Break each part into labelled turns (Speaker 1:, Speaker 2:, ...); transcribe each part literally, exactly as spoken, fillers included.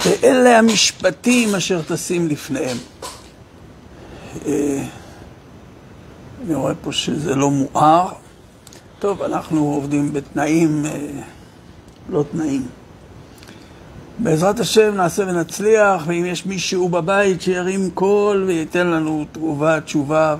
Speaker 1: ואלה המשפטים אשר תשים לפניהם. אני רואה פה שזה לא מואר. טוב, אנחנו עובדים בתנאים לא תנאים. בעזרת השם נעשה ונצליח, ואם יש מישהו בבית שירים קול וייתן לנו תגובה, תשובה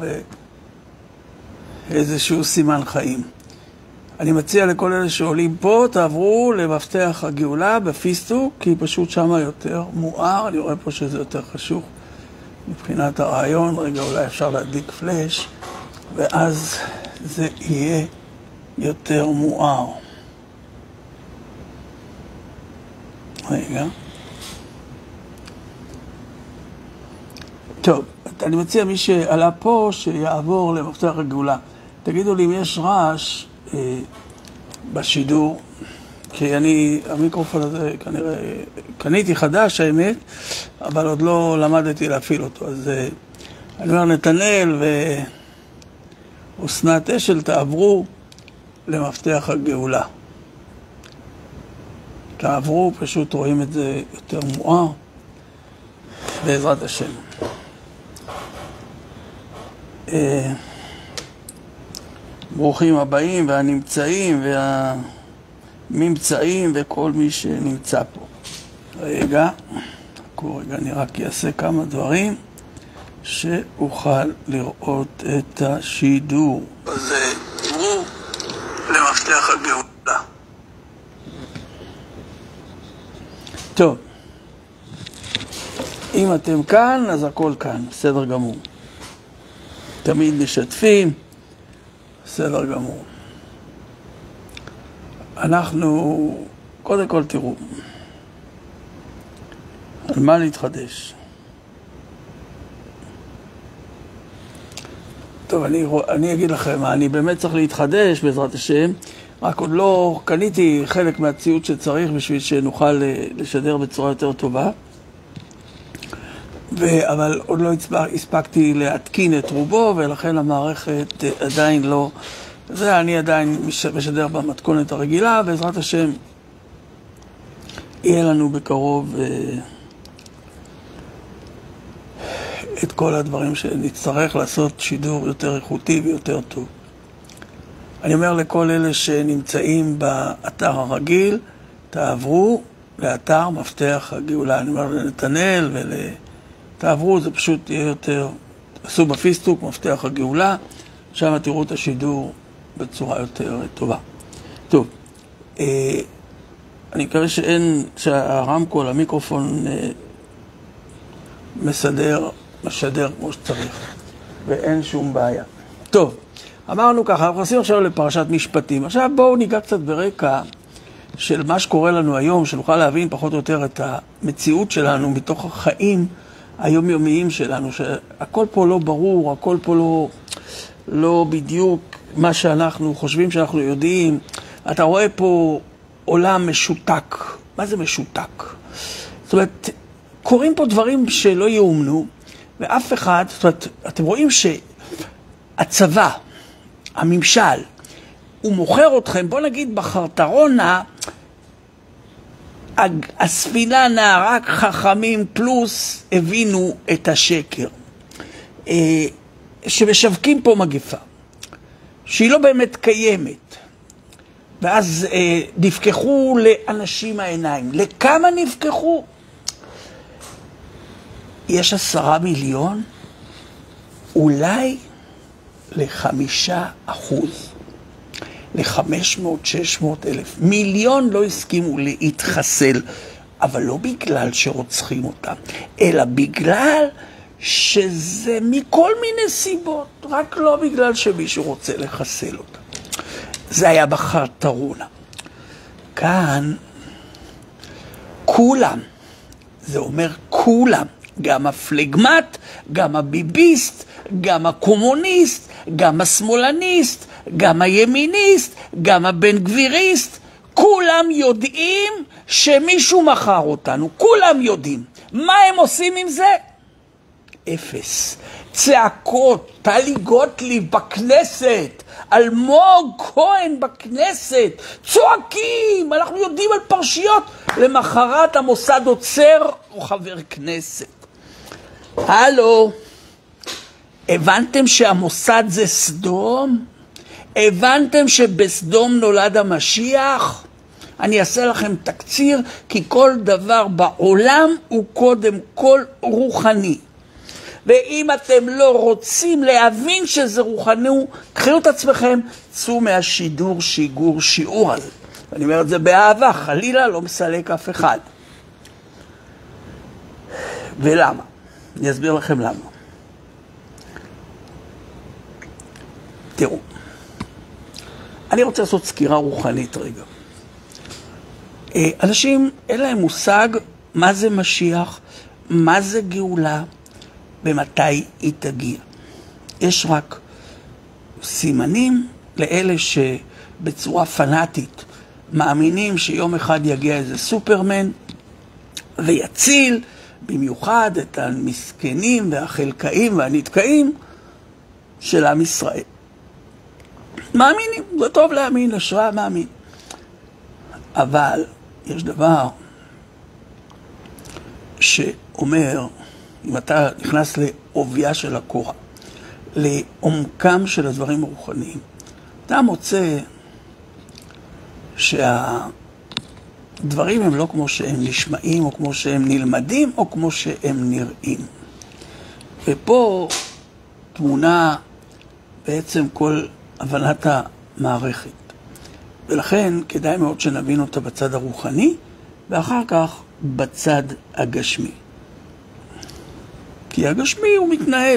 Speaker 1: ואיזשהו סימן חיים. אני מציע לכל אלה שעולים פה, תעברו למפתח הגאולה בפיסטוק, כי פשוט שמה יותר מואר. אני רואה פה שזה יותר חשוך מבחינת הרעיון. רגע, אולי אפשר להדליק פלש, ואז זה יהיה יותר מואר. רגע. טוב, אני מציע מי שעלה פה שיעבור למפתח הגאולה. תגידו לי אם יש רעש אה, בשידור, כי אני, המיקרופון הזה כנראה, קניתי חדש האמת, אבל עוד לא למדתי להפעיל אותו. אז אה, אני אומר נתנאל ואוסנת אשל תעברו למפתח הגאולה. תעברו, פשוט רואים את זה יותר מואר, בעזרת השם. אה, ברוכים הבאים והנמצאים והממצאים וכל מי שנמצא פה. רגע, רגע, אני רק אעשה כמה דברים שאוכל לראות את השידור. אז תראו למפתח הגאולה. טוב, אם אתם כאן, אז הכל כאן, בסדר גמור. תמיד משתפים, בסדר גמור. אנחנו, קודם כל תראו, על מה להתחדש. טוב, אני, אני אגיד לכם, אני באמת צריך להתחדש בעזרת השם, רק עוד לא קניתי חלק מהציוד שצריך בשביל שנוכל לשדר בצורה יותר טובה. ו... אבל עוד לא הספקתי להתקין את רובו, ולכן המערכת עדיין לא... זה אני עדיין משדר במתכונת הרגילה, בעזרת השם יהיה לנו בקרוב את כל הדברים שנצטרך לעשות שידור יותר איכותי ויותר טוב. אני אומר לכל אלה שנמצאים באתר הרגיל, תעברו לאתר מפתח הגאולה. אני אומר לנתנאל ול... תעברו, זה פשוט יהיה יותר, תעשו בפיסטוק, מפתח הגאולה, שם תראו את השידור בצורה יותר טובה. טוב, אה, אני מקווה שאין, שהרמקול, המיקרופון אה, מסדר, משדר כמו שצריך, ואין שום בעיה. טוב, אמרנו ככה, אנחנו עושים עכשיו לפרשת משפטים. עכשיו בואו ניגע קצת ברקע של מה שקורה לנו היום, שנוכל להבין פחות או יותר את המציאות שלנו מתוך החיים היומיומיים שלנו, שהכל פה לא ברור, הכל פה לא, לא בדיוק מה שאנחנו חושבים שאנחנו יודעים. אתה רואה פה עולם משותק. מה זה משותק? זאת אומרת, קוראים פה דברים שלא יאומנו, ואף אחד, זאת אומרת, אתם רואים שהצבא, הממשל, הוא מוכר אתכם, בוא נגיד בחרטרונה, הספינה נעה, רק חכמים פלוס הבינו את השקר. שמשווקים פה מגפה, שהיא לא באמת קיימת. ואז נפקחו לאנשים העיניים. לכמה נפקחו? יש עשרה מיליון? אולי לחמישה אחוז. ל-חמש מאות שש מאות אלף. מיליון לא הסכימו להתחסל, אבל לא בגלל שרוצחים אותם, אלא בגלל שזה מכל מיני סיבות, רק לא בגלל שמישהו רוצה לחסל אותם. זה היה בחרטרונה. כאן, כולם, זה אומר כולם, גם הפלגמט, גם הביביסט, גם הקומוניסט, גם השמאלניסט, גם הימיניסט, גם הבן גביריסט, כולם יודעים שמישהו מכר אותנו, כולם יודעים. מה הם עושים עם זה? אפס. צעקות, טלי גוטליב בכנסת, אלמוג כהן בכנסת, צועקים, אנחנו יודעים על פרשיות, למחרת המוסד עוצר או חבר כנסת. הלו, הבנתם שהמוסד זה סדום? הבנתם שבסדום נולד המשיח? אני אעשה לכם תקציר, כי כל דבר בעולם הוא קודם כל רוחני. ואם אתם לא רוצים להבין שזה רוחני, קחו את עצמכם, צאו מהשידור, שיגור, שיעור הזה. אני אומר את זה באהבה, חלילה לא מסלק אף אחד. ולמה? אני אסביר לכם למה. תראו, אני רוצה לעשות סקירה רוחנית רגע. אנשים, אין להם מושג מה זה משיח, מה זה גאולה, ומתי היא תגיע. יש רק סימנים לאלה שבצורה פנאטית מאמינים שיום אחד יגיע איזה סופרמן ויציל במיוחד את המסכנים והחלקאים והנתקאים של עם ישראל. מאמינים, זה טוב להאמין, השראה מאמין. אבל יש דבר שאומר, אם אתה נכנס לעוביה של הקורה, לעומקם של הדברים הרוחניים, אתה מוצא שהדברים הם לא כמו שהם נשמעים, או כמו שהם נלמדים, או כמו שהם נראים. ופה תמונה בעצם כל הבנת המערכת. ולכן כדאי מאוד שנבין אותה בצד הרוחני, ואחר כך בצד הגשמי. כי הגשמי הוא מתנהל.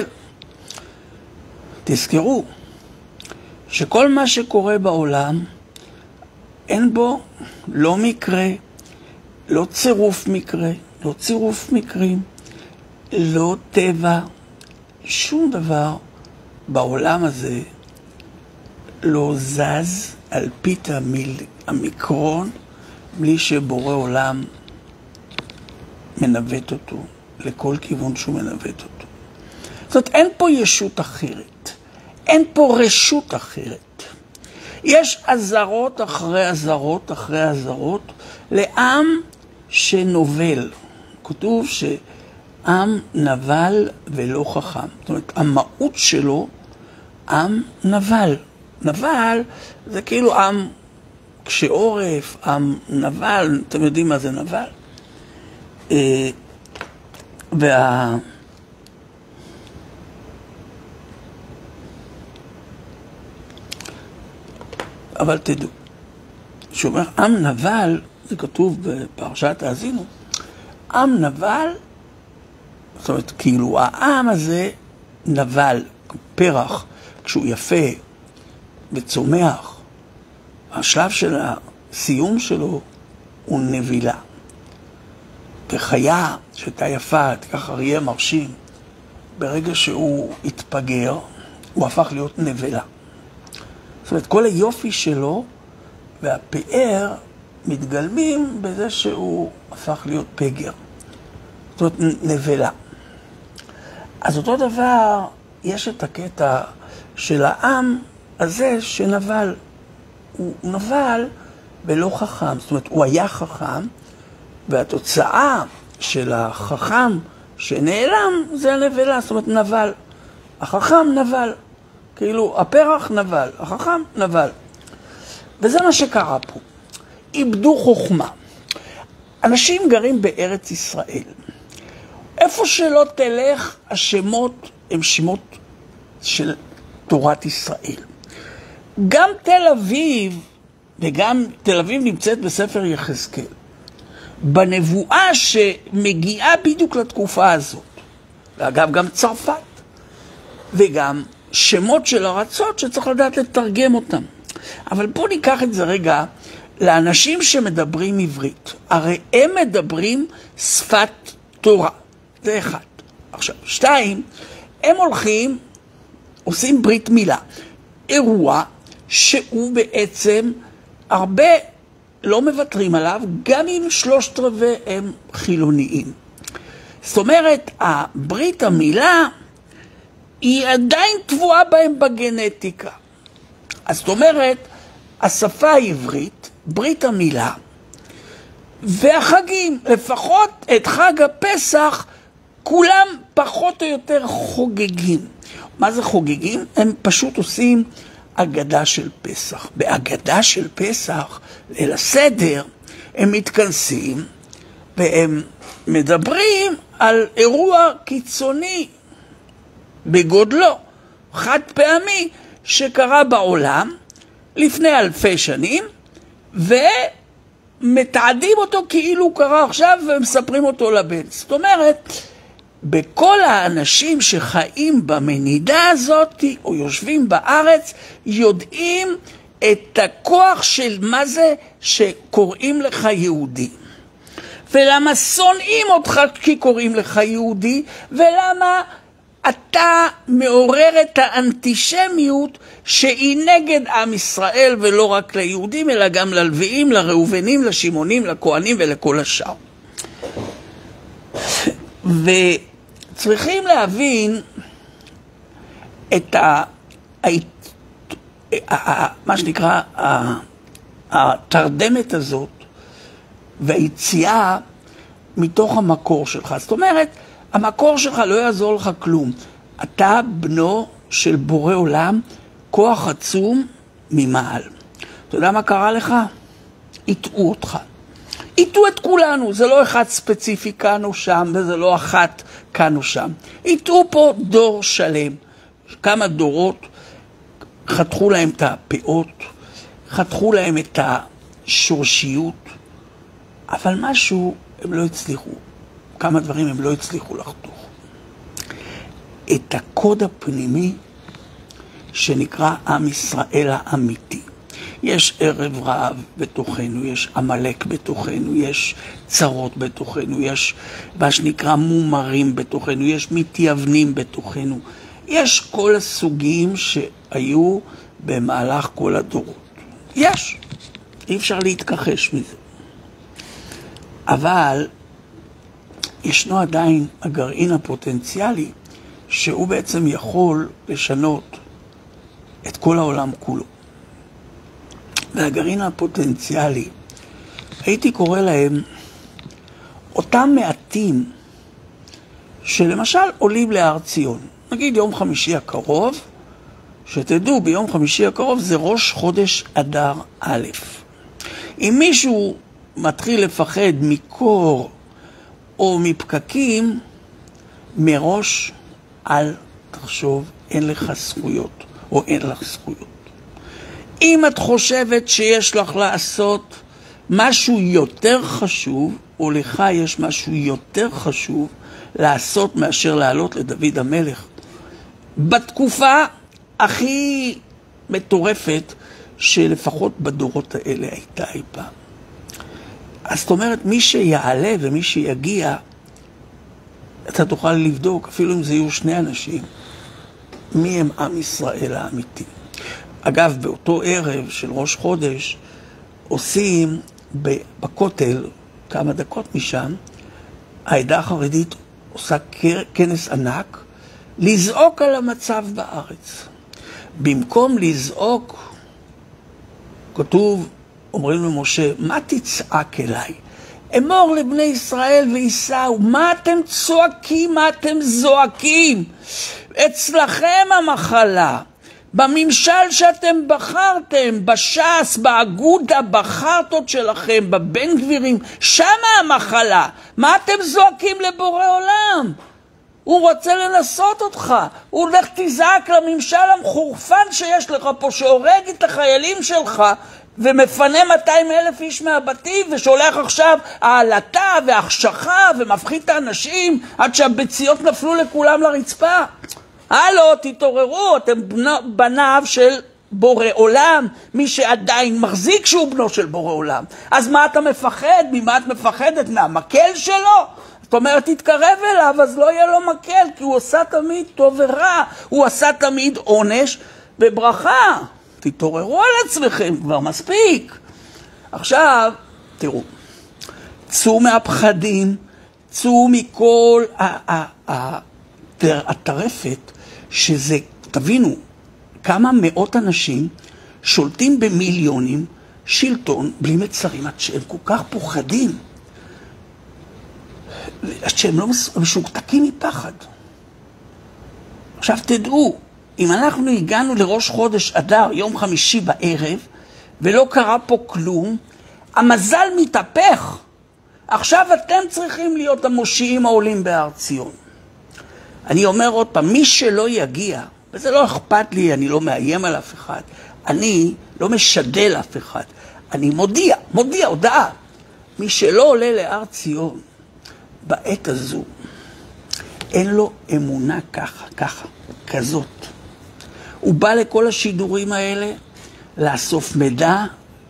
Speaker 1: תזכרו שכל מה שקורה בעולם, אין בו לא מקרה, לא צירוף מקרה, לא צירוף מקרים, לא טבע, שום דבר בעולם הזה לא זז על פית המיל, המיקרון, בלי שבורא עולם מנווט אותו לכל כיוון שהוא מנווט אותו. זאת אומרת, אין פה ישות אחרת, אין פה רשות אחרת. יש עזרות אחרי עזרות אחרי עזרות לעם שנובל. כתוב שעם נבל ולא חכם. זאת אומרת, המהות שלו עם נבל. נבל זה כאילו עם כשעורף, עם נבל, אתם יודעים מה זה נבל? וה... אבל תדעו, שאומר עם נבל, זה כתוב בפרשת האזינו, עם נבל, זאת אומרת, כאילו העם הזה נבל, פרח, כשהוא יפה וצומח, השלב של הסיום שלו הוא נבילה. וחיה שהייתה יפה, כך אריה מרשים, ברגע שהוא התפגר, הוא הפך להיות נבלה. זאת אומרת, כל היופי שלו והפאר מתגלמים בזה שהוא הפך להיות פגר. זאת אומרת, נבלה. אז אותו דבר, יש את הקטע של העם הזה שנבל. הוא נבל ולא חכם. זאת אומרת, הוא היה חכם, והתוצאה של החכם שנעלם זה הנבלה. זאת אומרת, נבל. החכם נבל. כאילו, הפרח נבל, החכם נבל. וזה מה שקרה פה. איבדו חוכמה. אנשים גרים בארץ ישראל. איפה שלא תלך, השמות הם שמות של תורת ישראל. גם תל אביב, וגם תל אביב נמצאת בספר יחזקאל, בנבואה שמגיעה בדיוק לתקופה הזאת. ואגב, גם צרפת. וגם שמות של ארצות שצריך לדעת לתרגם אותם. אבל בואו ניקח את זה רגע לאנשים שמדברים עברית. הרי הם מדברים שפת תורה. זה אחד. עכשיו, שתיים, הם הולכים, עושים ברית מילה. אירוע שהוא בעצם הרבה לא מוותרים עליו, גם אם שלושת רבעי הם חילוניים. זאת אומרת, הברית המילה היא עדיין טבועה בהם בגנטיקה. אז זאת אומרת, השפה העברית, ברית המילה, והחגים, לפחות את חג הפסח, כולם פחות או יותר חוגגים. מה זה חוגגים? הם פשוט עושים אגדה של פסח. באגדה של פסח, ליל הסדר, הם מתכנסים והם מדברים על אירוע קיצוני בגודלו, חד פעמי, שקרה בעולם לפני אלפי שנים, ומתעדים אותו כאילו קרה עכשיו ומספרים אותו לבן. זאת אומרת, בכל האנשים שחיים במנידה הזאת או יושבים בארץ, יודעים את הכוח של מה זה שקוראים לך יהודי. ולמה שונאים אותך כי קוראים לך יהודי, ולמה אתה מעורר את האנטישמיות שהיא נגד עם ישראל, ולא רק ליהודים אלא גם ללוויים, לראובנים, לשמעונים, לכהנים ולכל השאר. וצריכים להבין את ה... מה שנקרא התרדמת הזאת והיציאה מתוך המקור שלך. זאת אומרת, המקור שלך לא יעזור לך כלום. אתה בנו של בורא עולם, כוח עצום ממעל. אתה יודע מה קרה לך? יטעו אותך. יטעו את כולנו, זה לא אחד ספציפי כאן או שם, וזה לא אחת כאן או שם. יטעו פה דור שלם. כמה דורות חתכו להם את הפאות, חתכו להם את השורשיות, אבל משהו הם לא הצליחו, כמה דברים הם לא הצליחו לחתוך. את הקוד הפנימי שנקרא עם ישראל האמיתי. יש ערב רעב בתוכנו, יש עמלק בתוכנו, יש צרות בתוכנו, יש מה שנקרא מומרים בתוכנו, יש מתייוונים בתוכנו. יש כל הסוגים שהיו במהלך כל הדורות. יש. אי אפשר להתכחש מזה. אבל ישנו עדיין הגרעין הפוטנציאלי שהוא בעצם יכול לשנות את כל העולם כולו. והגרעין הפוטנציאלי, הייתי קורא להם אותם מעטים שלמשל עולים להר ציון. נגיד יום חמישי הקרוב, שתדעו, ביום חמישי הקרוב זה ראש חודש אדר א'. אם מישהו מתחיל לפחד מקור או מפקקים, מראש אל תחשוב, אין לך זכויות או אין לך זכויות. אם את חושבת שיש לך לעשות משהו יותר חשוב, או לך יש משהו יותר חשוב לעשות מאשר לעלות לדוד המלך, בתקופה הכי מטורפת שלפחות בדורות האלה הייתה אי פעם. אז זאת אומרת, מי שיעלה ומי שיגיע, אתה תוכל לבדוק, אפילו אם זה יהיו שני אנשים, מי הם עם ישראל האמיתי. אגב, באותו ערב של ראש חודש, עושים בכותל, כמה דקות משם, העדה החרדית עושה כנס ענק, לזעוק על המצב בארץ. במקום לזעוק, כתוב, אומרים למשה, מה תצעק אליי? אמור לבני ישראל ויסעו, מה אתם צועקים, מה אתם זועקים? אצלכם המחלה, בממשל שאתם בחרתם, בש"ס, באגודה, בחרטות שלכם, בבן גבירים, שמה המחלה. מה אתם זועקים לבורא עולם? הוא רוצה לנסות אותך. הוא הולך תזעק לממשל המחורפן שיש לך פה, שהורג את החיילים שלך, ומפנה מאתיים אלף איש מהבתים, ושולח עכשיו העלתה והחשכה, ומפחית את האנשים, עד שהביציות נפלו לכולם לרצפה. הלו, תתעוררו, אתם בניו של בורא עולם, מי שעדיין מחזיק שהוא בנו של בורא עולם. אז מה אתה מפחד? ממה את מפחדת? מהמקל שלו? זאת אומרת, תתקרב אליו, אז לא יהיה לו מקל, כי הוא עושה תמיד טוב ורע, הוא עשה תמיד עונש וברכה. תתעוררו על עצמכם, כבר מספיק. עכשיו, תראו, צאו מהפחדים, צאו מכל הטרפת, שזה, תבינו, כמה מאות אנשים שולטים במיליונים, שלטון בלי מצרים, עד שהם כל כך פוחדים, עד שהם לא משוקתקים מפחד. עכשיו תדעו, אם אנחנו הגענו לראש חודש אדר, יום חמישי בערב, ולא קרה פה כלום, המזל מתהפך. עכשיו אתם צריכים להיות המושיעים העולים בהר ציון. אני אומר עוד פעם, מי שלא יגיע, וזה לא אכפת לי, אני לא מאיים על אף אחד, אני לא משדל אף אחד, אני מודיע, מודיע, הודעה. מי שלא עולה להר ציון, בעת הזו, אין לו אמונה ככה, ככה, כזאת. הוא בא לכל השידורים האלה, לאסוף מידע,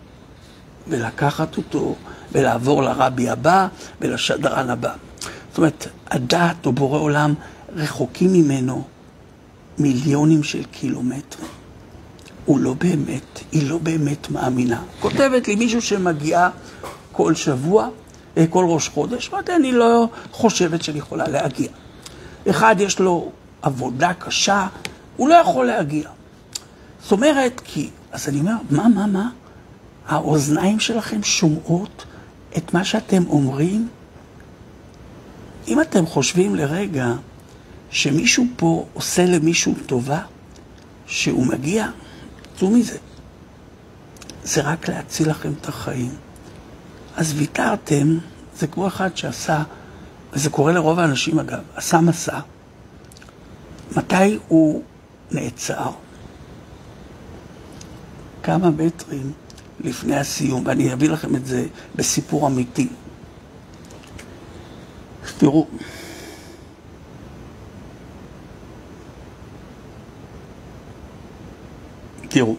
Speaker 1: ולקחת אותו, ולעבור לרבי הבא, ולשדרן הבא. זאת אומרת, הדעת או בורא עולם רחוקים ממנו מיליונים של קילומטרים. הוא לא באמת, היא לא באמת מאמינה. כותבת לי מישהו שמגיעה כל שבוע, כל ראש חודש, ואתה, אני לא חושבת שאני יכולה להגיע. אחד יש לו עבודה קשה, הוא לא יכול להגיע. זאת אומרת, כי, אז אני אומר, מה, מה, מה? האוזניים שלכם שומעות את מה שאתם אומרים? אם אתם חושבים לרגע שמישהו פה עושה למישהו טובה, שהוא מגיע, צאו מזה. זה רק להציל לכם את החיים. אז ויתרתם, זה כמו אחד שעשה, וזה קורה לרוב האנשים אגב, עשה מסע. מתי הוא נעצר? כמה מטרים לפני הסיום, ואני אביא לכם את זה בסיפור אמיתי. תראו, תראו,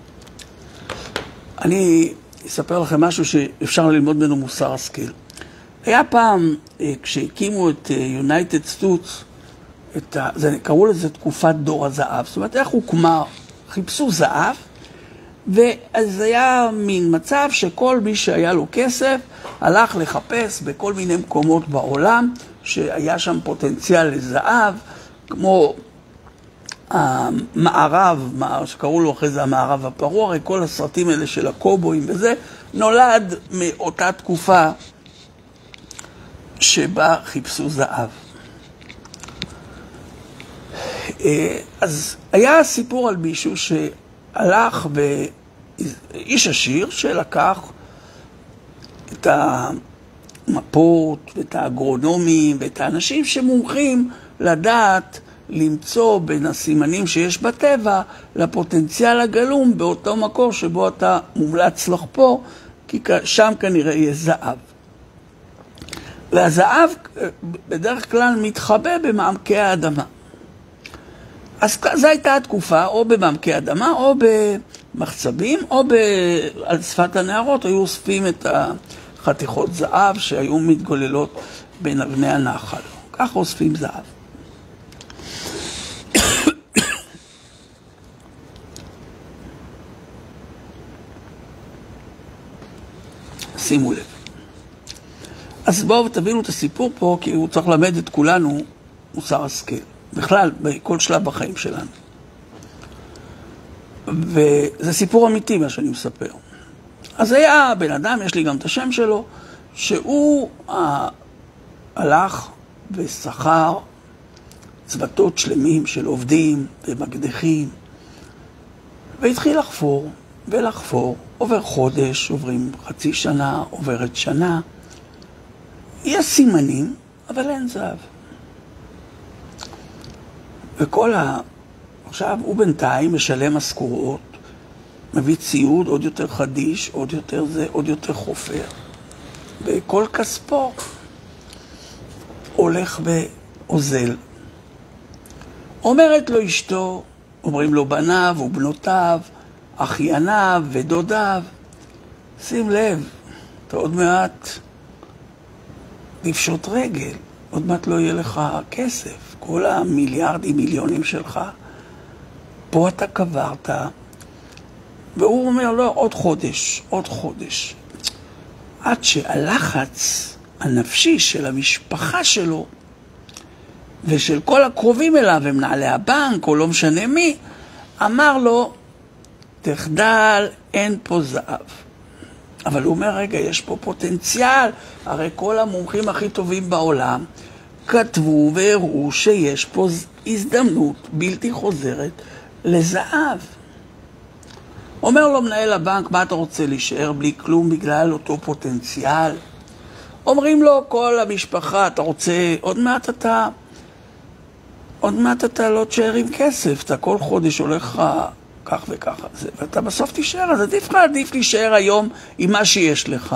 Speaker 1: אני אספר לכם משהו שאפשר ללמוד ממנו מוסר השכל. היה פעם, כשהקימו את יונייטד סטוטס, את ה... זה, קראו לזה תקופת דור הזהב. זאת אומרת, איך הוקמה, חיפשו זהב, ואז היה מין מצב שכל מי שהיה לו כסף הלך לחפש בכל מיני מקומות בעולם שהיה שם פוטנציאל לזהב, כמו המערב, שקראו לו אחרי זה המערב הפרוע, הרי כל הסרטים האלה של הקובויים וזה, נולד מאותה תקופה שבה חיפשו זהב. אז היה סיפור על מישהו שהלך, ואיש עשיר שלקח את המפות ואת האגרונומים ואת האנשים שמומחים לדעת למצוא בין הסימנים שיש בטבע לפוטנציאל הגלום באותו מקור שבו אתה מומלץ לחפור, כי שם כנראה יהיה זהב. והזהב בדרך כלל מתחבא במעמקי האדמה. אז זו הייתה התקופה, או במעמקי אדמה, או במחצבים, או ב... על שפת הנהרות, היו אוספים את החתיכות זהב שהיו מתגוללות בין אבני הנחל. ככה אוספים זהב. שימו לב. אז בואו תבינו את הסיפור פה, כי הוא צריך ללמד את כולנו מוסר השכל. בכלל, בכל שלב בחיים שלנו. וזה סיפור אמיתי מה שאני מספר. אז היה בן אדם, יש לי גם את השם שלו, שהוא ה... הלך ושכר צוותות שלמים של עובדים ומקדחים, והתחיל לחפור ולחפור. עובר חודש, עוברים חצי שנה, עוברת שנה. יש סימנים, אבל אין זהב. וכל ה... עכשיו הוא בינתיים משלם משכורות, מביא ציוד עוד יותר חדיש, עוד יותר זה, עוד יותר חופר. וכל כספו הולך ואוזל. אומרת לו אשתו, אומרים לו בניו ובנותיו, אחייניו ודודיו, שים לב, אתה עוד מעט נפשוט רגל, עוד מעט לא יהיה לך כסף. כל המיליארדים, מיליונים שלך, פה אתה קברת, והוא אומר לו, עוד חודש, עוד חודש. עד שהלחץ הנפשי של המשפחה שלו, ושל כל הקרובים אליו, הם מנהלי הבנק, או לא משנה מי, אמר לו, תחדל, אין פה זהב. אבל הוא אומר, רגע, יש פה פוטנציאל. הרי כל המומחים הכי טובים בעולם כתבו והראו שיש פה הזדמנות בלתי חוזרת לזהב. אומר לו מנהל הבנק, מה אתה רוצה להישאר בלי כלום בגלל אותו פוטנציאל? אומרים לו כל המשפחה, אתה רוצה, עוד מעט אתה, עוד מעט אתה לא תשאר עם כסף, אתה כל חודש הולך לך כך וככה, ואתה בסוף תישאר, אז עדיף לך, עדיף להישאר היום עם מה שיש לך,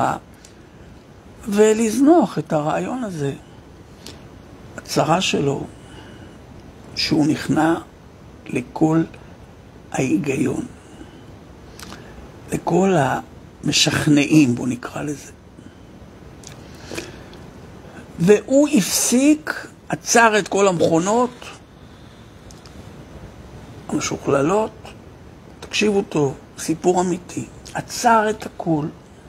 Speaker 1: ולזנוח את הרעיון הזה. הצרה שלו, שהוא נכנע לכל ההיגיון, לכל המשכנעים, בוא נקרא לזה. והוא הפסיק, עצר את כל המכונות המשוכללות. תקשיבו טוב, סיפור אמיתי. עצר את הכל,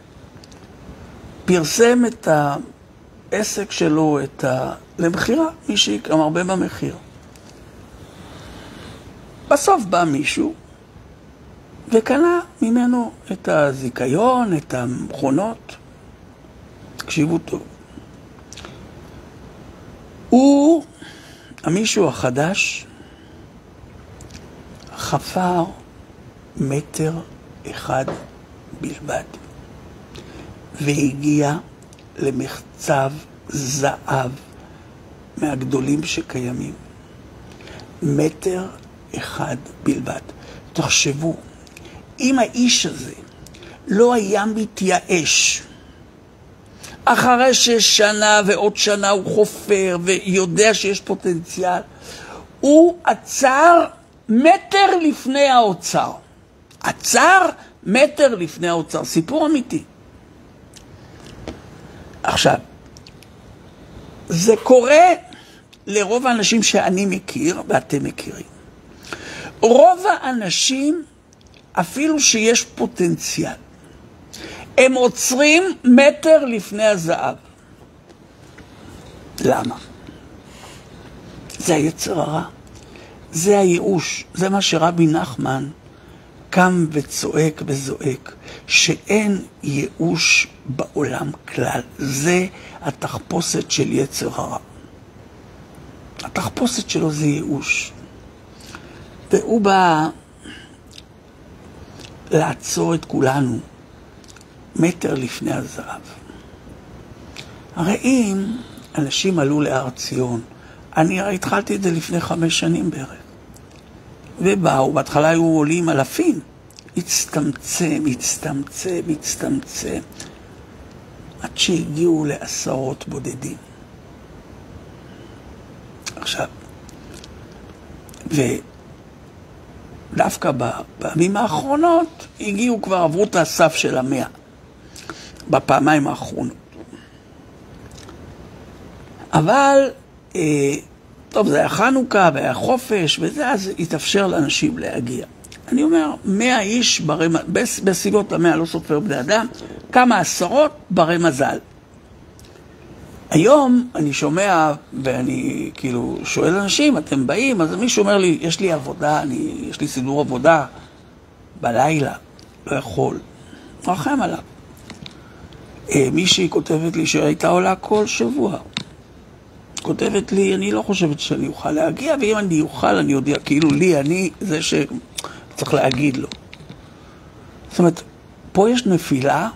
Speaker 1: פרסם את העסק שלו, את ה... למחירה, מי שיקרא הרבה במחיר. בסוף בא מישהו וקנה ממנו את הזיקיון, את המכונות. תקשיבו טוב. הוא, המישהו החדש, חפר מטר אחד בלבד, והגיע למחצב זהב מהגדולים שקיימים. מטר אחד בלבד. תחשבו, אם האיש הזה לא היה מתייאש, אחרי שש שנה ועוד שנה הוא חופר ויודע שיש פוטנציאל, הוא עצר מטר לפני האוצר. עצר מטר לפני האוצר. סיפור אמיתי. עכשיו, זה קורה לרוב האנשים שאני מכיר ואתם מכירים. רוב האנשים, אפילו שיש פוטנציאל, הם עוצרים מטר לפני הזהב. למה? זה היצר הרע. זה הייאוש. זה מה שרבי נחמן קם וצועק וזועק, שאין ייאוש בעולם כלל. זה התחפושת של יצר הרע. התחפושת שלו זה ייאוש. והוא בא לעצור את כולנו מטר לפני הזהב. הרי אם אנשים עלו להר ציון, אני הרי התחלתי את זה לפני חמש שנים בערך, ובאו, בהתחלה היו עולים אלפים, הצטמצם, הצטמצם, הצטמצם, עד שהגיעו לעשרות בודדים. עכשיו, ודווקא בפעמים האחרונות הגיעו כבר, עברו את הסף של המאה, בפעמיים האחרונות. אבל, אה, טוב, זה היה חנוכה והיה חופש, וזה אז התאפשר לאנשים להגיע. אני אומר, מאה איש ברי, בסביבות המאה, לא סופר בני אדם, כמה עשרות ברי מזל. היום אני שומע, ואני כאילו שואל אנשים, אתם באים? אז מישהו אומר לי, יש לי עבודה, אני, יש לי סידור עבודה בלילה, לא יכול. רחם עליו. מישהי כותבת לי שהייתה עולה כל שבוע. כותבת לי, אני לא חושבת שאני אוכל להגיע, ואם אני אוכל, אני יודע, כאילו לי, אני זה שצריך להגיד לו. זאת אומרת, פה יש נפילה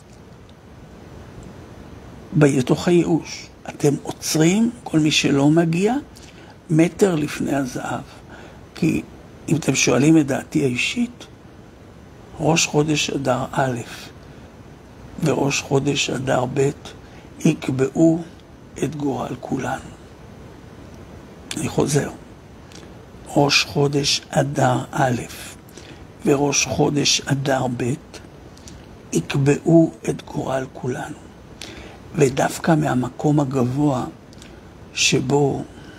Speaker 1: בתוך הייאוש. אתם עוצרים, כל מי שלא מגיע, מטר לפני הזהב. כי אם אתם שואלים את דעתי האישית, ראש חודש אדר א' וראש חודש אדר ב' יקבעו את גורל כולנו. אני חוזר. ראש חודש אדר א' וראש חודש אדר ב' יקבעו את גורל כולנו. ודווקא מהמקום הגבוה שבו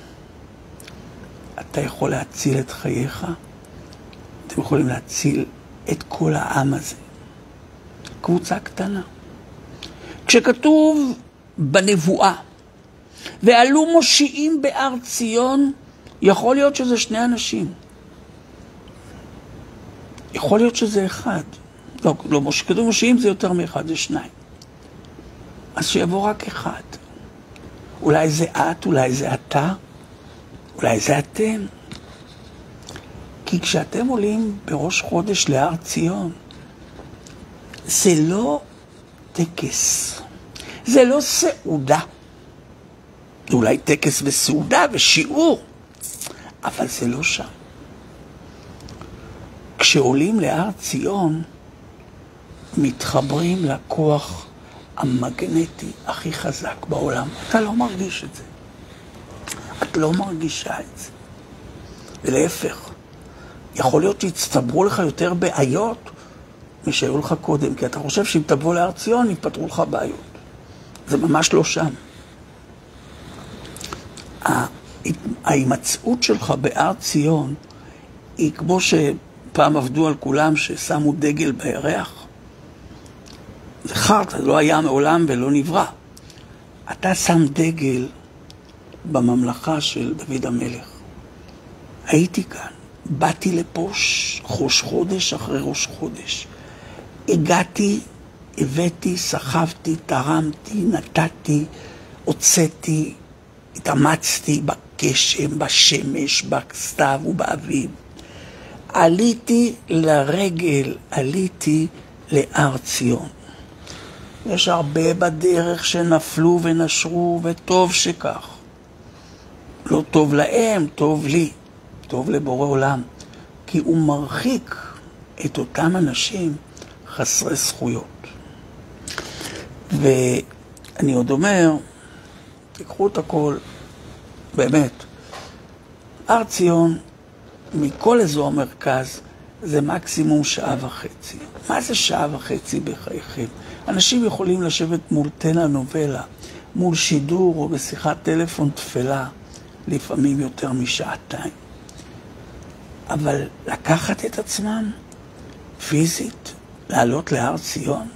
Speaker 1: אתה יכול להציל את חייך, אתם יכולים להציל את כל העם הזה. קבוצה קטנה. כשכתוב בנבואה, ועלו מושיעים בהר ציון, יכול להיות שזה שני אנשים. יכול להיות שזה אחד. לא, לא משה, כתוב מושיעים זה יותר מאחד, זה שניים. אז שיבוא רק אחד. אולי זה את, אולי זה אתה, אולי זה אתם. כי כשאתם עולים בראש חודש להר ציון, זה לא טקס, זה לא סעודה. זה אולי טקס וסעודה ושיעור, אבל זה לא שם. כשעולים להר ציון, מתחברים לכוח המגנטי הכי חזק בעולם. אתה לא מרגיש את זה. את לא מרגישה את זה. ולהפך, יכול להיות שיצטברו לך יותר בעיות משהיו לך קודם, כי אתה חושב שאם תבוא להר ציון, יפתרו לך בעיות. זה ממש לא שם. ההימצאות שלך בהר ציון היא כמו שפעם עבדו על כולם ששמו דגל בירח. זה חרט, זה לא היה מעולם ולא נברא. אתה שם דגל בממלכה של דוד המלך. הייתי כאן, באתי לפה ראש חודש אחרי ראש חודש. הגעתי, הבאתי, סחבתי, תרמתי, נתתי, הוצאתי, התאמצתי בגשם, בשמש, בסתיו ובאביב. עליתי לרגל, עליתי להר ציון. יש הרבה בדרך שנפלו ונשרו, וטוב שכך. לא טוב להם, טוב לי, טוב לבורא עולם. כי הוא מרחיק את אותם אנשים חסרי זכויות. ואני עוד אומר, תיקחו את הכל, באמת. הר ציון, מכל אזור המרכז, זה מקסימום שעה וחצי. מה זה שעה וחצי בחייכם? אנשים יכולים לשבת מול טלנובלה, מול שידור או בשיחת טלפון תפלה, לפעמים יותר משעתיים. אבל לקחת את עצמם פיזית, לעלות להר ציון,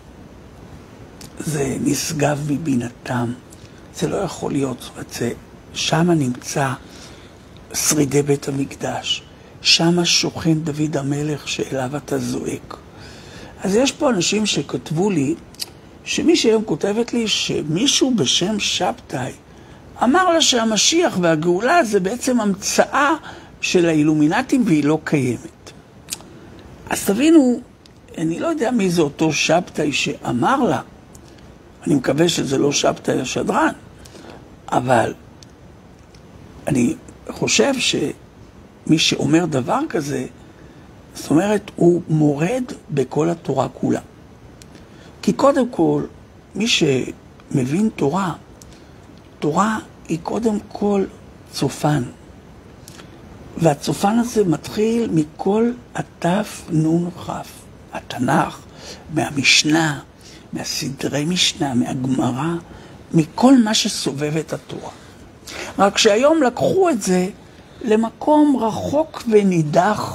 Speaker 1: זה נשגב מבינתם. זה לא יכול להיות. זה, שם נמצא שרידי בית המקדש. שם שוכן דוד המלך שאליו אתה זועק. אז יש פה אנשים שכתבו לי, שמי שהיום כותבת לי שמישהו בשם שבתאי אמר לה שהמשיח והגאולה זה בעצם המצאה של האילומינטים והיא לא קיימת. אז תבינו, אני לא יודע מי זה אותו שבתאי שאמר לה, אני מקווה שזה לא שבתאי השדרן, אבל אני חושב שמי שאומר דבר כזה, זאת אומרת, הוא מורד בכל התורה כולה. כי קודם כל, מי שמבין תורה, תורה היא קודם כל צופן. והצופן הזה מתחיל מכל התף נון חף. התנ"ך, מהמשנה, מהסדרי משנה, מהגמרא, מכל מה שסובב את התורה. רק שהיום לקחו את זה למקום רחוק ונידח,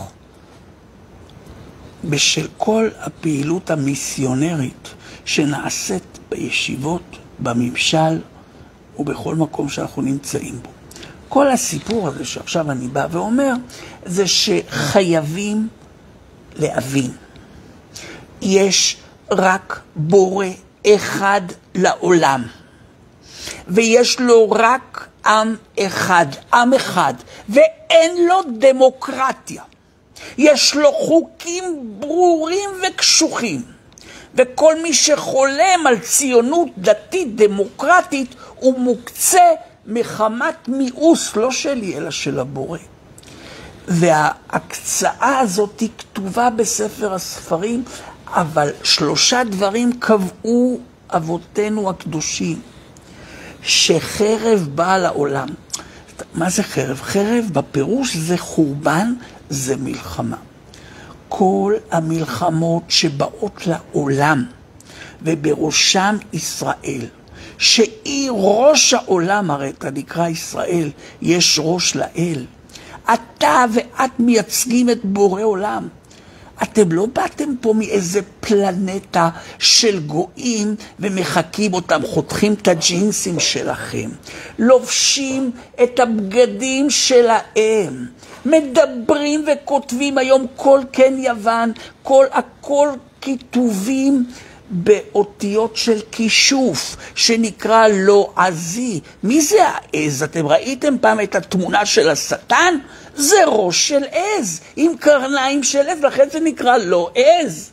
Speaker 1: בשל כל הפעילות המיסיונרית שנעשית בישיבות, בממשל ובכל מקום שאנחנו נמצאים בו. כל הסיפור הזה שעכשיו אני בא ואומר, זה שחייבים להבין. יש רק בורא אחד לעולם, ויש לו רק עם אחד, עם אחד, ואין לו דמוקרטיה. יש לו חוקים ברורים וקשוחים, וכל מי שחולם על ציונות דתית דמוקרטית הוא מוקצה מחמת מיאוס, לא שלי אלא של הבורא. וההקצאה הזאת היא כתובה בספר הספרים, אבל שלושה דברים קבעו אבותינו הקדושים, שחרב באה לעולם. מה זה חרב? חרב בפירוש זה חורבן, זה מלחמה. כל המלחמות שבאות לעולם, ובראשם ישראל, שהיא ראש העולם, הרי אתה נקרא ישראל, יש ראש לאל. אתה ואת מייצגים את בורא עולם. אתם לא באתם פה מאיזה פלנטה של גויים ומחכים אותם, חותכים את הג'ינסים שלכם, לובשים את הבגדים שלהם, מדברים וכותבים היום כל כן יוון, כל הכל כיתובים באותיות של כישוף, שנקרא לועזי. מי זה העז? אתם ראיתם פעם את התמונה של השטן? זה ראש של עז, עם קרניים של עז, לכן זה נקרא לועז.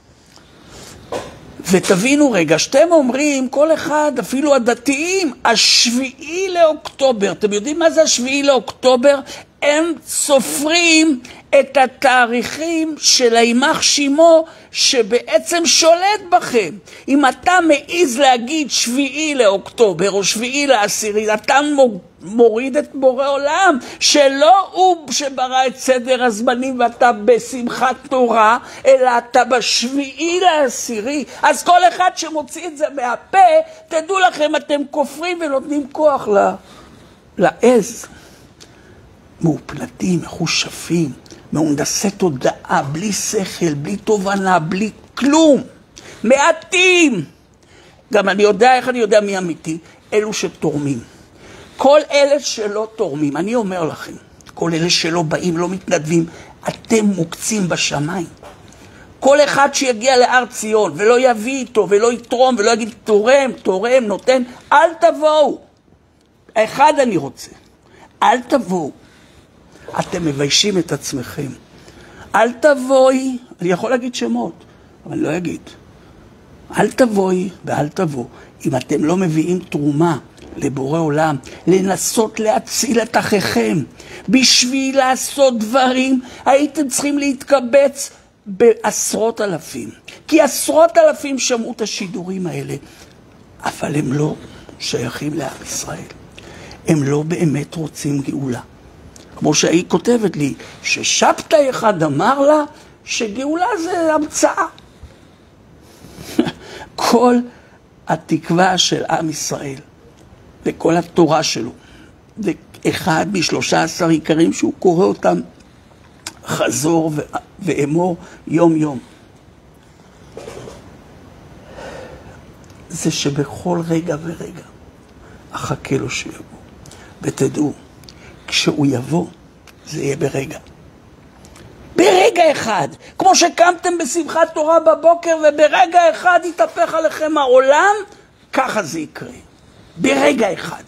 Speaker 1: ותבינו רגע, שאתם אומרים, כל אחד, אפילו הדתיים, השביעי לאוקטובר, אתם יודעים מה זה השביעי לאוקטובר? הם סופרים את התאריכים של הימח שימו שבעצם שולט בכם. אם אתה מעיז להגיד שביעי לאוקטובר או שביעי לעשירי, אתה מוריד את בורא עולם, שלא הוא שברא את סדר הזמנים ואתה בשמחת תורה, אלא אתה בשביעי לעשירי. אז כל אחד שמוציא את זה מהפה, תדעו לכם, אתם כופרים ונותנים כוח לעז. מאופנתים, מחושפים, מהונדסי תודעה, בלי שכל, בלי תובנה, בלי כלום. מעטים. גם אני יודע, איך אני יודע מי אמיתי? אלו שתורמים. כל אלה שלא תורמים, אני אומר לכם, כל אלה שלא באים, לא מתנדבים, אתם מוקצים בשמיים. כל אחד שיגיע להר ציון ולא יביא איתו ולא יתרום ולא יגיד תורם, תורם, נותן, אל תבואו. אחד אני רוצה, אל תבואו. אתם מביישים את עצמכם. אל תבואי, אני יכול להגיד שמות, אבל לא אגיד. אל תבואי ואל תבוא. אם אתם לא מביאים תרומה לבורא עולם, לנסות להציל את אחיכם, בשביל לעשות דברים, הייתם צריכים להתקבץ בעשרות אלפים. כי עשרות אלפים שמעו את השידורים האלה, אבל הם לא שייכים לעם ישראל. הם לא באמת רוצים גאולה. כמו שהיא כותבת לי, ששבתאי אחד אמר לה, שגאולה זה המצאה. כל התקווה של עם ישראל, וכל התורה שלו, זה אחד משלושה עשר עיקרים שהוא קורא אותם חזור ואמור יום יום. זה שבכל רגע ורגע אחכה לו שיבוא. ותדעו, כשהוא יבוא, זה יהיה ברגע. ברגע אחד. כמו שקמתם בשמחת תורה בבוקר, וברגע אחד יתהפך עליכם העולם, ככה זה יקרה. ברגע אחד.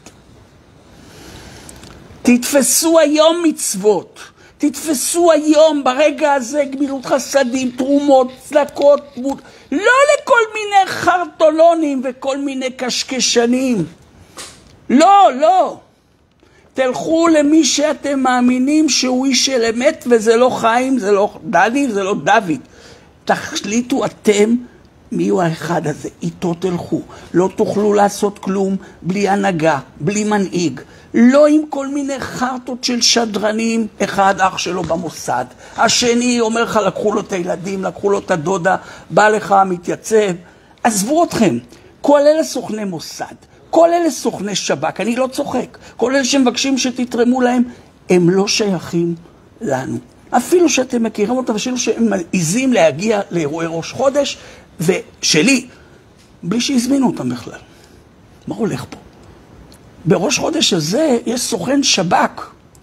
Speaker 1: תתפסו היום מצוות. תתפסו היום, ברגע הזה, גמילות חסדים, תרומות, צדקות, תמות. לא לכל מיני חרטולונים וכל מיני קשקשנים. לא, לא. תלכו למי שאתם מאמינים שהוא איש של אמת, וזה לא חיים, זה לא דני, זה לא דוד. תחליטו אתם מי הוא האחד הזה, איתו תלכו. לא תוכלו לעשות כלום בלי הנהגה, בלי מנהיג. לא עם כל מיני חרטות של שדרנים, אחד אח שלו במוסד. השני אומר לך, לקחו לו את הילדים, לקחו לו את הדודה, בא לך, מתייצב. עזבו אתכם, כל אלה סוכני מוסד. כל אלה סוכני שב"כ, אני לא צוחק. כל אלה שמבקשים שתתרמו להם, הם לא שייכים לנו. אפילו שאתם מכירים אותם, אפילו שהם מעיזים להגיע לאירועי ראש חודש, ושלי, בלי שהזמינו אותם בכלל. מה הולך פה? בראש חודש הזה יש סוכן שב"כ,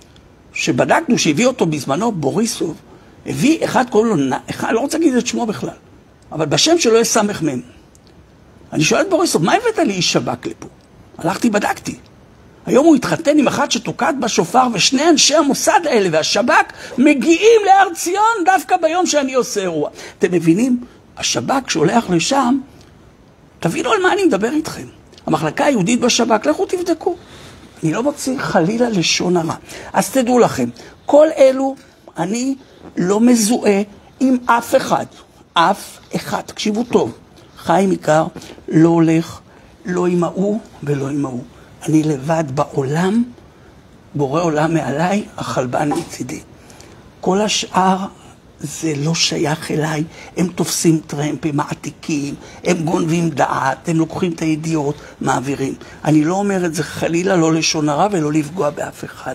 Speaker 1: שבדקנו, שהביא אותו בזמנו, בוריסוב, הביא אחד קוראים לו, אחד, לא רוצה להגיד את שמו בכלל, אבל בשם שלו יש סמך מם. אני שואל את בוריסוב, מה הבאת לי איש שב"כ לפה? הלכתי, בדקתי. היום הוא התחתן עם אחת שתוקעת בשופר, ושני אנשי המוסד האלה והשב"כ מגיעים להר ציון דווקא ביום שאני עושה אירוע. אתם מבינים? השב"כ שולח לשם, תבינו על מה אני מדבר איתכם. המחלקה היהודית בשב"כ, לכו תבדקו. אני לא מוציא חלילה לשון הרע. אז תדעו לכם, כל אלו אני לא מזוהה עם אף אחד. אף אחד. תקשיבו טוב. חיים עיקר לא הולך, לא עם ההוא ולא עם ההוא. אני לבד בעולם, בורא עולם מעליי, החלבן מצידי. כל השאר זה לא שייך אליי. הם תופסים טרמפ, הם מעתיקים, הם גונבים דעת, הם לוקחים את הידיעות, מעבירים. אני לא אומר את זה חלילה, לא לשון הרע ולא לפגוע באף אחד.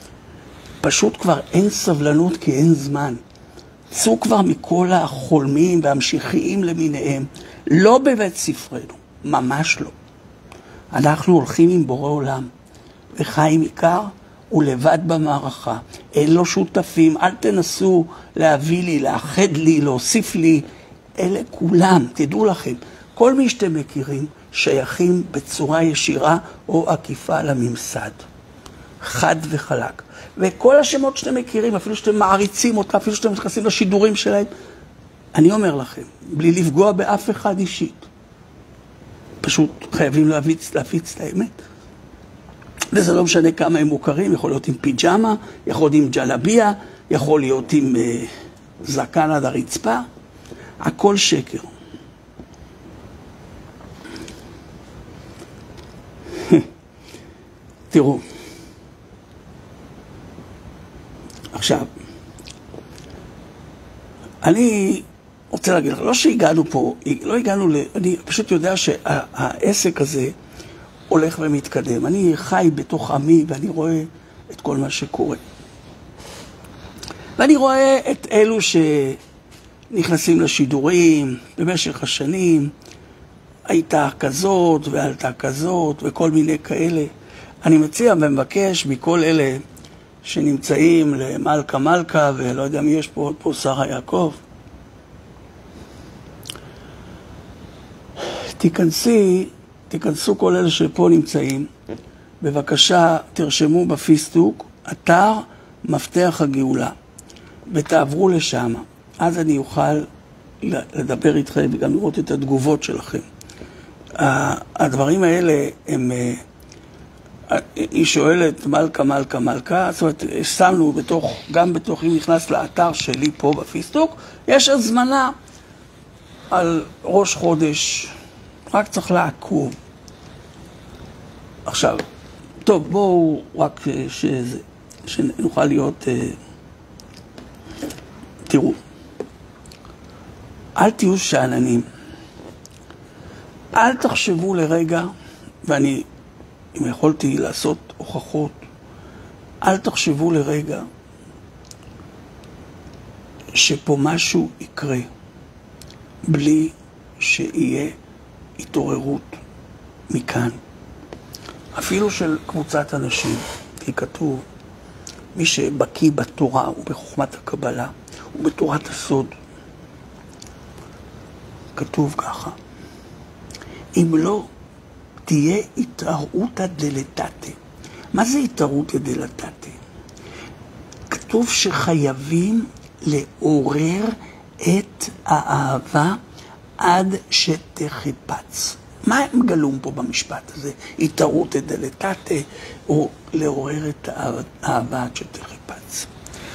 Speaker 1: פשוט כבר אין סבלנות כי אין זמן. צאו כבר מכל החולמים והמשיחיים למיניהם. לא בבית ספרנו, ממש לא. אנחנו הולכים עם בורא עולם, וחיים עיקר הוא לבד במערכה. אין לו שותפים, אל תנסו להביא לי, לאחד לי, להוסיף לי. אלה כולם, תדעו לכם, כל מי שאתם מכירים שייכים בצורה ישירה או עקיפה לממסד. חד וחלק. וכל השמות שאתם מכירים, אפילו שאתם מעריצים אותם, אפילו שאתם נכנסים לשידורים שלהם, אני אומר לכם, בלי לפגוע באף אחד אישית, פשוט חייבים להפיץ, להפיץ את האמת. וזה לא משנה כמה הם מוכרים, יכול להיות עם פיג'מה, יכול להיות עם ג'לביה, יכול להיות עם אה, זקן עד הרצפה, הכל שקר. תראו, עכשיו, אני רוצה להגיד לך, לא שהגענו פה, לא הגענו ל... אני פשוט יודע שהעסק הזה הולך ומתקדם. אני חי בתוך עמי ואני רואה את כל מה שקורה. ואני רואה את אלו שנכנסים לשידורים במשך השנים, הייתה כזאת ועלתה כזאת וכל מיני כאלה. אני מציע ומבקש מכל אלה שנמצאים למלכה מלכה, ולא יודע מי יש פה עוד פה, שרה יעקב, תיכנסי, תיכנסו כל אלה שפה נמצאים, בבקשה תרשמו בפיסטוק, אתר מפתח הגאולה, ותעברו לשם. אז אני אוכל לדבר איתכם וגם לראות את התגובות שלכם. הדברים האלה הם... היא שואלת מלכה, מלכה, מלכה, זאת אומרת, שמנו בתוך, גם בתוך, אם נכנס לאתר שלי פה בפיסטוק, יש הזמנה על ראש חודש, רק צריך לעקוב. עכשיו, טוב, בואו רק שזה, שנוכל להיות, תראו, אל תהיו שעננים, אל תחשבו לרגע, ואני, אם יכולתי לעשות הוכחות, אל תחשבו לרגע שפה משהו יקרה בלי שיהיה התעוררות מכאן. אפילו של קבוצת אנשים, כי כתוב, מי שבקיא בתורה ובחוכמת הקבלה ובתורת הסוד, כתוב ככה, אם לא תהיה התערותא דלתתא. מה זה התערותא דלתתא? כתוב שחייבים לעורר את האהבה עד שתחפץ. מה הם גלום פה במשפט הזה? התערותא דלתתא, או לעורר את האהבה עד שתחפץ.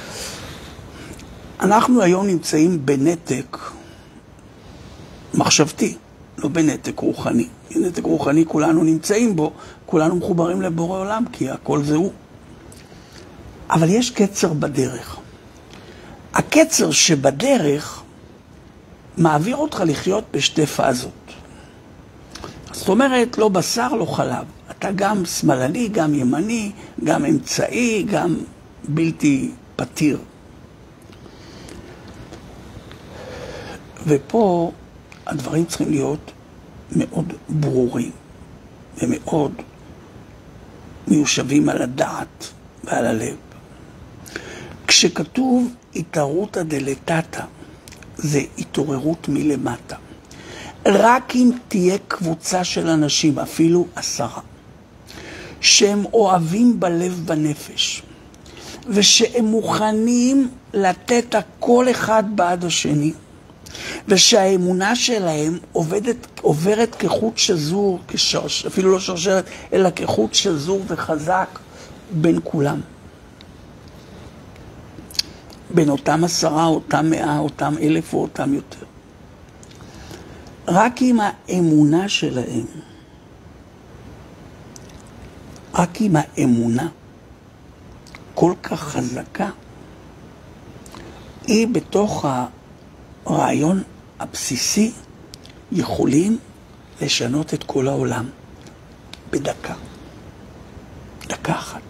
Speaker 1: אנחנו היום נמצאים בנתק מחשבתי, לא בנתק רוחני. נתק רוחני כולנו נמצאים בו, כולנו מחוברים לבורא עולם, כי הכל זה הוא. אבל יש קצר בדרך. הקצר שבדרך מעביר אותך לחיות בשתי פאזות. זאת אומרת, לא בשר, לא חלב. אתה גם שמאלני, גם ימני, גם אמצעי, גם בלתי פתיר. ופה הדברים צריכים להיות מאוד ברורים ומאוד מיושבים על הדעת ועל הלב. כשכתוב התערותא דלתתא, זה התעוררות מלמטה. רק אם תהיה קבוצה של אנשים, אפילו עשרה, שהם אוהבים בלב בנפש, ושהם מוכנים לתת הכל אחד בעד השני, ושהאמונה שלהם עובדת, עוברת כחוט שזור, כשרש, אפילו לא שרשרת, אלא כחוט שזור וחזק בין כולם. בין אותם עשרה, אותם מאה, אותם אלף או אותם יותר. רק עם האמונה שלהם, רק עם האמונה כל כך חזקה, היא בתוך הרעיון הבסיסי יכולים לשנות את כל העולם בדקה. דקה אחת.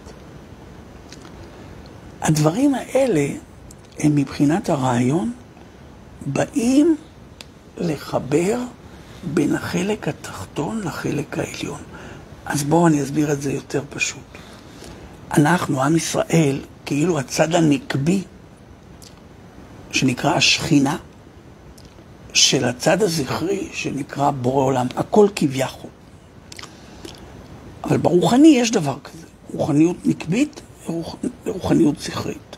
Speaker 1: הדברים האלה הם מבחינת הרעיון באים לחבר בין החלק התחתון לחלק העליון. אז בואו אני אסביר את זה יותר פשוט. אנחנו, עם ישראל, כאילו הצד הנקבי, שנקרא השכינה, של הצד הזכרי שנקרא בורא עולם, הכל כביכול. אבל ברוחני יש דבר כזה, רוחניות נקבית ורוחניות זכרית.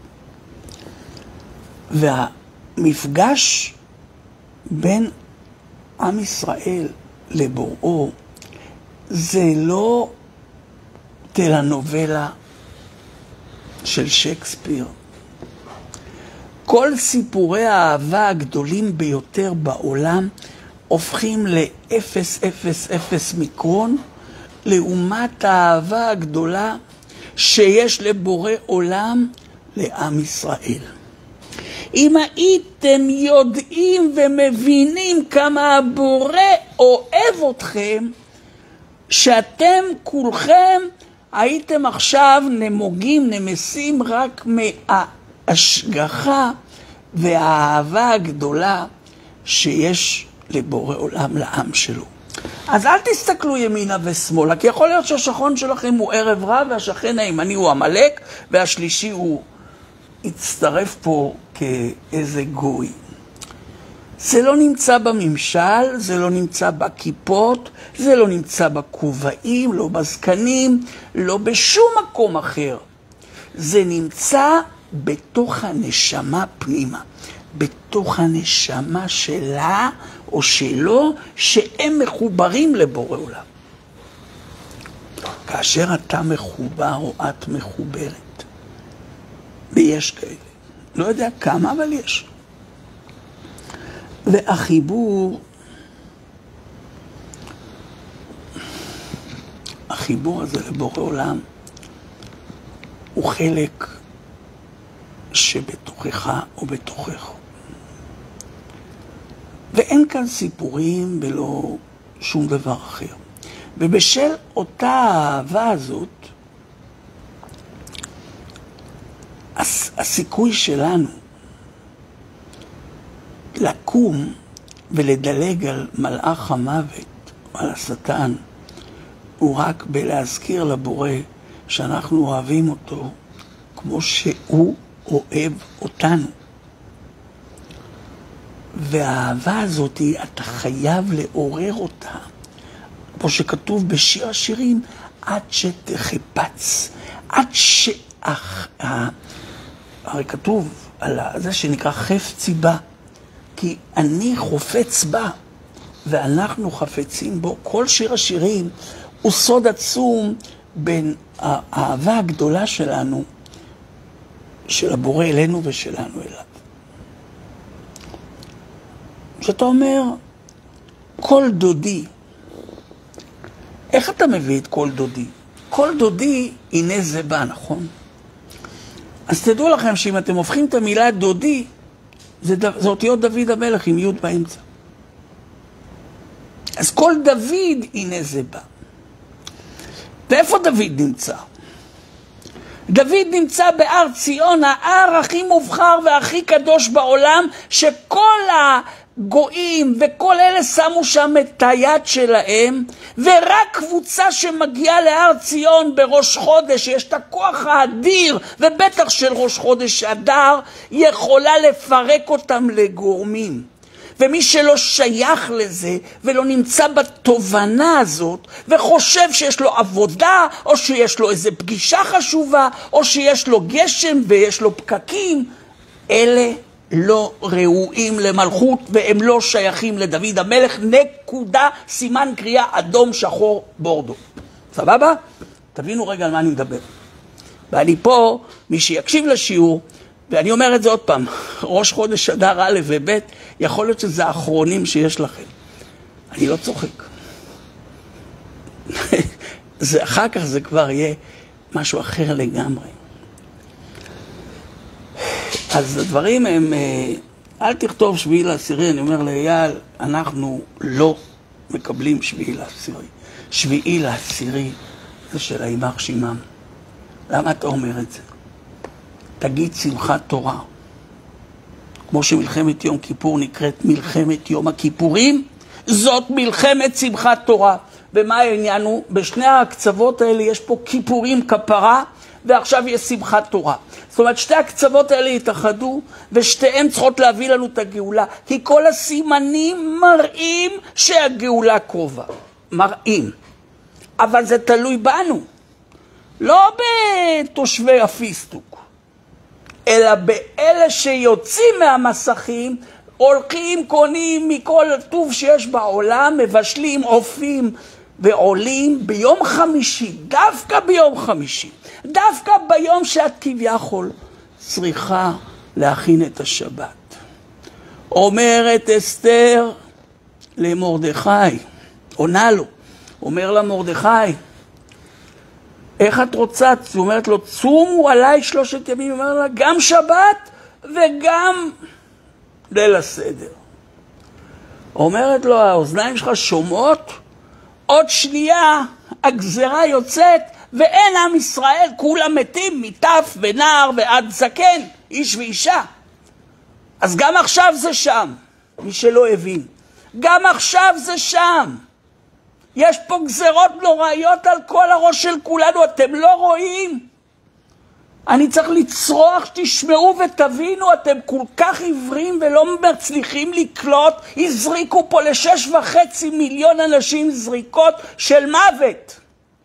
Speaker 1: והמפגש בין עם ישראל לבוראו זה לא טלנובלה של שייקספיר. כל סיפורי האהבה הגדולים ביותר בעולם הופכים ל-אפס אפס אפס מיקרון לעומת האהבה הגדולה שיש לבורא עולם לעם ישראל. אם הייתם יודעים ומבינים כמה הבורא אוהב אתכם, שאתם כולכם הייתם עכשיו נמוגים, נמסים רק מההשגחה והאהבה הגדולה שיש לבורא עולם לעם שלו. אז אל תסתכלו ימינה ושמאלה, כי יכול להיות שהשכן שלכם הוא ערב רע, והשכן הימני הוא המלאק, והשלישי הוא הצטרף פה כאיזה גוי. זה לא נמצא בממשל, זה לא נמצא בכיפות, זה לא נמצא בכובעים, לא בזקנים, לא בשום מקום אחר. זה נמצא בתוך הנשמה פנימה, בתוך הנשמה שלה או שלו, שהם מחוברים לבורא עולם. כאשר אתה מחובר או את מחוברת, ויש כאלה, לא יודע כמה, אבל יש. והחיבור, החיבור הזה לבורא עולם, הוא חלק שבתוכך או בתוכך. ואין כאן סיפורים ולא שום דבר אחר. ובשל אותה האהבה הזאת, הסיכוי שלנו לקום ולדלג על מלאך המוות, על השטן, הוא רק בלהזכיר לבורא שאנחנו אוהבים אותו כמו שהוא אוהב אותנו. והאהבה הזאת, אתה חייב לעורר אותה, כמו שכתוב בשיר השירים, עד שתחפץ, עד ש... הרי כתוב על זה שנקרא חפצי בה, כי אני חופץ בה, ואנחנו חפצים בו. כל שיר השירים הוא סוד עצום בין האהבה הגדולה שלנו, של הבורא אלינו ושלנו אליו. שאתה אומר, כל דודי, איך אתה מביא את כל דודי? כל דודי, הנה זה בא, נכון? אז תדעו לכם שאם אתם הופכים את המילה דודי, זה, זה אותיות דוד המלך עם י' באמצע. אז כל דוד, הנה זה בא. ואיפה דוד נמצא? דוד נמצא בהר ציון, ההר הכי מובחר והכי קדוש בעולם, שכל הגויים וכל אלה שמו שם את היד שלהם, ורק קבוצה שמגיעה להר ציון בראש חודש, יש את הכוח האדיר, ובטח של ראש חודש אדר, יכולה לפרק אותם לגורמים. ומי שלא שייך לזה ולא נמצא בתובנה הזאת וחושב שיש לו עבודה או שיש לו איזה פגישה חשובה או שיש לו גשם ויש לו פקקים, אלה לא ראויים למלכות והם לא שייכים לדוד המלך. נקודה, סימן קריאה אדום שחור בורדו. סבבה? תבינו רגע על מה אני מדבר. ואני פה, מי שיקשיב לשיעור, ואני אומר את זה עוד פעם, ראש חודש אדר א' וב', יכול להיות שזה האחרונים שיש לכם. אני לא צוחק. זה, אחר כך זה כבר יהיה משהו אחר לגמרי. אז הדברים הם, אל תכתוב שביעי לעשירי, אני אומר לאייל, אנחנו לא מקבלים שביעי לעשירי. שביעי לעשירי זה של הימח שמם. למה אתה אומר את זה? תגיד שמחת תורה. כמו שמלחמת יום כיפור נקראת מלחמת יום הכיפורים, זאת מלחמת שמחת תורה. ומה העניין הוא? בשני הקצוות האלה יש פה כיפורים כפרה, ועכשיו יש שמחת תורה. זאת אומרת, שתי הקצוות האלה התאחדו, ושתיהן צריכות להביא לנו את הגאולה, כי כל הסימנים מראים שהגאולה קרובה. מראים. אבל זה תלוי בנו. לא בתושבי הפיסטוק, אלא באלה שיוצאים מהמסכים, הולכים, קונים מכל טוב שיש בעולם, מבשלים, עופים ועולים ביום חמישי, דווקא ביום חמישי, דווקא ביום שאת כביכול צריכה להכין את השבת. אומרת אסתר למרדכי, עונה לו, אומר לה מרדכי, איך את רוצה? היא אומרת לו, צומו עליי שלושת ימים. היא אומרת לה, גם שבת וגם ליל הסדר. אומרת לו, האוזניים שלך שומעות, עוד שנייה הגזרה יוצאת, ואין עם ישראל, כולם מתים, מטף ונער ועד זקן, איש ואישה. אז גם עכשיו זה שם, מי שלא הבין. גם עכשיו זה שם. יש פה גזרות נוראיות על כל הראש של כולנו, אתם לא רואים? אני צריך לצרוח, תשמעו ותבינו, אתם כל כך עיוורים ולא מצליחים לקלוט, הזריקו פה לשש וחצי מיליון אנשים זריקות של מוות.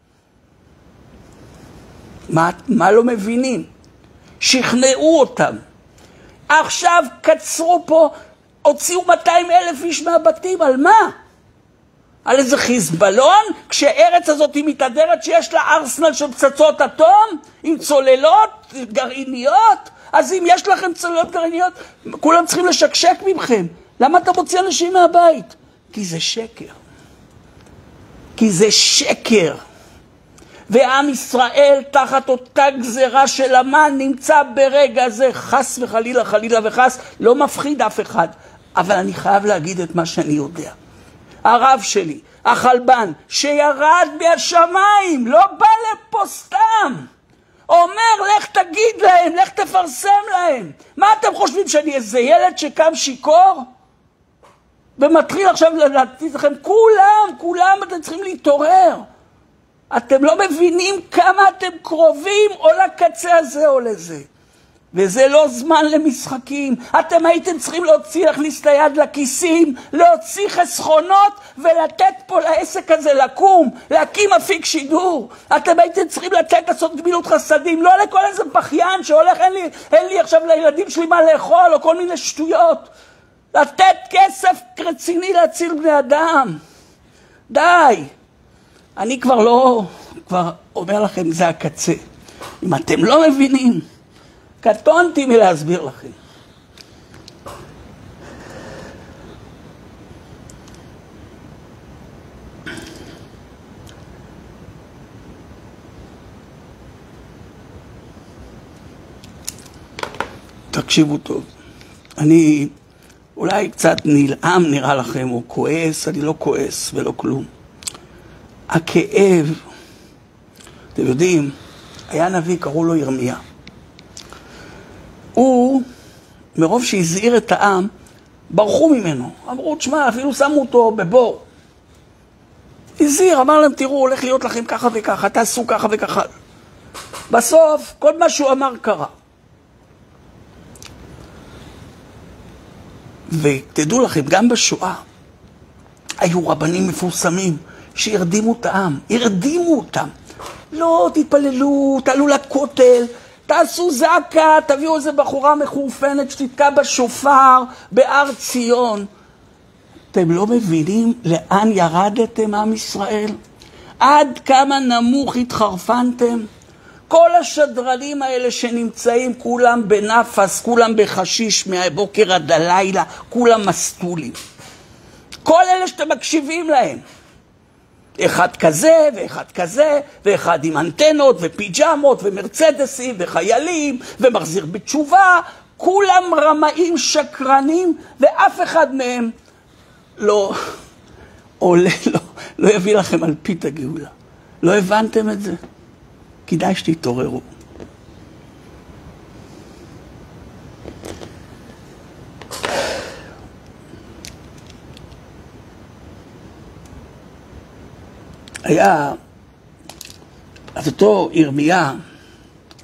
Speaker 1: מה, מה לא מבינים? שכנעו אותם. עכשיו קצרו פה, הוציאו מאתיים אלף איש מהבתים, על מה? על איזה חיזבאללון, כשארץ הזאת היא מתהדרת שיש לה ארסנל של פצצות אטום, עם צוללות גרעיניות, אז אם יש לכם צוללות גרעיניות, כולם צריכים לשקשק ממכם. למה אתה מוציא אנשים מהבית? כי זה שקר. כי זה שקר. ועם ישראל תחת אותה גזרה של המן נמצא ברגע זה, חס וחלילה, חלילה וחס, לא מפחיד אף אחד. אבל אני חייב להגיד את מה שאני יודע. הרב שלי, החלבן, שירד מהשמיים, לא בא לפה סתם. אומר, לך תגיד להם, לך תפרסם להם. מה אתם חושבים, שאני איזה ילד שקם שיקור? ומתחיל עכשיו להטיס לכם, כולם, כולם אתם צריכים להתעורר. אתם לא מבינים כמה אתם קרובים או לקצה הזה או לזה. וזה לא זמן למשחקים. אתם הייתם צריכים להוציא, להכניס את היד לכיסים, להוציא חסכונות ולתת פה לעסק הזה לקום, להקים אפיק שידור. אתם הייתם צריכים לתת לעשות גמילות חסדים, לא לכל איזה בכיין שהולך, אין לי, אין לי עכשיו לילדים שלי מה לאכול או כל מיני שטויות. לתת כסף רציני להציל בני אדם. די. אני כבר לא, כבר אומר לכם, זה הקצה. אם אתם לא מבינים, קטונתי מלהסביר לכם. תקשיבו טוב. אני אולי קצת נלעם נראה לכם, או כועס, אני לא כועס ולא כלום. הכאב, אתם יודעים, היה נביא, קראו לו ירמיה. הוא, מרוב שהזהיר את העם, ברחו ממנו. אמרו, תשמע, אפילו שמו אותו בבור. הזהיר, אמר להם, תראו, הולך להיות לכם ככה וככה, תעשו ככה וככה. בסוף, כל מה שהוא אמר קרה. ותדעו לכם, גם בשואה, היו רבנים מפורסמים שהרדימו את העם, הרדימו אותם. לא, תתפללו, תעלו לכותל, תעשו זעקה, תביאו איזה בחורה מחורפנת שתתקע בשופר בהר ציון. אתם לא מבינים לאן ירדתם עם ישראל? עד כמה נמוך התחרפנתם? כל השדרנים האלה שנמצאים, כולם בנפס, כולם בחשיש מהבוקר עד הלילה, כולם מסטולים. כל אלה שאתם מקשיבים להם. אחד כזה ואחד כזה, ואחד עם אנטנות ופיג'מות ומרצדסים וחיילים ומחזיר בתשובה, כולם רמאים שקרנים, ואף אחד מהם לא עולה, לא, לא יביא לכם על פית הגאולה. לא הבנתם את זה? כדאי שתתעוררו. היה, אז אותו ירמיה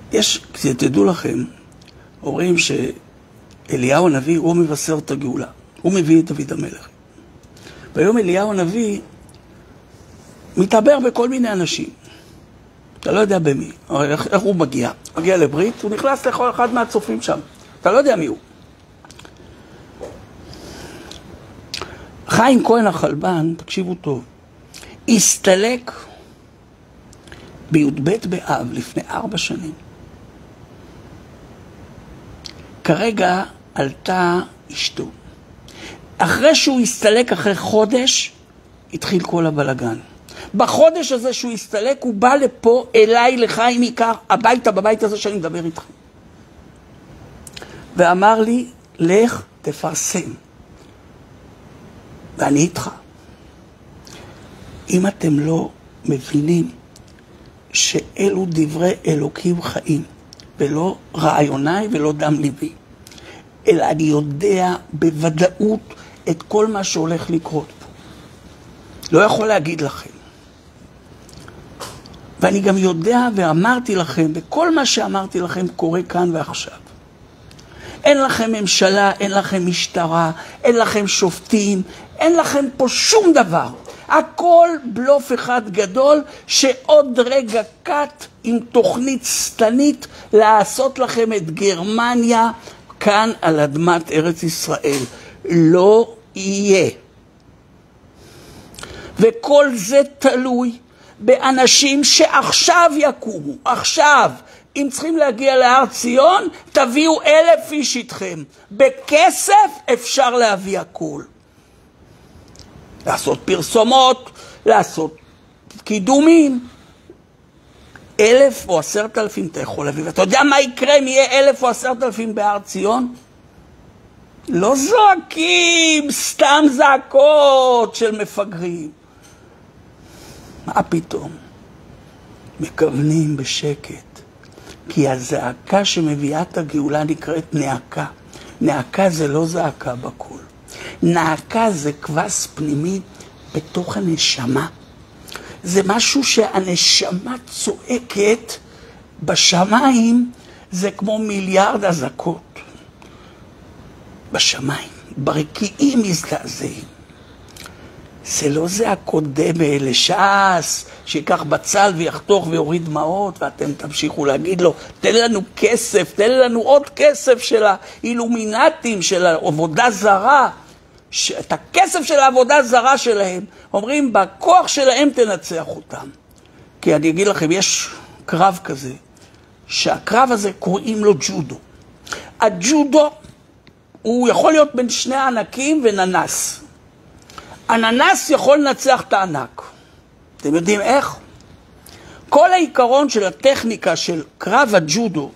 Speaker 1: יש, תדעו לכם, אומרים שאליהו הנביא הוא מבשר את הגאולה, הוא מביא את דוד המלך. והיום אליהו הנביא מתעבר בכל מיני אנשים. אתה לא יודע במי, איך, איך הוא מגיע. מגיע לברית, הוא נכנס לכל אחד מהצופים שם. אתה לא יודע מי הוא. חיים כהן החלבן, תקשיבו טוב, הסתלק בי"ב באב לפני ארבע שנים. כרגע עלתה אשתו. אחרי שהוא הסתלק אחרי חודש, התחיל כל הבלגן. בחודש הזה שהוא הסתלק, הוא בא לפה אליי לחיים עיקר, הביתה, בבית הזה שאני מדבר איתכם. ואמר לי, לך תפרסם. ואני איתך. אם אתם לא מבינים שאלו דברי אלוקים חיים, ולא רעיוניי ולא דם ליבי, אלא אני יודע בוודאות את כל מה שהולך לקרות פה. לא יכול להגיד לכם. ואני גם יודע ואמרתי לכם, וכל מה שאמרתי לכם קורה כאן ועכשיו. אין לכם ממשלה, אין לכם משטרה, אין לכם שופטים, אין לכם פה שום דבר. הכל בלוף אחד גדול שעוד רגע קט עם תוכנית סתנית לעשות לכם את גרמניה כאן על אדמת ארץ ישראל. לא יהיה. וכל זה תלוי באנשים שעכשיו יקומו, עכשיו. אם צריכים להגיע להר ציון, תביאו אלף איש איתכם. בכסף אפשר להביא הכל. לעשות פרסומות, לעשות קידומים. אלף או עשרת אלפים אתה יכול להביא. ואתה יודע מה יקרה אם יהיה אלף או עשרת אלפים בהר ציון? לא זועקים, סתם זעקות של מפגרים. מה פתאום? מכוונים בשקט. כי הזעקה שמביאה את הגאולה נקראת נעקה. נעקה זה לא זעקה בקול. נעקה זה כבש פנימי בתוך הנשמה. זה משהו שהנשמה צועקת בשמיים, זה כמו מיליארד אזעקות. בשמיים, ברקיעים מזדעזעים. זה לא זעקות דמה לש"ס, שיקח בצל ויחתוך ויוריד דמעות, ואתם תמשיכו להגיד לו, תן לנו כסף, תן לנו עוד כסף של האילומינטים, של העבודה זרה. את הכסף של העבודה זרה שלהם, אומרים, בכוח שלהם תנצח אותם. כי אני אגיד לכם, יש קרב כזה, שהקרב הזה קוראים לו ג'ודו. הג'ודו הוא יכול להיות בין שני ענקים וננס. הננס יכול לנצח את הענק. אתם יודעים איך? כל העיקרון של הטכניקה של קרב הג'ודו,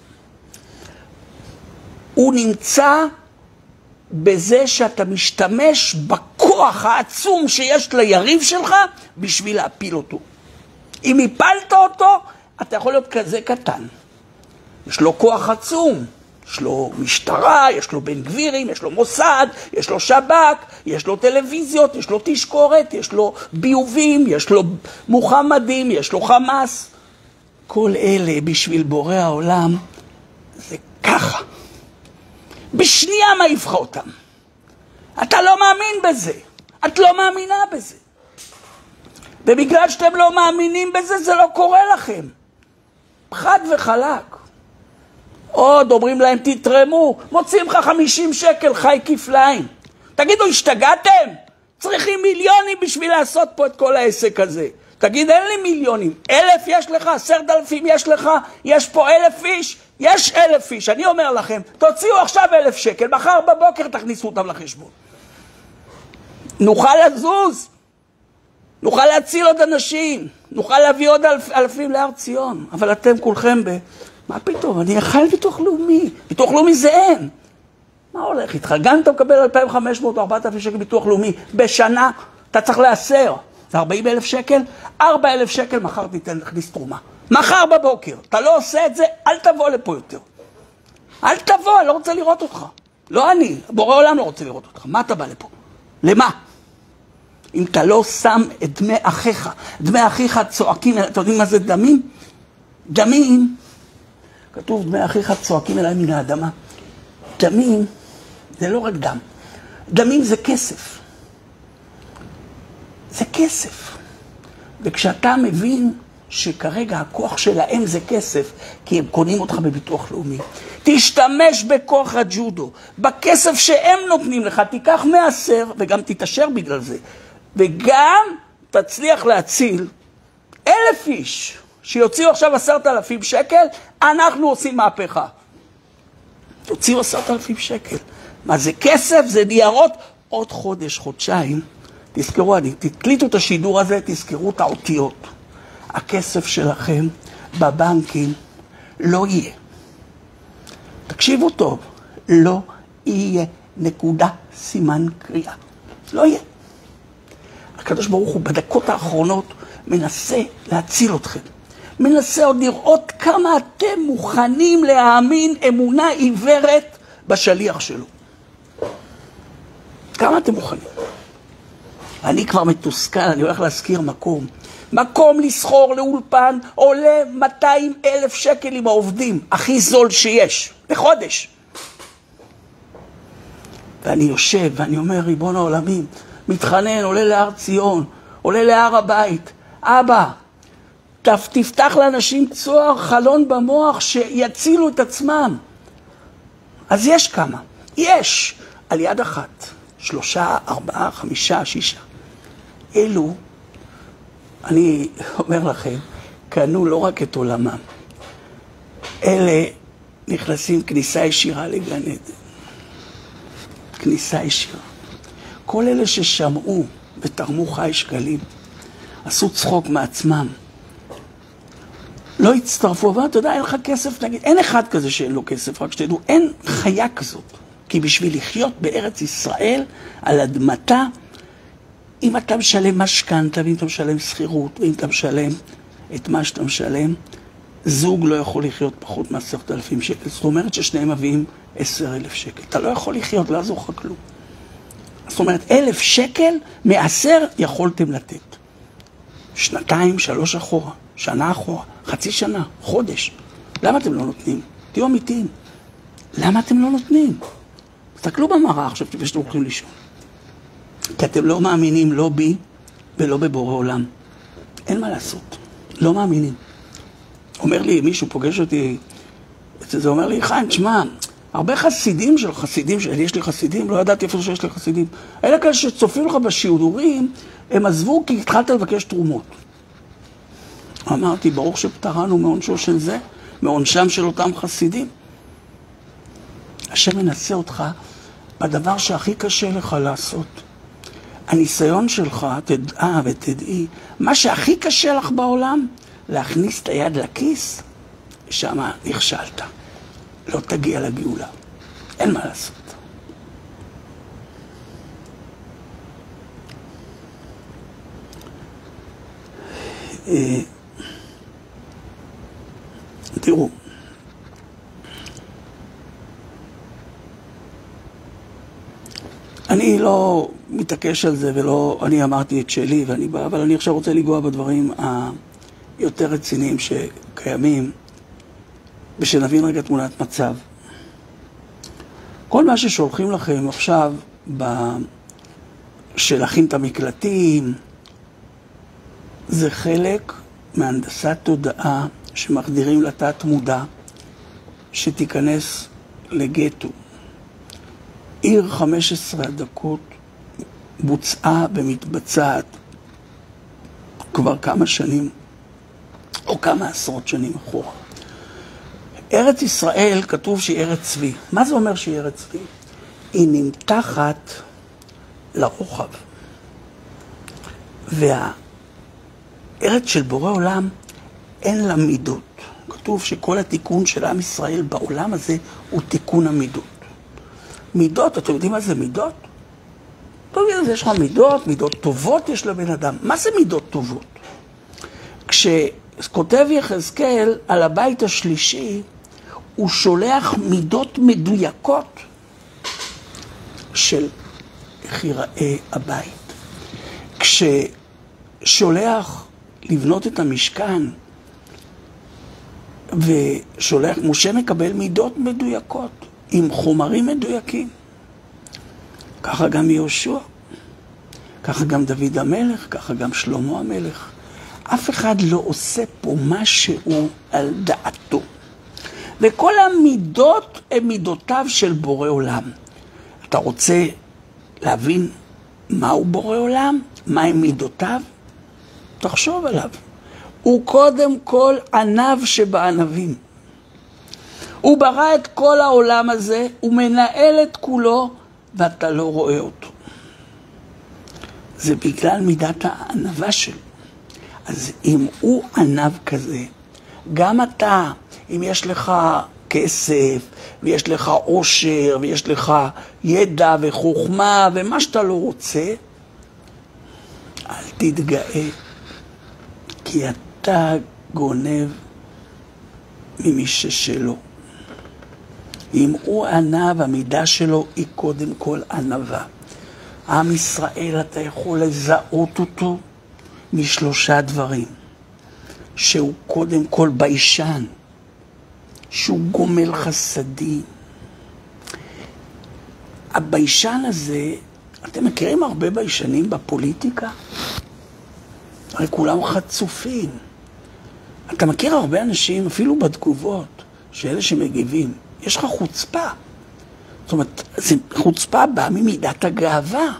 Speaker 1: הוא נמצא בזה שאתה משתמש בכוח העצום שיש ליריב שלך בשביל להפיל אותו. אם הפלת אותו, אתה יכול להיות כזה קטן. יש לו כוח עצום. יש לו משטרה, יש לו בן גבירים, יש לו מוסד, יש לו שב"כ, יש לו טלוויזיות, יש לו תשקורת, יש לו ביובים, יש לו מוחמדים, יש לו חמאס. כל אלה בשביל בורא העולם זה ככה. בשנייה מעיף לך אותם. אתה לא מאמין בזה. את לא מאמינה בזה. ובגלל שאתם לא מאמינים בזה, זה לא קורה לכם. חד וחלק. עוד אומרים להם תתרמו, מוצאים לך חמישים שקל חי כפליים. תגידו, השתגעתם? צריכים מיליונים בשביל לעשות פה את כל העסק הזה. תגיד, אין לי מיליונים. אלף יש לך, עשרת אלפים יש לך, יש פה אלף איש, יש אלף איש. אני אומר לכם, תוציאו עכשיו אלף שקל, מחר בבוקר תכניסו אותם לחשבון. נוכל לזוז, נוכל להציל עוד אנשים, נוכל להביא עוד אלף, אלפים להר ציון. אבל אתם כולכם ב... מה פתאום? אני אחל ביטוח לאומי. ביטוח לאומי זה אין. מה הולך איתך? גם אתה מקבל אלפיים וחמש מאות או ארבעת אלפים שקל ביטוח לאומי בשנה, אתה צריך לעשר. זה ארבעים אלף שקל? ארבעה אלף שקל מחר תיתן להכניס תרומה. מחר בבוקר. אתה לא עושה את זה, אל תבוא לפה יותר. אל תבוא, אני לא רוצה לראות אותך. לא אני, בורא עולם לא רוצה לראות אותך. מה אתה בא לפה? למה? אם אתה לא שם את דמי אחיך, דמי אחיך צועקים, אתם יודעים מה זה דמים? דמים, כתוב, דמי אחיך צועקים אליי מן האדמה. דמים זה לא רק דם. דמים זה כסף. זה כסף. וכשאתה מבין שכרגע הכוח שלהם זה כסף, כי הם קונים אותך בביטוח לאומי, תשתמש בכוח הג'ודו, בכסף שהם נותנים לך, תיקח מעשר וגם תתאשר בגלל זה. וגם תצליח להציל אלף איש שיוציאו עכשיו עשרת אלפים שקל, אנחנו עושים מהפכה. תוציאו עשרת אלפים שקל. מה זה כסף? זה ניירות. עוד חודש, חודשיים, תזכרו, אני, תקליטו את השידור הזה, תזכרו את האותיות. הכסף שלכם בבנקים לא יהיה. תקשיבו טוב, לא יהיה נקודה סימן קריאה. לא יהיה. הקדוש ברוך הוא בדקות האחרונות מנסה להציל אתכם. מנסה עוד לראות כמה אתם מוכנים להאמין אמונה עיוורת בשליח שלו. כמה אתם מוכנים? אני כבר מתוסכל, אני הולך להזכיר מקום. מקום לסחור לאולפן עולה מאתיים אלף שקל עם העובדים, הכי זול שיש, לחודש. ואני יושב ואני אומר, ריבון העולמים, מתחנן, עולה להר ציון, עולה להר הבית. אבא, תפתח לאנשים צוהר חלון במוח שיצילו את עצמם. אז יש כמה, יש, על יד אחת, שלושה, ארבעה, חמישה, שישה. אלו, אני אומר לכם, קנו לא רק את עולמם. אלה נכנסים כניסה ישירה לגן עדן. כניסה ישירה. כל אלה ששמעו ותרמו חי שקלים, עשו צחוק מעצמם. לא הצטרפו, אבל אתה יודע, אין לך כסף, נגיד, אין אחד כזה שאין לו כסף, רק שתדעו, אין חיה כזאת. כי בשביל לחיות בארץ ישראל, על אדמתה, אם אתה משלם משכנתה, ואם אתה משלם שכירות, ואם אתה משלם את מה שאתה משלם, זוג לא יכול לחיות פחות מעשרת אלפים שקל. זאת אומרת ששניהם מביאים עשר אלף שקל. אתה לא יכול לחיות, לא יעזור לך כלום. זאת אומרת, אלף שקל מעשר יכולתם לתת. שנתיים, שלוש אחורה, שנה אחורה, חצי שנה, חודש. למה אתם לא נותנים? תהיו אמיתיים. למה אתם לא נותנים? תסתכלו במראה עכשיו שאתם הולכים לישון. כי אתם לא מאמינים לא בי ולא בבורא עולם. אין מה לעשות. לא מאמינים. אומר לי, מישהו פוגש אותי, זה אומר לי, חיים, תשמע, הרבה חסידים של חסידים, יש לי חסידים, לא ידעתי איפה שיש לי חסידים. אלה כאלה שצופים לך בשיעורים, הם עזבו כי התחלת לבקש תרומות. אמרתי, ברוך שפטרנו מעונשו של זה, מעונשם של אותם חסידים. השם מנסה אותך בדבר שהכי קשה לך לעשות. הניסיון שלך, תדעה ותדעי, מה שהכי קשה לך בעולם, להכניס את היד לכיס, שמה נכשלת. לא תגיע לגאולה. אין מה לעשות. תראו, אני לא מתעקש על זה ולא, אני אמרתי את שלי ואני בא, אבל אני עכשיו רוצה לגוע בדברים היותר רציניים שקיימים, ושנבין רגע תמונת מצב. כל מה ששולחים לכם עכשיו, שלהכין את המקלטים, זה חלק מהנדסת תודעה שמחדירים לתת מודע, שתיכנס לגטו. עיר חמש עשרה דקות בוצעה ומתבצעת כבר כמה שנים, או כמה עשרות שנים אחורה. ארץ ישראל כתוב שהיא ארץ צבי. מה זה אומר שהיא ארץ צבי? היא נמתחת לרוחב. והארץ של בורא עולם אין לה מידות. כתוב שכל התיקון של עם ישראל בעולם הזה הוא תיקון המידות. מידות, אתם יודעים מה זה מידות? טוב, יש לך מידות, מידות טובות יש לבן אדם. מה זה מידות טובות? כשכותב יחזקאל על הבית השלישי, הוא שולח מידות מדויקות של איך ייראה הבית. כששולח לבנות את המשכן, ושולח, משה מקבל מידות מדויקות, עם חומרים מדויקים. ככה גם יהושע, ככה גם דוד המלך, ככה גם שלמה המלך. אף אחד לא עושה פה משהו על דעתו. וכל המידות הן מידותיו של בורא עולם. אתה רוצה להבין מהו בורא עולם? מהם מידותיו? תחשוב עליו. הוא קודם כל ענב שבענבים. הוא ברא את כל העולם הזה, הוא מנהל את כולו, ואתה לא רואה אותו. זה בגלל מידת הענבה שלו. אז אם הוא ענב כזה, גם אתה, אם יש לך כסף, ויש לך עושר, ויש לך ידע וחוכמה, ומה שאתה לא רוצה, אל תתגאה, כי אתה גונב ממי ששלו. אם הוא ענב, המידה שלו היא קודם כל ענבה. עם ישראל, אתה יכול לזהות אותו משלושה דברים. שהוא קודם כל ביישן, שהוא גומל חסדים. הביישן הזה, אתם מכירים הרבה ביישנים בפוליטיקה? הרי כולם חצופים. אתה מכיר הרבה אנשים, אפילו בתגובות, שאלה שמגיבים, יש לך חוצפה. זאת אומרת, חוצפה באה ממידת הגאווה.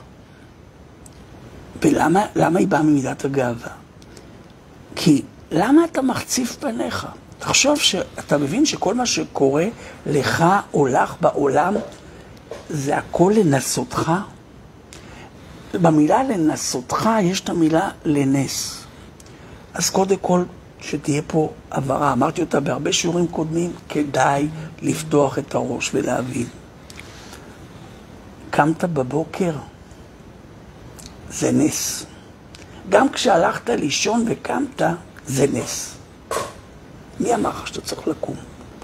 Speaker 1: ולמה למה היא באה ממידת הגאווה? כי למה אתה מחציף פניך? תחשוב שאתה מבין שכל מה שקורה לך או לך בעולם, זה הכל לנסותך. במילה לנסותך יש את המילה לנס. אז קודם כל שתהיה פה עברה. אמרתי אותה בהרבה שיעורים קודמים, כדאי לפתוח את הראש ולהבין. קמת בבוקר, זה נס. גם כשהלכת לישון וקמת, זה נס. מי אמר לך שאתה צריך לקום?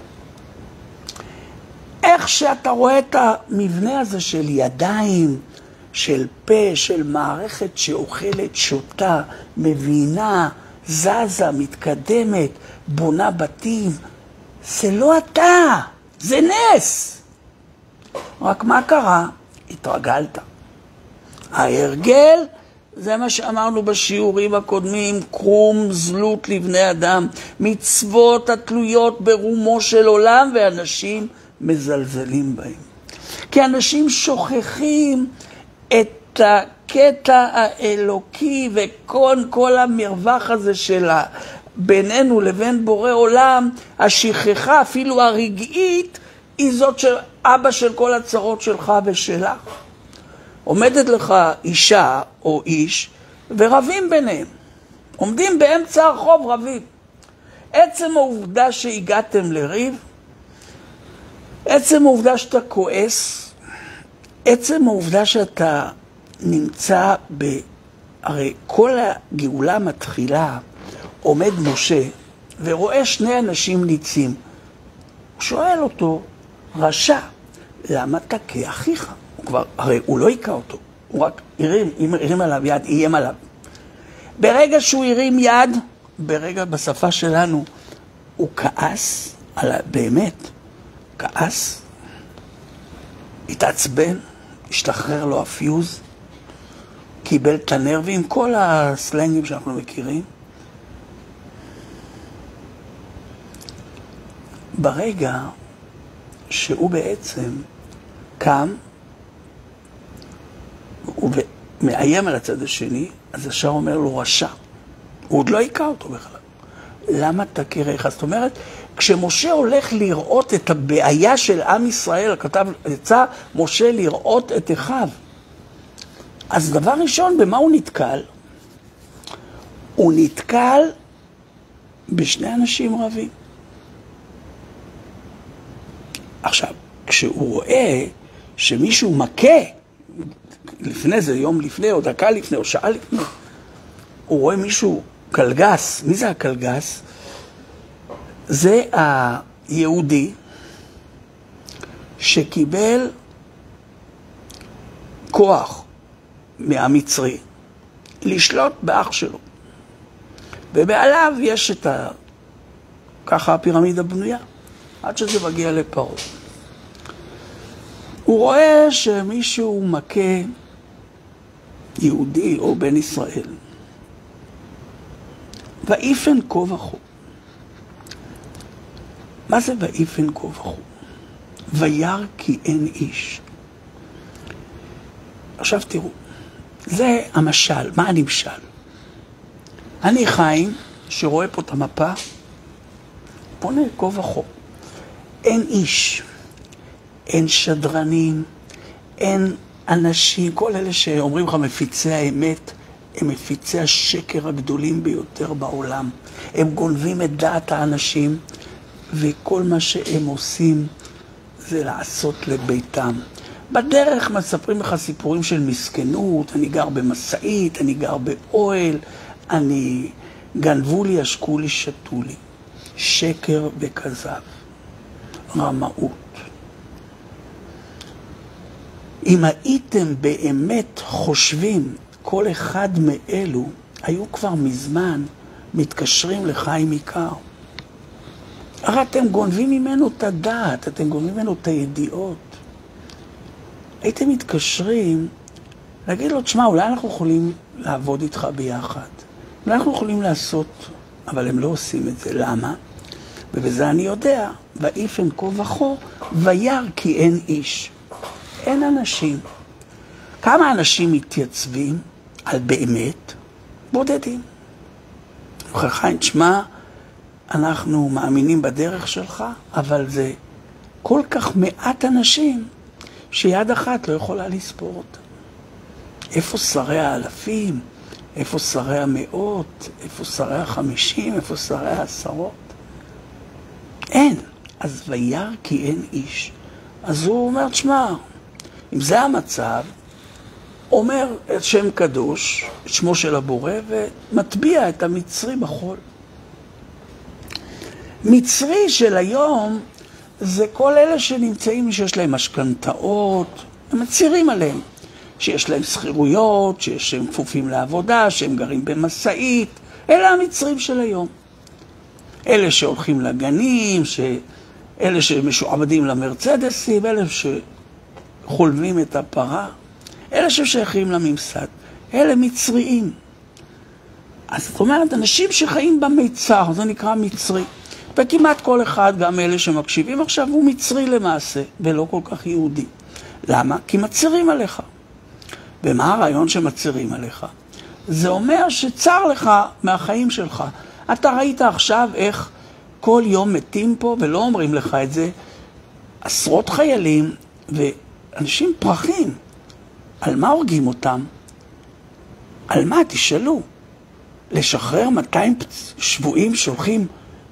Speaker 1: איך שאתה רואה את המבנה הזה של ידיים, של פה, של מערכת שאוכלת, שותה, מבינה, זזה, מתקדמת, בונה בתים, זה לא אתה, זה נס. רק מה קרה? התרגלת. ההרגל, זה מה שאמרנו בשיעורים הקודמים, קרום זלות לבני אדם, מצוות התלויות ברומו של עולם, ואנשים מזלזלים בהם. כי אנשים שוכחים את הקטע האלוקי וכל כל המרווח הזה של בינינו לבין בורא עולם, השכחה אפילו הרגעית, היא זאת של אבא של כל הצרות שלך ושלך. עומדת לך אישה או איש ורבים ביניהם. עומדים באמצע הרחוב רבים. עצם העובדה שהגעתם לריב, עצם העובדה שאתה כועס, עצם העובדה שאתה נמצא ב... הרי כל הגאולה מתחילה, עומד משה ורואה שני אנשים ניצים. הוא שואל אותו, רשע, למה תכה אחיך? הוא כבר, הרי הוא לא היקע אותו, הוא רק הרים, הרים עליו יד, איים עליו. ברגע שהוא הרים יד, ברגע בשפה שלנו, הוא כעס, על, באמת, כעס, התעצבן, השתחרר לו הפיוז, קיבל את הנרבים, כל הסלנגים שאנחנו מכירים. ברגע שהוא בעצם קם, הוא מאיים על הצד השני, אז השאר אומר לו רשע. הוא עוד לא היקע אותו בכלל. למה תכירך? זאת אומרת, כשמשה הולך לראות את הבעיה של עם ישראל, הכתב יצא משה לראות את אחיו. אז דבר ראשון, במה הוא נתקל? הוא נתקל בשני אנשים רבים. עכשיו, כשהוא רואה שמישהו מכה, לפני זה, יום לפני, או דקה לפני, או שעה לפני, הוא רואה מישהו קלגס. מי זה הקלגס? זה היהודי שקיבל כוח מהמצרי לשלוט באח שלו. ובעליו יש את ככה הפירמידה בנויה, עד שזה מגיע לפרעה. הוא רואה שמישהו מכה יהודי או בן ישראל. ואיפן כה וכה. מה זה ואיפן כה וכה? וירא כי אין איש. עכשיו תראו, זה המשל. מה הנמשל? אני חיים, שרואה פה את המפה, פונה כה וכה. אין איש, אין שדרנים, אין אנשים, כל אלה שאומרים לך מפיצי האמת, הם מפיצי השקר הגדולים ביותר בעולם. הם גונבים את דעת האנשים, וכל מה שהם עושים זה לעשות לביתם. בדרך מספרים לך סיפורים של מסכנות, אני גר במסעית, אני גר באוהל, אני גנבו לי, עשקו לי, שתו לי. שקר וכזב, רמאות. אם הייתם באמת חושבים, כל אחד מאלו, היו כבר מזמן מתקשרים לחיים עיקר. הרי אתם גונבים ממנו את הדעת, אתם גונבים ממנו את הידיעות. הייתם מתקשרים, להגיד לו, תשמע, אולי אנחנו יכולים לעבוד איתך ביחד. אולי אנחנו יכולים לעשות, אבל הם לא עושים את זה. למה? ובזה אני יודע, ואיפן כה וכה, וירא כי אין איש. אין אנשים. כמה אנשים מתייצבים על באמת? בודדים. חיים, תשמע, אנחנו מאמינים בדרך שלך, אבל זה כל כך מעט אנשים שיד אחת לא יכולה לספור אותם. איפה שרי האלפים? איפה שרי המאות? איפה שרי החמישים? איפה שרי העשרות? אין. אז וירא כי אין איש. אז הוא אומר, תשמע, אם זה המצב, אומר את שם קדוש, את שמו של הבורא, ומטביע את המצרי בחול. מצרי של היום זה כל אלה שנמצאים, שיש להם משכנתאות, הם מצירים עליהם, שיש להם שכירויות, שיש הם כפופים לעבודה, שהם גרים במסעית, אלה המצרים של היום. אלה שהולכים לגנים, אלה שמשועבדים למרצדסים, אלה שחולבים את הפרה, אלה ששייכים לממסד, אלה מצריים. אז זאת אומרת, אנשים שחיים במיצר, זה נקרא מצרי. וכמעט כל אחד, גם אלה שמקשיבים עכשיו, הוא מצרי למעשה, ולא כל כך יהודי. למה? כי מצרים עליך. ומה הרעיון שמצרים עליך? זה אומר שצר לך מהחיים שלך. אתה ראית עכשיו איך כל יום מתים פה, ולא אומרים לך את זה, עשרות חיילים ואנשים פרחים. על מה הורגים אותם? על מה? תשאלו. לשחרר מאתיים שבועים שהולכים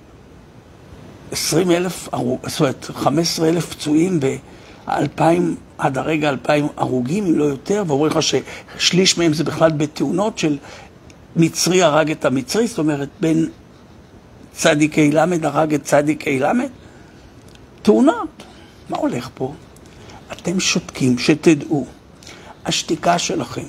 Speaker 1: עשרים אלף, זאת אומרת, חמישה עשר אלף פצועים ו-אלפיים, עד הרגע אלפיים הרוגים, אם לא יותר, ואומרים לך ששליש מהם זה בכלל בתאונות של מצרי הרג את המצרי, זאת אומרת, בין צדיקי למד הרג את צדיקי למד. תאונות. מה הולך פה? אתם שותקים, שתדעו. השתיקה שלכם,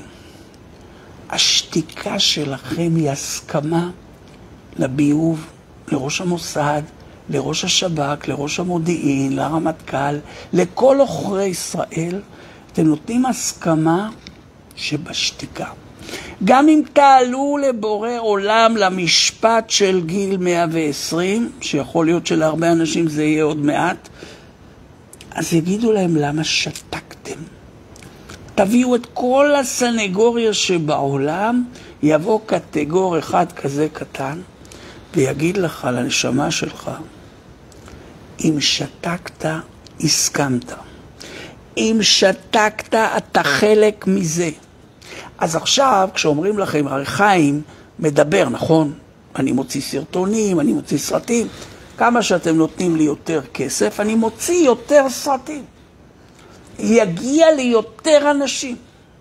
Speaker 1: השתיקה שלכם היא הסכמה לביוב, לראש המוסד, לראש השב"כ, לראש המודיעין, לרמטכ"ל, לכל עוכרי ישראל. אתם נותנים הסכמה שבשתיקה. גם אם תעלו לבורא עולם למשפט של גיל מאה ועשרים, שיכול להיות שלהרבה אנשים זה יהיה עוד מעט, אז יגידו להם למה שתקתם. תביאו את כל הסנגוריה שבעולם, יבוא קטגור אחד כזה קטן, ויגיד לך לנשמה שלך, אם שתקת, הסכמת. אם שתקת, אתה חלק מזה. אז עכשיו, כשאומרים לכם, הרי חיים מדבר, נכון? אני מוציא סרטונים, אני מוציא סרטים. כמה שאתם נותנים לי יותר כסף, אני מוציא יותר סרטים. יגיע לי יותר אנשים.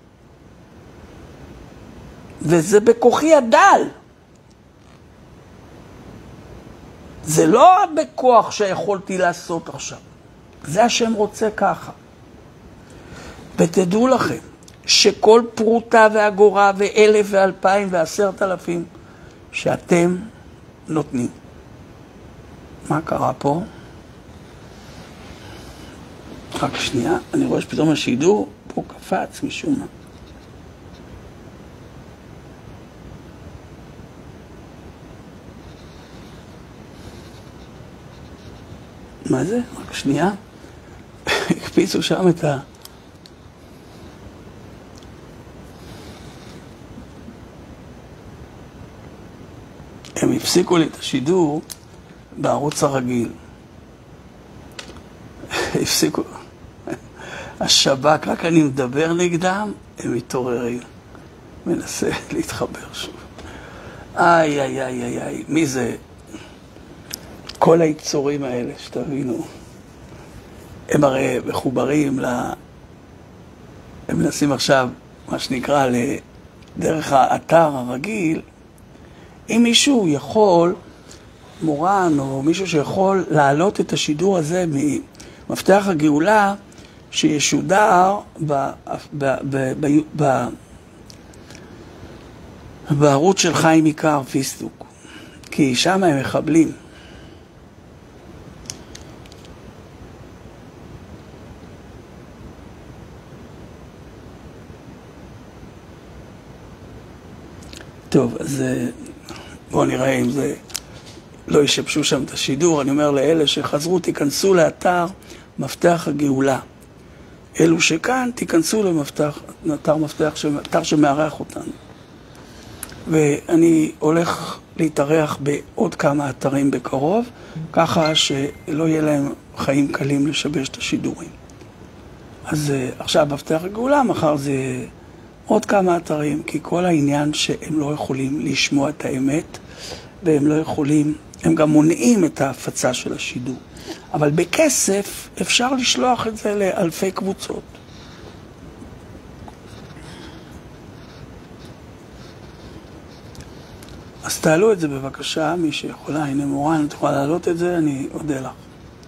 Speaker 1: וזה בכוחי הדל. זה לא בכוח שיכולתי לעשות עכשיו. זה השם רוצה ככה. ותדעו לכם, שכל פרוטה ואגורה ואלף ואלפיים ועשרת אלפים שאתם נותנים, מה קרה פה? רק שנייה, אני רואה שפתאום השידור פה קפץ משום מה. מה זה? רק שנייה. הקפיצו שם את ה... הם הפסיקו לי את השידור בערוץ הרגיל. הפסיקו. השב"כ, רק אני מדבר נגדם, הם מתעוררים. מנסה להתחבר שוב. איי, איי, איי, איי, איי. מי זה? כל היצורים האלה, שתבינו. הם הרי מחוברים ל... הם מנסים עכשיו, מה שנקרא, לדרך האתר הרגיל. אם מישהו יכול, מורן או מישהו שיכול להעלות את השידור הזה ממפתח הגאולה, שישודר ב, ב, ב, ב, ב, בערוץ של חיים עיקר פיסטוק, כי שם הם מחבלים. טוב, אז בואו נראה אם זה לא ישבשו שם את השידור. אני אומר לאלה שחזרו, תיכנסו לאתר מפתח הגאולה. אלו שכאן, תיכנסו למפתח, אתר מפתח, אתר שמארח אותנו. ואני הולך להתארח בעוד כמה אתרים בקרוב, ככה שלא יהיה להם חיים קלים לשבש את השידורים. אז עכשיו מפתח הגאולה, מחר זה עוד כמה אתרים, כי כל העניין שהם לא יכולים לשמוע את האמת, והם לא יכולים, הם גם מונעים את ההפצה של השידור. אבל בכסף אפשר לשלוח את זה לאלפי קבוצות. אז תעלו את זה בבקשה, מי שיכולה, הנה מורן, את יכולה להעלות את זה, אני אודה לך.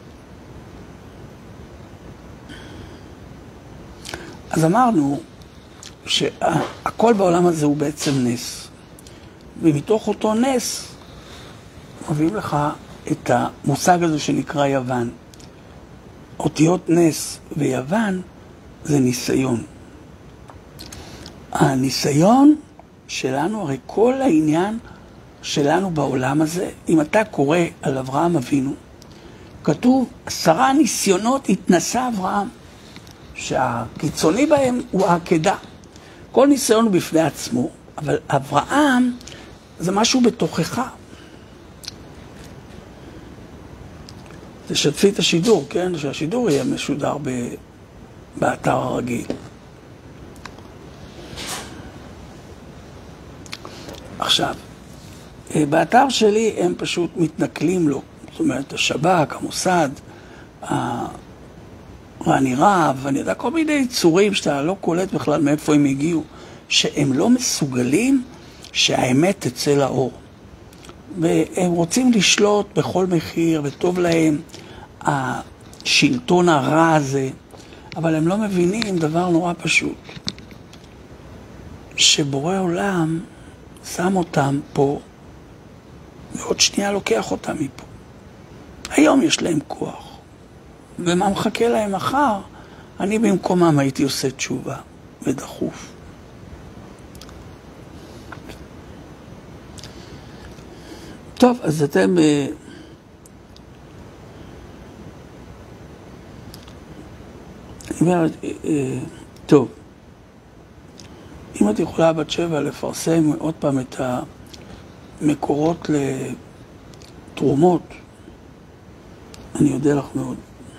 Speaker 1: אז אמרנו שהכל בעולם הזה הוא בעצם נס. ומתוך אותו נס מביאים לך את המושג הזה שנקרא יוון. אותיות נס ויוון זה ניסיון. הניסיון שלנו, הרי כל העניין שלנו בעולם הזה, אם אתה קורא על אברהם אבינו, כתוב עשרה ניסיונות התנסה אברהם, שהקיצוני בהם הוא העקדה. כל ניסיון הוא בפני עצמו, אבל אברהם זה משהו בתוכך. תשתפי את השידור, כן? שהשידור יהיה משודר ב... באתר הרגיל. עכשיו, באתר שלי הם פשוט מתנכלים לו. זאת אומרת, השב"כ, המוסד, רני רב, אני יודע, כל מיני צורים שאתה לא קולט בכלל מאיפה הם הגיעו, שהם לא מסוגלים שהאמת תצא לאור. והם רוצים לשלוט בכל מחיר, וטוב להם השלטון הרע הזה, אבל הם לא מבינים דבר נורא פשוט. שבורא עולם שם אותם פה, ועוד שנייה לוקח אותם מפה. היום יש להם כוח. ומה מחכה להם מחר? אני במקומם הייתי עושה תשובה ודחוף. טוב, אז אתם... טוב, אם את יכולה בת שבע לפרסם עוד פעם את המקורות לתרומות, אני יודע לך מאוד.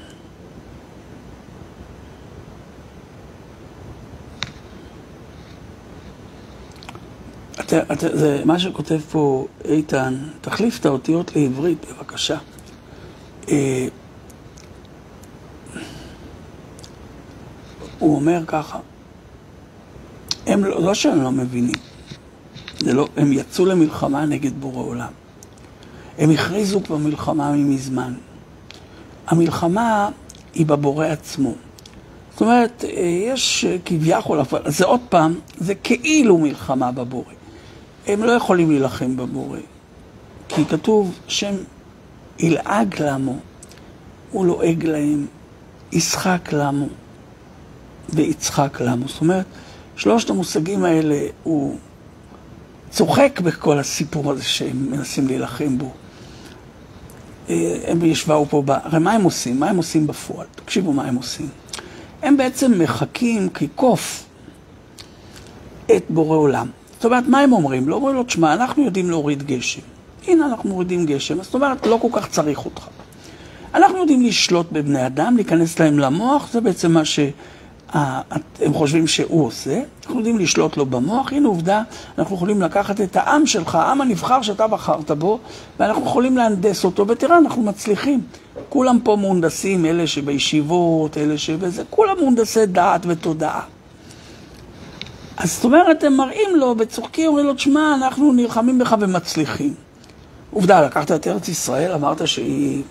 Speaker 1: את, את, זה מה שכותב פה איתן, תחליף את האותיות לעברית בבקשה. אה, הוא אומר ככה, הם לא, לא שהם לא מבינים, זה לא, הם יצאו למלחמה נגד בורא עולם. הם הכריזו כבר מלחמה ממזמן. המלחמה היא בבורא עצמו. זאת אומרת, יש כביכול, אבל זה עוד פעם, זה כאילו מלחמה בבורא. הם לא יכולים להילחם בבורא. כי כתוב, שם ילעג למו, הוא לועג להם, ישחק למו ויצחק למו. זאת אומרת, שלושת המושגים האלה הוא צוחק בכל הסיפור הזה שהם מנסים להילחם בו. הם ישבו פה, הרי מה הם עושים? מה הם עושים בפועל? תקשיבו מה הם עושים. הם בעצם מחכים כקוף את בורא עולם. זאת אומרת, מה הם אומרים? לא אומרים לו, תשמע, אנחנו יודעים להוריד גשם. הנה, אנחנו מורידים גשם. זאת אומרת, לא כל כך צריך אותך. אנחנו יודעים לשלוט בבני אדם, להיכנס להם למוח, זה בעצם מה שהם חושבים שהוא עושה. אנחנו יודעים לשלוט לו במוח. הנה עובדה, אנחנו יכולים לקחת את העם שלך, העם הנבחר שאתה בחרת בו, ואנחנו יכולים להנדס אותו, ותראה, אנחנו מצליחים. כולם פה מונדסים, אלה שבישיבות, אלה שבזה, כולם מונדסי דעת ותודעה. אז זאת אומרת, הם מראים לו, בצוחקים, אומרים לו, תשמע, אנחנו נלחמים בך ומצליחים. עובדה, לקחת את ארץ ישראל, אמרת שהיא...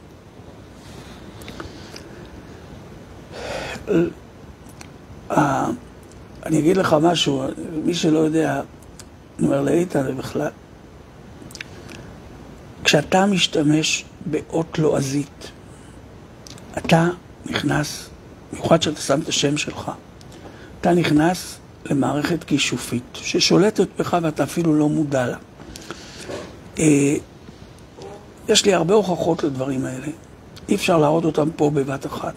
Speaker 1: אני אגיד לך משהו, מי שלא יודע, אני אומר לאיתן בכלל, כשאתה משתמש באות לועזית, אתה נכנס, במיוחד שאתה שם את השם שלך, אתה נכנס למערכת כישופית ששולטת בך ואתה אפילו לא מודע לה. יש לי הרבה הוכחות לדברים האלה, אי אפשר להראות אותם פה בבת אחת.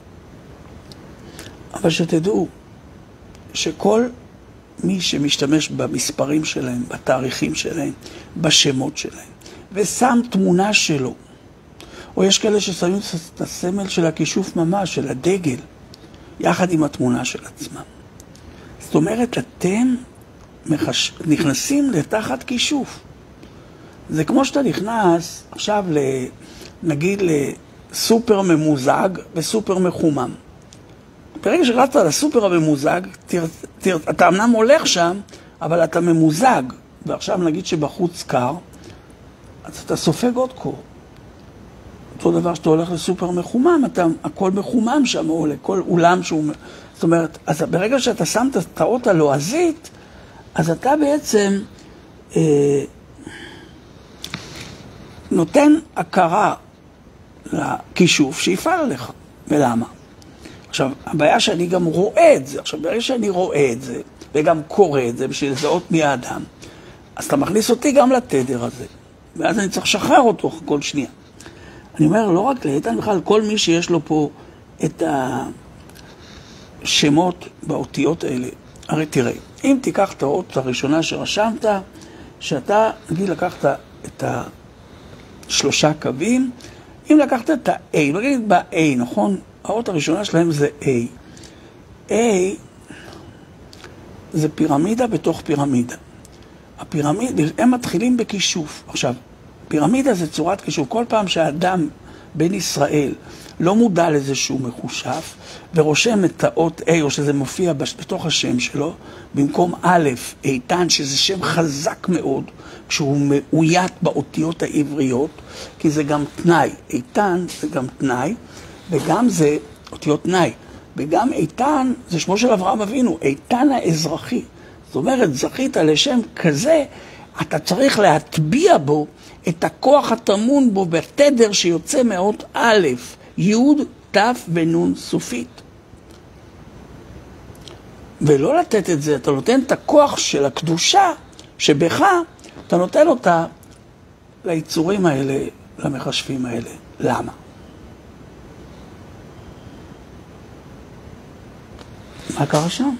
Speaker 1: אבל שתדעו שכל מי שמשתמש במספרים שלהם, בתאריכים שלהם, בשמות שלהם, ושם תמונה שלו, או יש כאלה ששמים את הסמל של הכישוף ממש, של הדגל, יחד עם התמונה של עצמם. זאת אומרת, אתם מחש... נכנסים לתחת כישוף. זה כמו שאתה נכנס עכשיו, נגיד, לסופר ממוזג וסופר מחומם. ברגע שרצת לסופר הממוזג, תר, תר, אתה אמנם הולך שם, אבל אתה ממוזג, ועכשיו נגיד שבחוץ קר, אז אתה סופג עוד קור. אותו דבר שאתה הולך לסופר מחומם, אתה, הכל מחומם שם עולה, כל אולם שהוא... זאת אומרת, אז ברגע שאתה שמת את האות הלועזית, אז אתה בעצם אה, נותן הכרה לכישוף שיפעל עליך. ולמה? עכשיו, הבעיה שאני גם רואה את זה. עכשיו, ברגע שאני רואה את זה, וגם קורא את זה בשביל לזהות מי האדם, אז אתה מכניס אותי גם לתדר הזה. ואז אני צריך לשחרר אותו כל שנייה. אני אומר, לא רק לאיתן, בכלל, כל מי שיש לו פה את השמות באותיות האלה. הרי תראה, אם תיקח את האות הראשונה שרשמת, שאתה, נגיד, לקחת את השלושה קווים, אם לקחת את ה-A, נגיד ב-A, נכון? האות הראשונה שלהם זה A. A זה פירמידה בתוך פירמידה. הפירמידה, הם מתחילים בכישוף. עכשיו, פירמידה זה צורת כישוף. כל פעם שהאדם בן ישראל לא מודע לזה שהוא מחושף, ורושם את האות A, או שזה מופיע בתוך השם שלו, במקום א', איתן, שזה שם חזק מאוד, כשהוא מאוית באותיות העבריות, כי זה גם תנאי. איתן זה גם תנאי, וגם זה אותיות תנאי. וגם איתן זה שמו של אברהם אבינו, איתן האזרחי. זאת אומרת, זכית לשם כזה, אתה צריך להטביע בו את הכוח התמון בו בתדר שיוצא מאות א', י', ת' ונ' סופית. ולא לתת את זה, אתה נותן את הכוח של הקדושה שבך, אתה נותן אותה ליצורים האלה, למחשבים האלה. למה? מה קרה שם?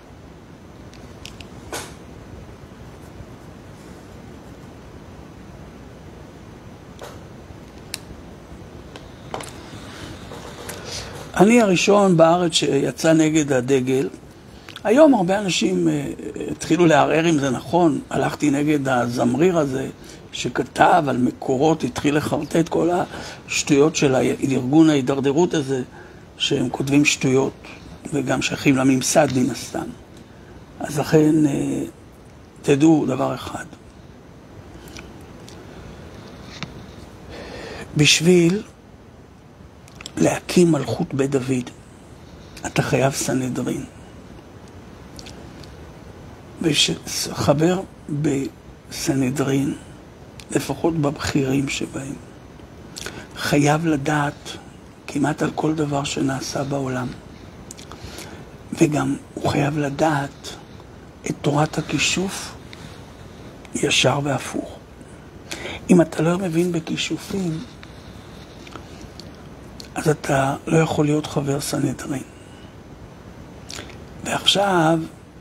Speaker 1: אני הראשון בארץ שיצא נגד הדגל. היום הרבה אנשים התחילו לערער אם זה נכון. הלכתי נגד הזמריר הזה שכתב על מקורות, התחיל לחרטט כל השטויות של ארגון ההידרדרות הזה, שהם כותבים שטויות וגם שייכים לממסד מן הסתם. אז לכן תדעו דבר אחד. בשביל להקים מלכות בית דוד, אתה חייב סנהדרין. וחבר בסנהדרין, לפחות בבחירים שבהם, חייב לדעת כמעט על כל דבר שנעשה בעולם. וגם הוא חייב לדעת את תורת הכישוף ישר והפוך. אם אתה לא מבין בכישופים, אז אתה לא יכול להיות חבר סנהדרין. ועכשיו,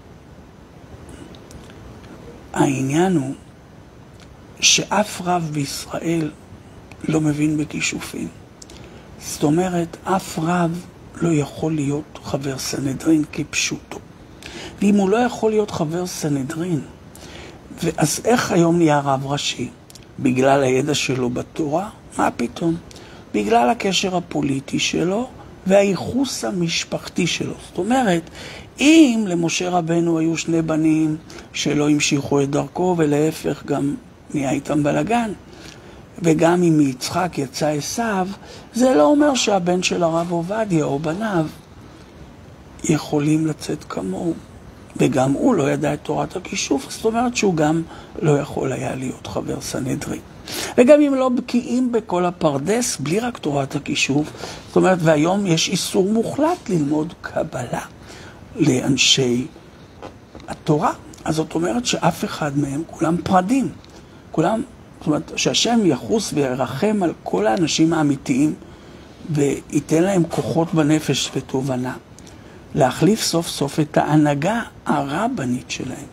Speaker 1: העניין הוא שאף רב בישראל לא מבין בכישופים. זאת אומרת, אף רב לא יכול להיות חבר סנהדרין כפשוטו. ואם הוא לא יכול להיות חבר סנהדרין, אז איך היום נהיה רב ראשי? בגלל הידע שלו בתורה? מה פתאום? בגלל הקשר הפוליטי שלו והייחוס המשפחתי שלו. זאת אומרת, אם למשה רבנו היו שני בנים שלא המשיכו את דרכו, ולהפך גם נהיה איתם בלגן, וגם אם מיצחק יצא עשיו, זה לא אומר שהבן של הרב עובדיה או בניו יכולים לצאת כמוהו. וגם הוא לא ידע את תורת הכישוף, זאת אומרת שהוא גם לא יכול היה להיות חבר סנהדרין. וגם אם לא בקיאים בכל הפרדס, בלי רק תורת הכישוף, זאת אומרת, והיום יש איסור מוחלט ללמוד קבלה לאנשי התורה. אז זאת אומרת שאף אחד מהם, כולם פרדים. כולם, זאת אומרת, שהשם יחוס וירחם על כל האנשים האמיתיים, וייתן להם כוחות בנפש ותובנה. להחליף סוף סוף את ההנהגה הרבנית שלהם.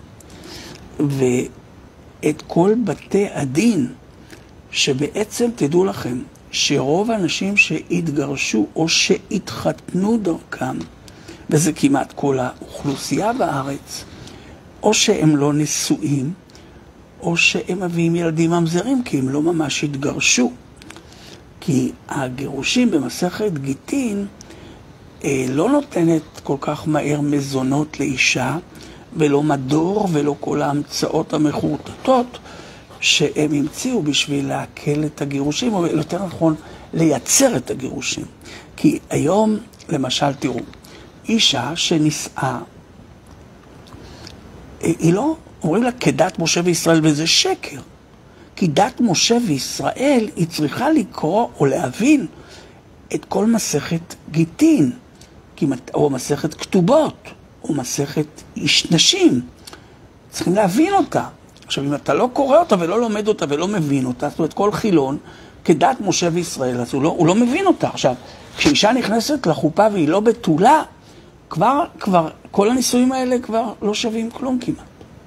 Speaker 1: ואת כל בתי הדין, שבעצם תדעו לכם, שרוב האנשים שהתגרשו או שהתחתנו דרכם, וזה כמעט כל האוכלוסייה בארץ, או שהם לא נשואים, או שהם מביאים ילדים ממזרים, כי הם לא ממש התגרשו. כי הגירושים במסכת גיטין, לא נותנת כל כך מהר מזונות לאישה, ולא מדור ולא כל ההמצאות המחורטטות שהם המציאו בשביל להקל את הגירושים, או יותר נכון לייצר את הגירושים. כי היום, למשל, תראו, אישה שנישאה, היא לא, אומרים לה כדת משה וישראל, וזה שקר. כי דת משה וישראל היא צריכה לקרוא או להבין את כל מסכת גיטין, או מסכת כתובות, או מסכת איש נשים. צריכים להבין אותה. עכשיו, אם אתה לא קורא אותה ולא לומד אותה ולא מבין אותה, זאת אומרת, כל חילון, כדת משה וישראל, אז הוא לא, הוא לא מבין אותה. עכשיו, כשאישה נכנסת לחופה והיא לא בתולה, כבר, כבר, כל הניסויים האלה כבר לא שווים כלום כמעט.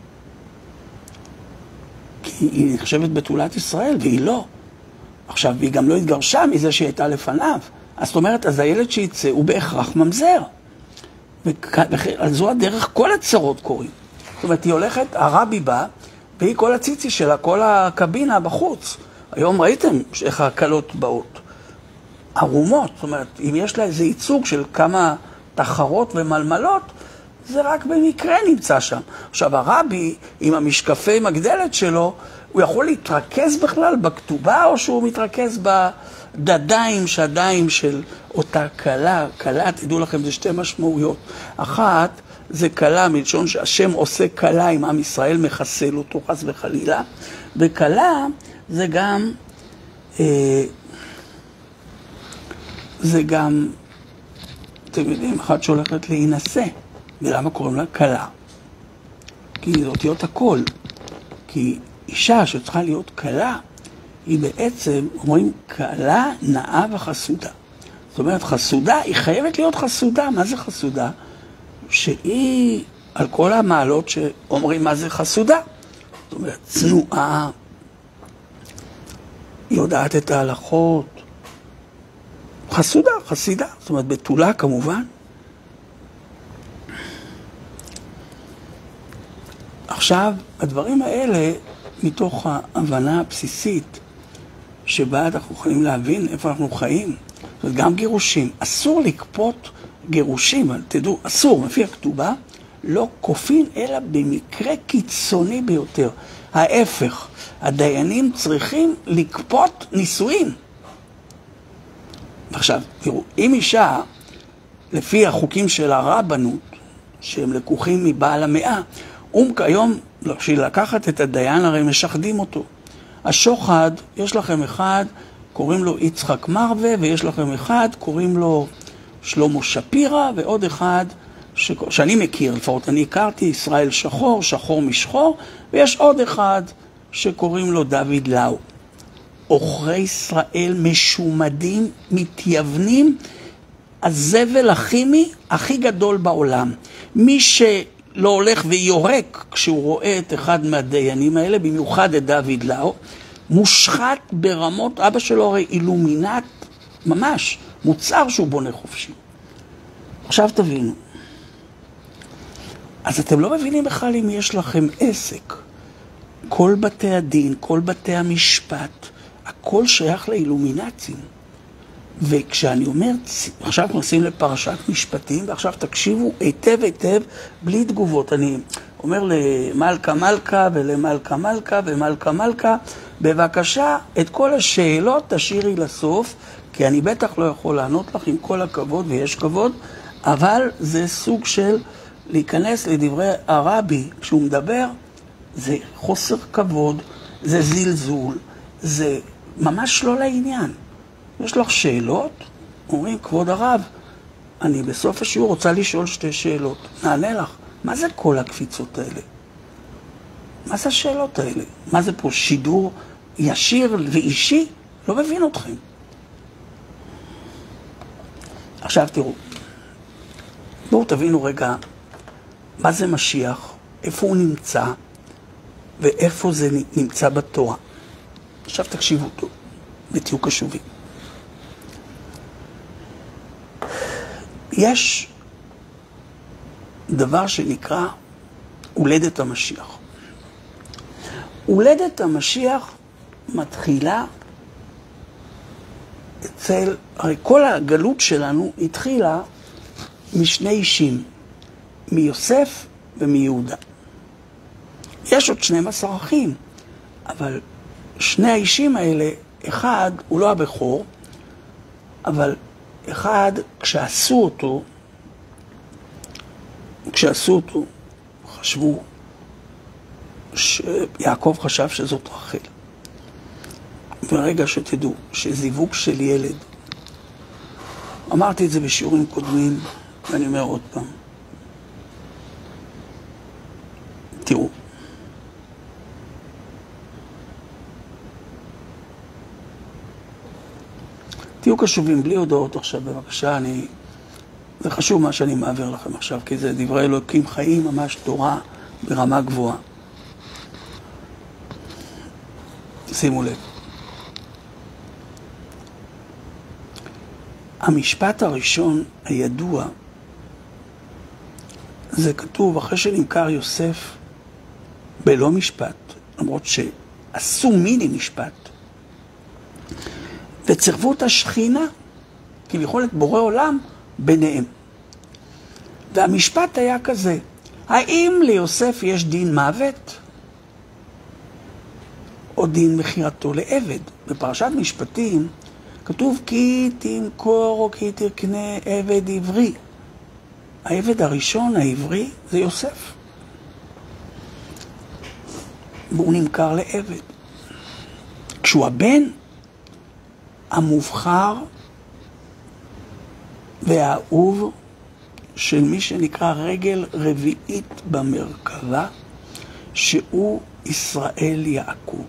Speaker 1: כי היא נחשבת בתולת ישראל, והיא לא. עכשיו, היא גם לא התגרשה מזה שהיא הייתה לפניו. אז זאת אומרת, אז הילד שיצא הוא בהכרח ממזר. ועל זו הדרך כל הצרות קורים. זאת אומרת, היא הולכת, הרבי בא, והיא כל הציצי שלה, כל הקבינה בחוץ. היום ראיתם איך הקלות באות. ערומות, זאת אומרת, אם יש לה איזה ייצוג של כמה תחרות ומלמלות, זה רק במקרה נמצא שם. עכשיו, הרבי, עם המשקפי מגדלת שלו, הוא יכול להתרכז בכלל בכתובה, או שהוא מתרכז בדדיים, שדיים של אותה קלה. קלה, תדעו לכם, זה שתי משמעויות. אחת, זה קלה, מלשון שהשם עושה קלה עם עם ישראל, מחסל אותו חס וחלילה. וקלה, זה גם, אה, זה גם, אתם יודעים, אחת שהולכת להינשא. ולמה קוראים לה קלה? כי זה אותיות הכל. כי אישה שצריכה להיות קלה, היא בעצם, אומרים, קלה, נאה וחסודה. זאת אומרת, חסודה, היא חייבת להיות חסודה. מה זה חסודה? שהיא, על כל המעלות שאומרים מה זה חסודה. זאת אומרת, צנועה, יודעת את ההלכות. חסודה, חסידה. זאת אומרת, בתולה כמובן. עכשיו, הדברים האלה, מתוך ההבנה הבסיסית, שבה אנחנו יכולים להבין איפה אנחנו חיים, זאת אומרת, גם גירושים. אסור לקפות גירושים, אבל תדעו, אסור, לפי הכתובה, לא כופין, אלא במקרה קיצוני ביותר. ההפך, הדיינים צריכים לקפות נישואים. עכשיו, תראו, אם אישה, לפי החוקים של הרבנות, שהם לקוחים מבעל המאה, אום כיום, בשביל לקחת את הדיין, הרי משחדים אותו. השוחד, יש לכם אחד קוראים לו יצחק מרווה, ויש לכם אחד, קוראים לו שלמה שפירא, ועוד אחד ש... שאני מכיר, לפחות אני הכרתי, ישראל שחור, שחור משחור, ויש עוד אחד שקוראים לו דוד לאו. עוכרי ישראל משומדים, מתייוונים, הזבל הכימי הכי גדול בעולם. מי שלא הולך ויורק כשהוא רואה את אחד מהדיינים האלה, במיוחד את דוד לאו, מושחת ברמות, אבא שלו הרי אילומינט, ממש, מוצר שהוא בונה חופשי. עכשיו תבינו, אז אתם לא מבינים בכלל אם יש לכם עסק. כל בתי הדין, כל בתי המשפט, הכל שייך לאילומינצים. וכשאני אומר, עכשיו נכנסים לפרשת משפטים, ועכשיו תקשיבו היטב היטב, בלי תגובות. אני אומר למלכה מלכה ולמלכה מלכה ומלכה מלכה, בבקשה, את כל השאלות תשאירי לסוף, כי אני בטח לא יכול לענות לך עם כל הכבוד, ויש כבוד, אבל זה סוג של להיכנס לדברי הרבי, כשהוא מדבר, זה חוסר כבוד, זה זלזול, זה ממש לא לעניין. יש לך שאלות? אומרים, כבוד הרב, אני בסוף השיעור רוצה לשאול שתי שאלות. נענה לך, מה זה כל הקפיצות האלה? מה זה השאלות האלה? מה זה פה שידור ישיר ואישי? לא מבין אתכם. עכשיו תראו, בואו תבינו רגע, מה זה משיח, איפה הוא נמצא, ואיפה זה נמצא בתורה. עכשיו תקשיבו טוב, ותהיו קשובים. יש דבר שנקרא הולדת המשיח. הולדת המשיח מתחילה אצל, הרי כל הגלות שלנו התחילה משני אישים, מיוסף ומיהודה. יש עוד שנים עשר אחים, אבל שני האישים האלה, אחד הוא לא הבכור, אבל אחד כשעשו אותו, כשעשו אותו, חשבו שיעקב חשב שזאת רחל. ברגע שתדעו שזיווג של ילד, אמרתי את זה בשיעורים קודמים, ואני אומר עוד פעם, תראו, תהיו קשובים, בלי הודעות עכשיו, בבקשה, אני... זה חשוב מה שאני מעביר לכם עכשיו, כי זה דברי אלוקים חיים, ממש תורה ברמה גבוהה. שימו לב. המשפט הראשון הידוע, זה כתוב אחרי שנמכר יוסף בלא משפט, למרות שעשו מיני משפט, וצרפו את השכינה, כביכול את בורא עולם, ביניהם. והמשפט היה כזה, האם ליוסף יש דין מוות? או דין מחירתו לעבד? בפרשת משפטים כתוב כי תמכור או כי תקנה עבד עברי. העבד הראשון העברי זה יוסף. והוא נמכר לעבד. כשהוא הבן המובחר והאהוב של מי שנקרא רגל רביעית במרכבה, שהוא ישראל יעקב.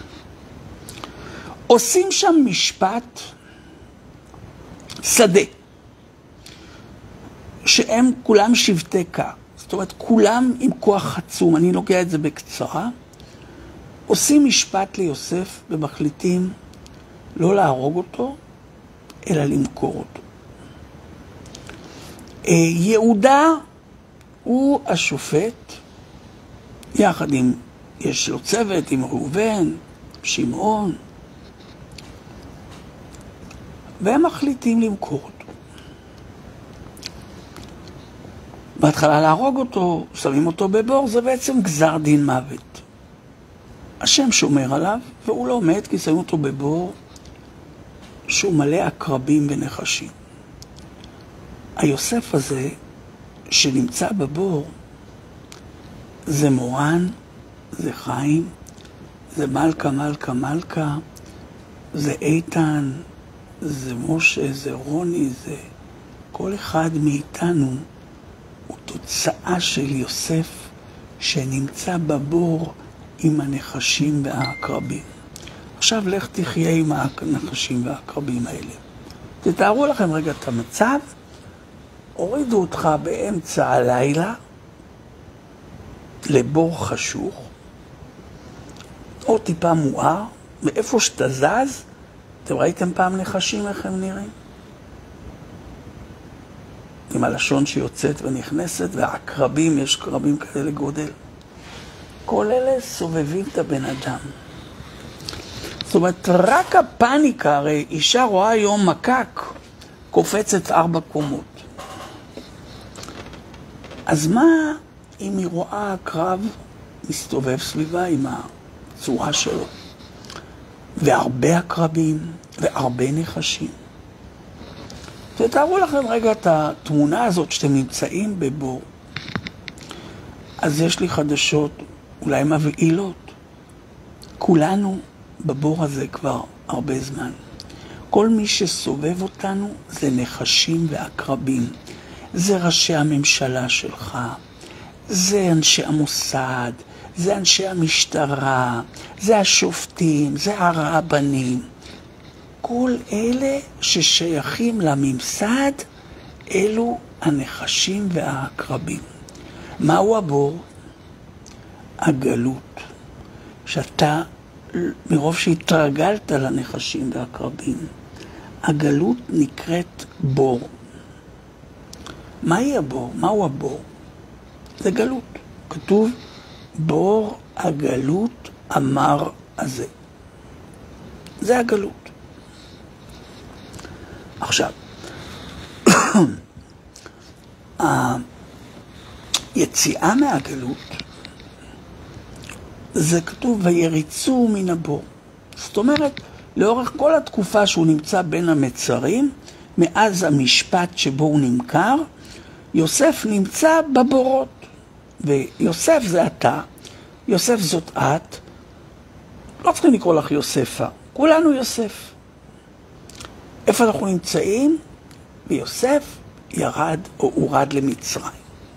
Speaker 1: עושים שם משפט שדה, שהם כולם שבטי קה. זאת אומרת, כולם עם כוח עצום, אני לוקח את זה בקצרה, עושים משפט ליוסף ומחליטים לא להרוג אותו, אלא למכור אותו. יהודה הוא השופט, יחד עם, יש לו צוות עם ראובן, שמעון, והם מחליטים למכור אותו. בהתחלה להרוג אותו, שמים אותו בבור, זה בעצם גזר דין מוות. השם שומר עליו, והוא לא מת כי שמים אותו בבור שהוא מלא עקרבים ונחשים. היוסף הזה שנמצא בבור, זה מורן, זה חיים, זה מלכה, מלכה, מלכה, זה איתן, זה משה, זה רוני, זה כל אחד מאיתנו הוא תוצאה של יוסף שנמצא בבור עם הנחשים והעקרבים. עכשיו לך תחיה עם הנחשים והעקרבים האלה. תתארו לכם רגע את המצב, הורידו אותך באמצע הלילה לבור חשוך, או טיפה מואר, ואיפה שאתה זז, אתם ראיתם פעם נחשים איך הם נראים? עם הלשון שיוצאת ונכנסת, והעקרבים, יש קרבים כאלה גודל. כל אלה סובבים את הבן אדם. זאת אומרת, רק הפניקה, הרי אישה רואה היום מקק, קופצת ארבע קומות. אז מה אם היא רואה הקרב מסתובב סביבה עם הצורה שלו? והרבה עקרבים והרבה נחשים. תתארו לכם רגע את התמונה הזאת שאתם נמצאים בבור. אז יש לי חדשות, אולי מבעילות. כולנו בבור הזה כבר הרבה זמן. כל מי שסובב אותנו זה נחשים ועקרבים. זה ראשי הממשלה שלך, זה אנשי המוסד, זה אנשי המשטרה, זה השופטים, זה הרבנים. כל אלה ששייכים לממסד, אלו הנחשים והעקרבים. מהו הבור? הגלות. שאתה, מרוב שהתרגלת לנחשים והעקרבים, הגלות נקראת בור. מהי הבור? מהו הבור? זה גלות. כתוב, בור הגלות אמר הזה. זה הגלות. עכשיו, היציאה מהגלות, זה כתוב, ויריצו מן הבור. זאת אומרת, לאורך כל התקופה שהוא נמצא בין המצרים, מאז המשפט שבו הוא נמכר, יוסף נמצא בבורות. ויוסף זה אתה, יוסף זאת את, לא צריכים לקרוא לך יוספה, כולנו יוסף. איפה אנחנו נמצאים? ויוסף ירד או הורד למצרים.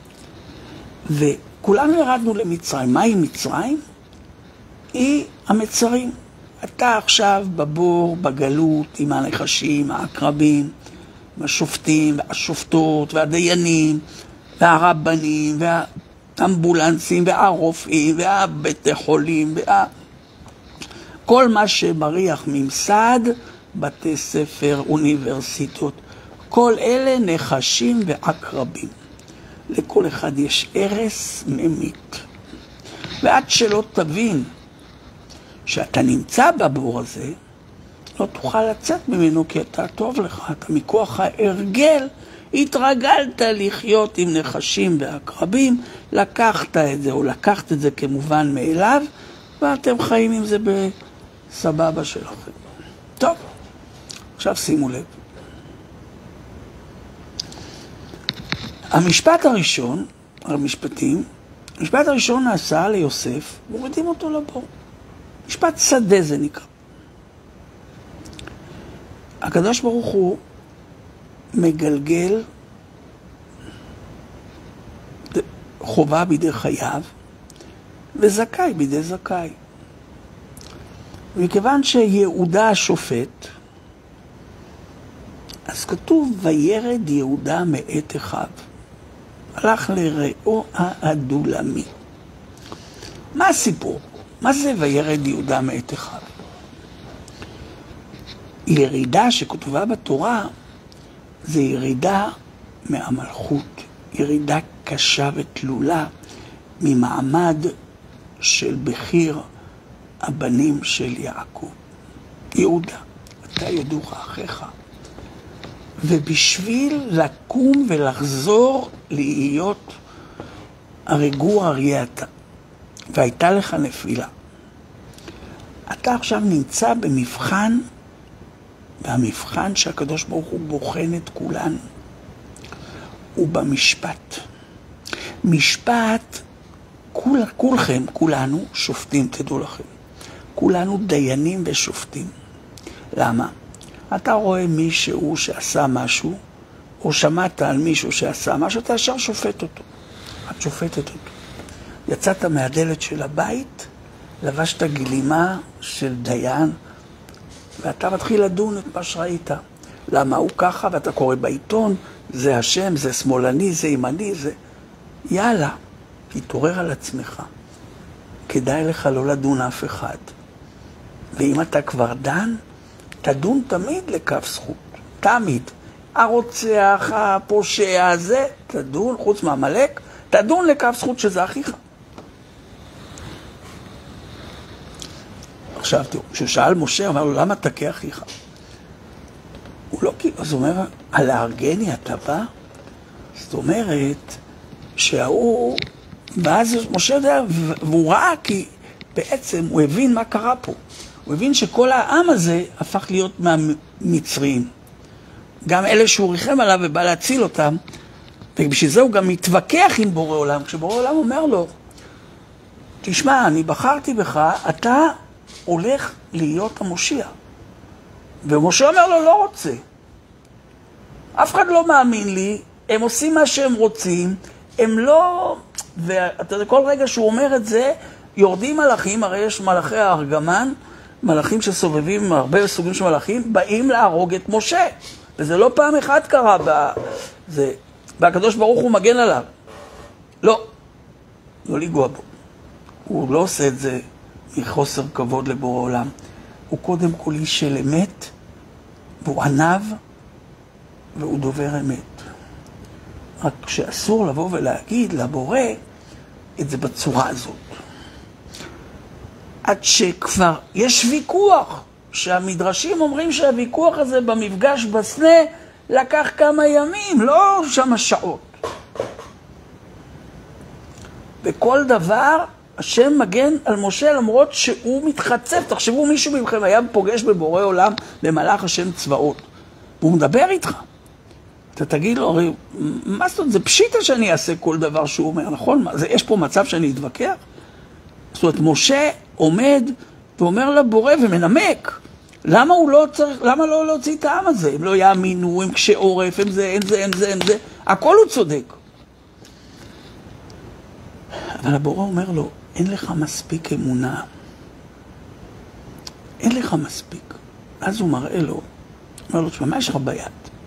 Speaker 1: וכולנו ירדנו למצרים. מהי מצרים? היא המצרים. אתה עכשיו בבור, בגלות, עם הנחשים, העקרבים, השופטים והשופטות והדיינים והרבנים והאמבולנסים והרופאים והבתי חולים וה... כל מה שמריח ממסד, בתי ספר, אוניברסיטות, כל אלה נחשים ועקרבים. לכל אחד יש ערש ממית. ועד שלא תבין שאתה נמצא בבור הזה, לא תוכל לצאת ממנו כי אתה טוב לך. אתה מכוח ההרגל התרגלת לחיות עם נחשים ועקרבים, לקחת את זה או לקחת את זה כמובן מאליו, ואתם חיים עם זה בסבבה שלכם. טוב, עכשיו שימו לב. המשפט הראשון, המשפטים, המשפט הראשון נעשה ליוסף, מורידים אותו לבור. משפט שדה זה נקרא. הקדוש ברוך הוא מגלגל חובה בידי חייו וזכאי בידי זכאי. מכיוון שיהודה השופט, אז כתוב וירד יהודה מאת אחיו. הלך לרעו האדולמי. מה הסיפור? מה זה וירד יהודה מאת אחיו? ירידה שכתובה בתורה זה ירידה מהמלכות, ירידה קשה ותלולה ממעמד של בחיר הבנים של יעקב. יהודה, אתה ידוך אחיך. ובשביל לקום ולחזור להיות הרגוע אריה אתה, והייתה לך נפילה. אתה עכשיו נמצא במבחן, והמבחן שהקדוש ברוך הוא בוחן את כולנו, הוא במשפט. משפט, כול, כולכם, כולנו שופטים, תדעו לכם. כולנו דיינים ושופטים. למה? אתה רואה מישהו שעשה משהו, או שמעת על מישהו שעשה משהו, אתה ישר שופט אותו. את שופטת אותו. יצאת מהדלת של הבית, לבשת גילימה של דיין, ואתה מתחיל לדון את מה שראית. למה הוא ככה, ואתה קורא בעיתון, זה השם, זה שמאלני, זה ימני, זה... יאללה, תתעורר על עצמך. כדאי לך לא לדון אף אחד. ואם אתה כבר דן, תדון תמיד לכף זכות. תמיד. הרוצח, הפושע הזה, תדון, חוץ מהמלאק, תדון לכף זכות שזה אחיך. עכשיו תראו, כששאל משה, אמר לו, למה תכה אחיך? הוא לא כאילו, אז הוא אומר, על הארגני אתה בא? זאת אומרת, שההוא, ואז משה יודע, והוא ראה כי בעצם הוא הבין מה קרה פה. הוא הבין שכל העם הזה הפך להיות מהמצרים. גם אלה שהוא ריחם עליו ובא להציל אותם, ובשביל זה הוא גם מתווכח עם בורא עולם. כשבורא עולם אומר לו, תשמע, אני בחרתי בך, אתה הולך להיות המושיע. ומשה אומר לו, לא רוצה. אף אחד לא מאמין לי, הם עושים מה שהם רוצים, הם לא... ואתה יודע, כל רגע שהוא אומר את זה, יורדים מלאכים, הרי יש מלאכי הארגמן, מלאכים שסובבים, הרבה סוגים של מלאכים, באים להרוג את משה. וזה לא פעם אחת קרה, ב... זה... והקדוש ברוך הוא מגן עליו. לא, לא לגוע בו. הוא לא עושה את זה מחוסר כבוד לבורא עולם. הוא קודם כל איש של אמת, והוא ענב, והוא דובר אמת. רק שאסור לבוא ולהגיד לבורא את זה בצורה הזאת. עד שכבר יש ויכוח, שהמדרשים אומרים שהוויכוח הזה במפגש בסנה לקח כמה ימים, לא שמה שעות. בכל דבר השם מגן על משה למרות שהוא מתחצף. תחשבו, מישהו מכם היה פוגש בבורא עולם במלאך השם צבאות, והוא מדבר איתך. אתה תגיד לו, הרי מה זאת אומרת? זה פשיטה שאני אעשה כל דבר שהוא אומר, נכון? זה, יש פה מצב שאני אתווכח? זאת אומרת, משה עומד ואומר לבורא ומנמק. למה הוא לא צריך, למה לא להוציא את העם הזה? הם לא יאמינו, הם קשי עורף, הם זה, הם זה, הם זה, הם זה. הכל הוא צודק. אבל הבורא אומר לו, אין לך מספיק אמונה. אין לך מספיק. אז הוא מראה לו, אומר לו, תשמע, מה יש לך ביד?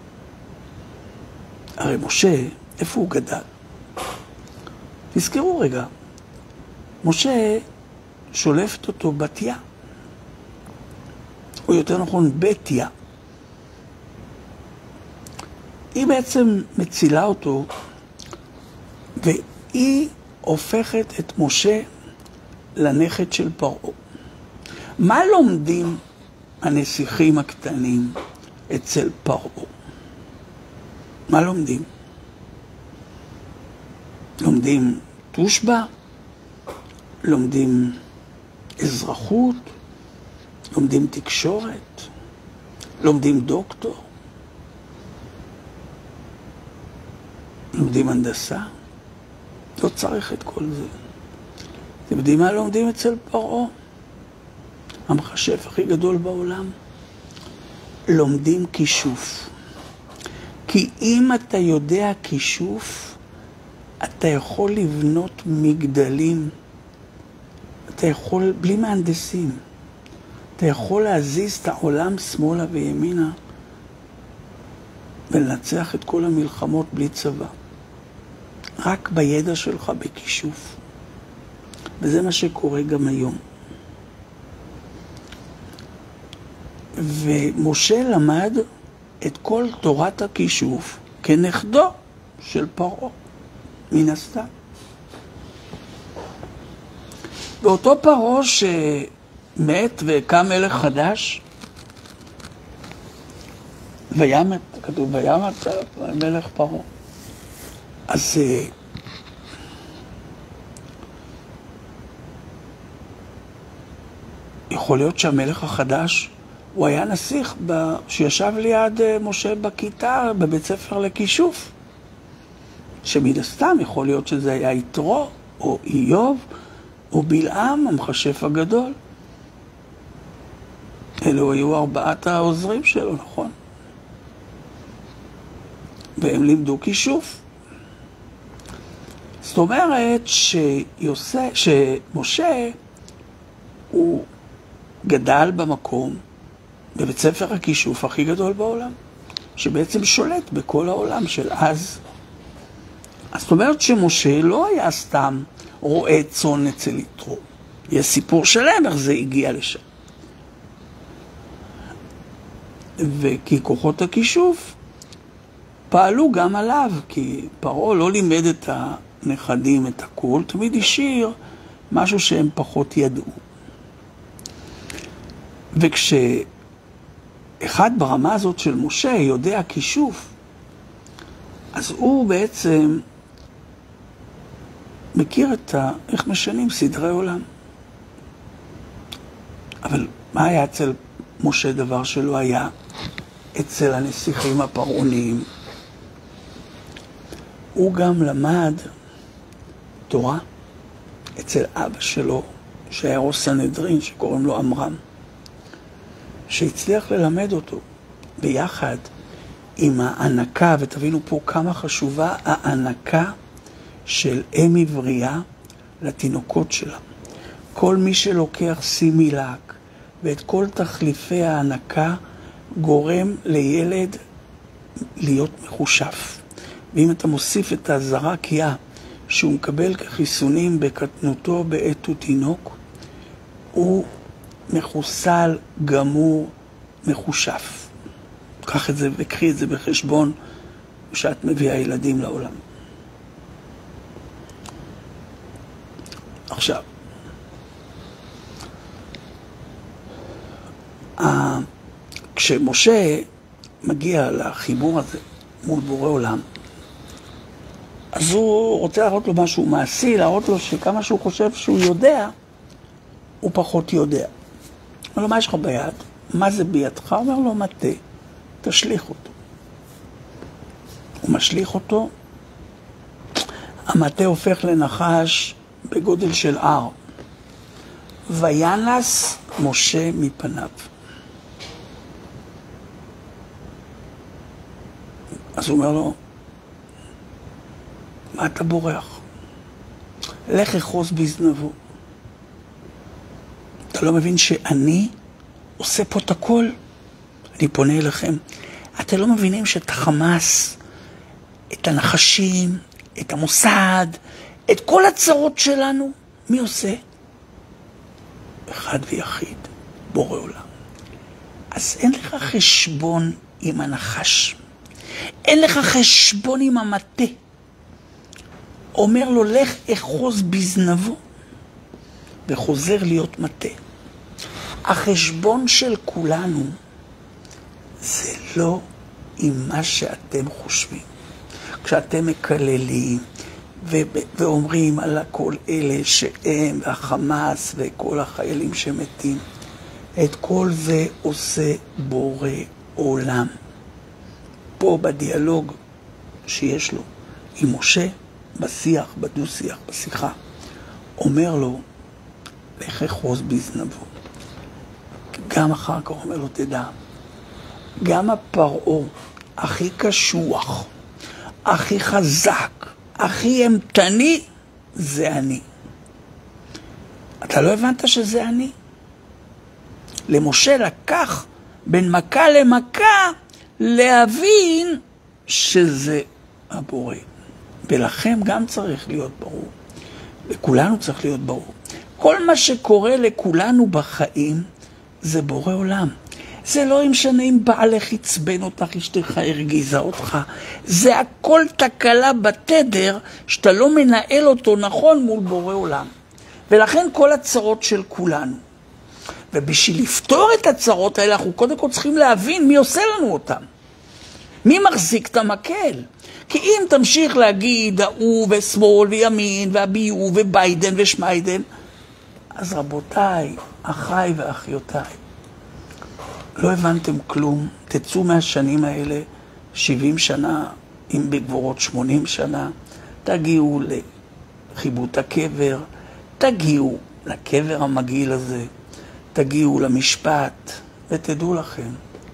Speaker 1: הרי משה, איפה הוא גדל? תזכרו רגע, משה שולפת אותו בתיה, או יותר נכון בתיה. היא בעצם מצילה אותו, והיא הופכת את משה לנכד של פרעה. מה לומדים הנסיכים הקטנים אצל פרעה? מה לומדים? לומדים תושבע, לומדים אזרחות, לומדים תקשורת, לומדים דוקטור, לומדים הנדסה. לא צריך את כל זה. אתם יודעים מה לומדים אצל פרעה? המכשף הכי גדול בעולם. לומדים כישוף. כי אם אתה יודע כישוף, אתה יכול לבנות מגדלים. אתה יכול, בלי מהנדסים, אתה יכול להזיז את העולם שמאלה וימינה ולנצח את כל המלחמות בלי צבא. רק בידע שלך בכישוף. וזה מה שקורה גם היום. ומשה למד את כל תורת הכישוף כנכדו של פרעה, מן הסתם. באותו פרעה שמת וקם מלך חדש, וימת, כתוב וימת מלך פרעה. אז יכול להיות שהמלך החדש הוא היה נסיך שישב ליד משה בכיתה בבית ספר לכישוף, שמן הסתם יכול להיות שזה היה יתרו או איוב או בלעם המכשף הגדול. אלו היו ארבעת העוזרים שלו, נכון? והם לימדו כישוף. זאת אומרת שיוסף, שמשה הוא גדל במקום, בבית ספר הכישוף הכי גדול בעולם, שבעצם שולט בכל העולם של אז. אז זאת אומרת שמשה לא היה סתם רועה צאן אצל יתרו. יש סיפור שלם איך זה הגיע לשם. וכי כוחות הכישוף פעלו גם עליו, כי פרעה לא לימד את הנכדים את הכל, תמיד השאיר משהו שהם פחות ידעו. וכשאחד ברמה הזאת של משה יודע כישוף, אז הוא בעצם מכיר את ה... איך משנים סדרי עולם. אבל מה היה אצל משה דבר שלא היה אצל הנסיכים הפרעוניים? הוא גם למד תורה אצל אבא שלו, שהיה ראש סנהדרין, שקוראים לו עמרם, שהצליח ללמד אותו ביחד עם הענקה, ותבינו פה כמה חשובה הענקה של אם עברייה לתינוקות שלה. כל מי שלוקח סימילק ואת כל תחליפי הענקה גורם לילד להיות מחושף. ואם אתה מוסיף את הזרקיה שהוא מקבל כחיסונים בקטנותו בעת הוא תינוק, הוא מחוסל, גמור, מחושף. קח את זה וקחי את זה בחשבון כשאת מביאה ילדים לעולם. עכשיו, כשמשה מגיע לחיבור הזה מול בורא עולם, אז הוא רוצה להראות לו משהו מעשי, להראות לו שכמה שהוא חושב שהוא יודע, הוא פחות יודע. אומר לו, מה יש לך ביד? מה זה בידך? אומר לו, מטה, תשליך אותו. הוא משליך אותו, המטה הופך לנחש בגודל של הר. וינס משה מפניו. אז הוא אומר לו, מה אתה בורח? לך אחוז בזנבו. אתה לא מבין שאני עושה פה את הכל? אני פונה אליכם. אתם לא מבינים שאת החמאס, את הנחשים, את המוסד, את כל הצרות שלנו, מי עושה? אחד ויחיד, בורא עולם. אז אין לך חשבון עם הנחש. אין לך חשבון עם המטה. אומר לו, לך אחוז בזנבו, וחוזר להיות מטה. החשבון של כולנו זה לא עם מה שאתם חושבים. כשאתם מקללים ו- ואומרים על כל אלה שהם והחמאס וכל החיילים שמתים, את כל זה עושה בורא עולם. פה בדיאלוג שיש לו עם משה, בשיח, בדו-שיח, בשיחה, אומר לו, לך אחוז בזנבו. גם אחר כך אומר לו, תדע, גם הפרעה הכי קשוח, הכי חזק, הכי אמתני, זה אני. אתה לא הבנת שזה אני? למשה לקח בין מכה למכה להבין שזה הבורא. ולכם גם צריך להיות ברור. לכולנו צריך להיות ברור. כל מה שקורה לכולנו בחיים זה בורא עולם. זה לא משנה אם בעלך עצבן אותך, אשתך הרגיזה אותך. זה הכל תקלה בתדר שאתה לא מנהל אותו נכון מול בורא עולם. ולכן כל הצרות של כולנו. ובשביל לפתור את הצרות האלה, אנחנו קודם כל צריכים להבין מי עושה לנו אותם. מי מחזיק את המקל? כי אם תמשיך להגיד, ההוא ושמאל וימין והביוב וביידן ושמיידן, אז רבותיי, אחיי ואחיותיי, לא הבנתם כלום. תצאו מהשנים האלה, שבעים שנה, אם בגבורות שמונים שנה, תגיעו לחיבוט הקבר, תגיעו לקבר המגעיל הזה, תגיעו למשפט, ותדעו לכם,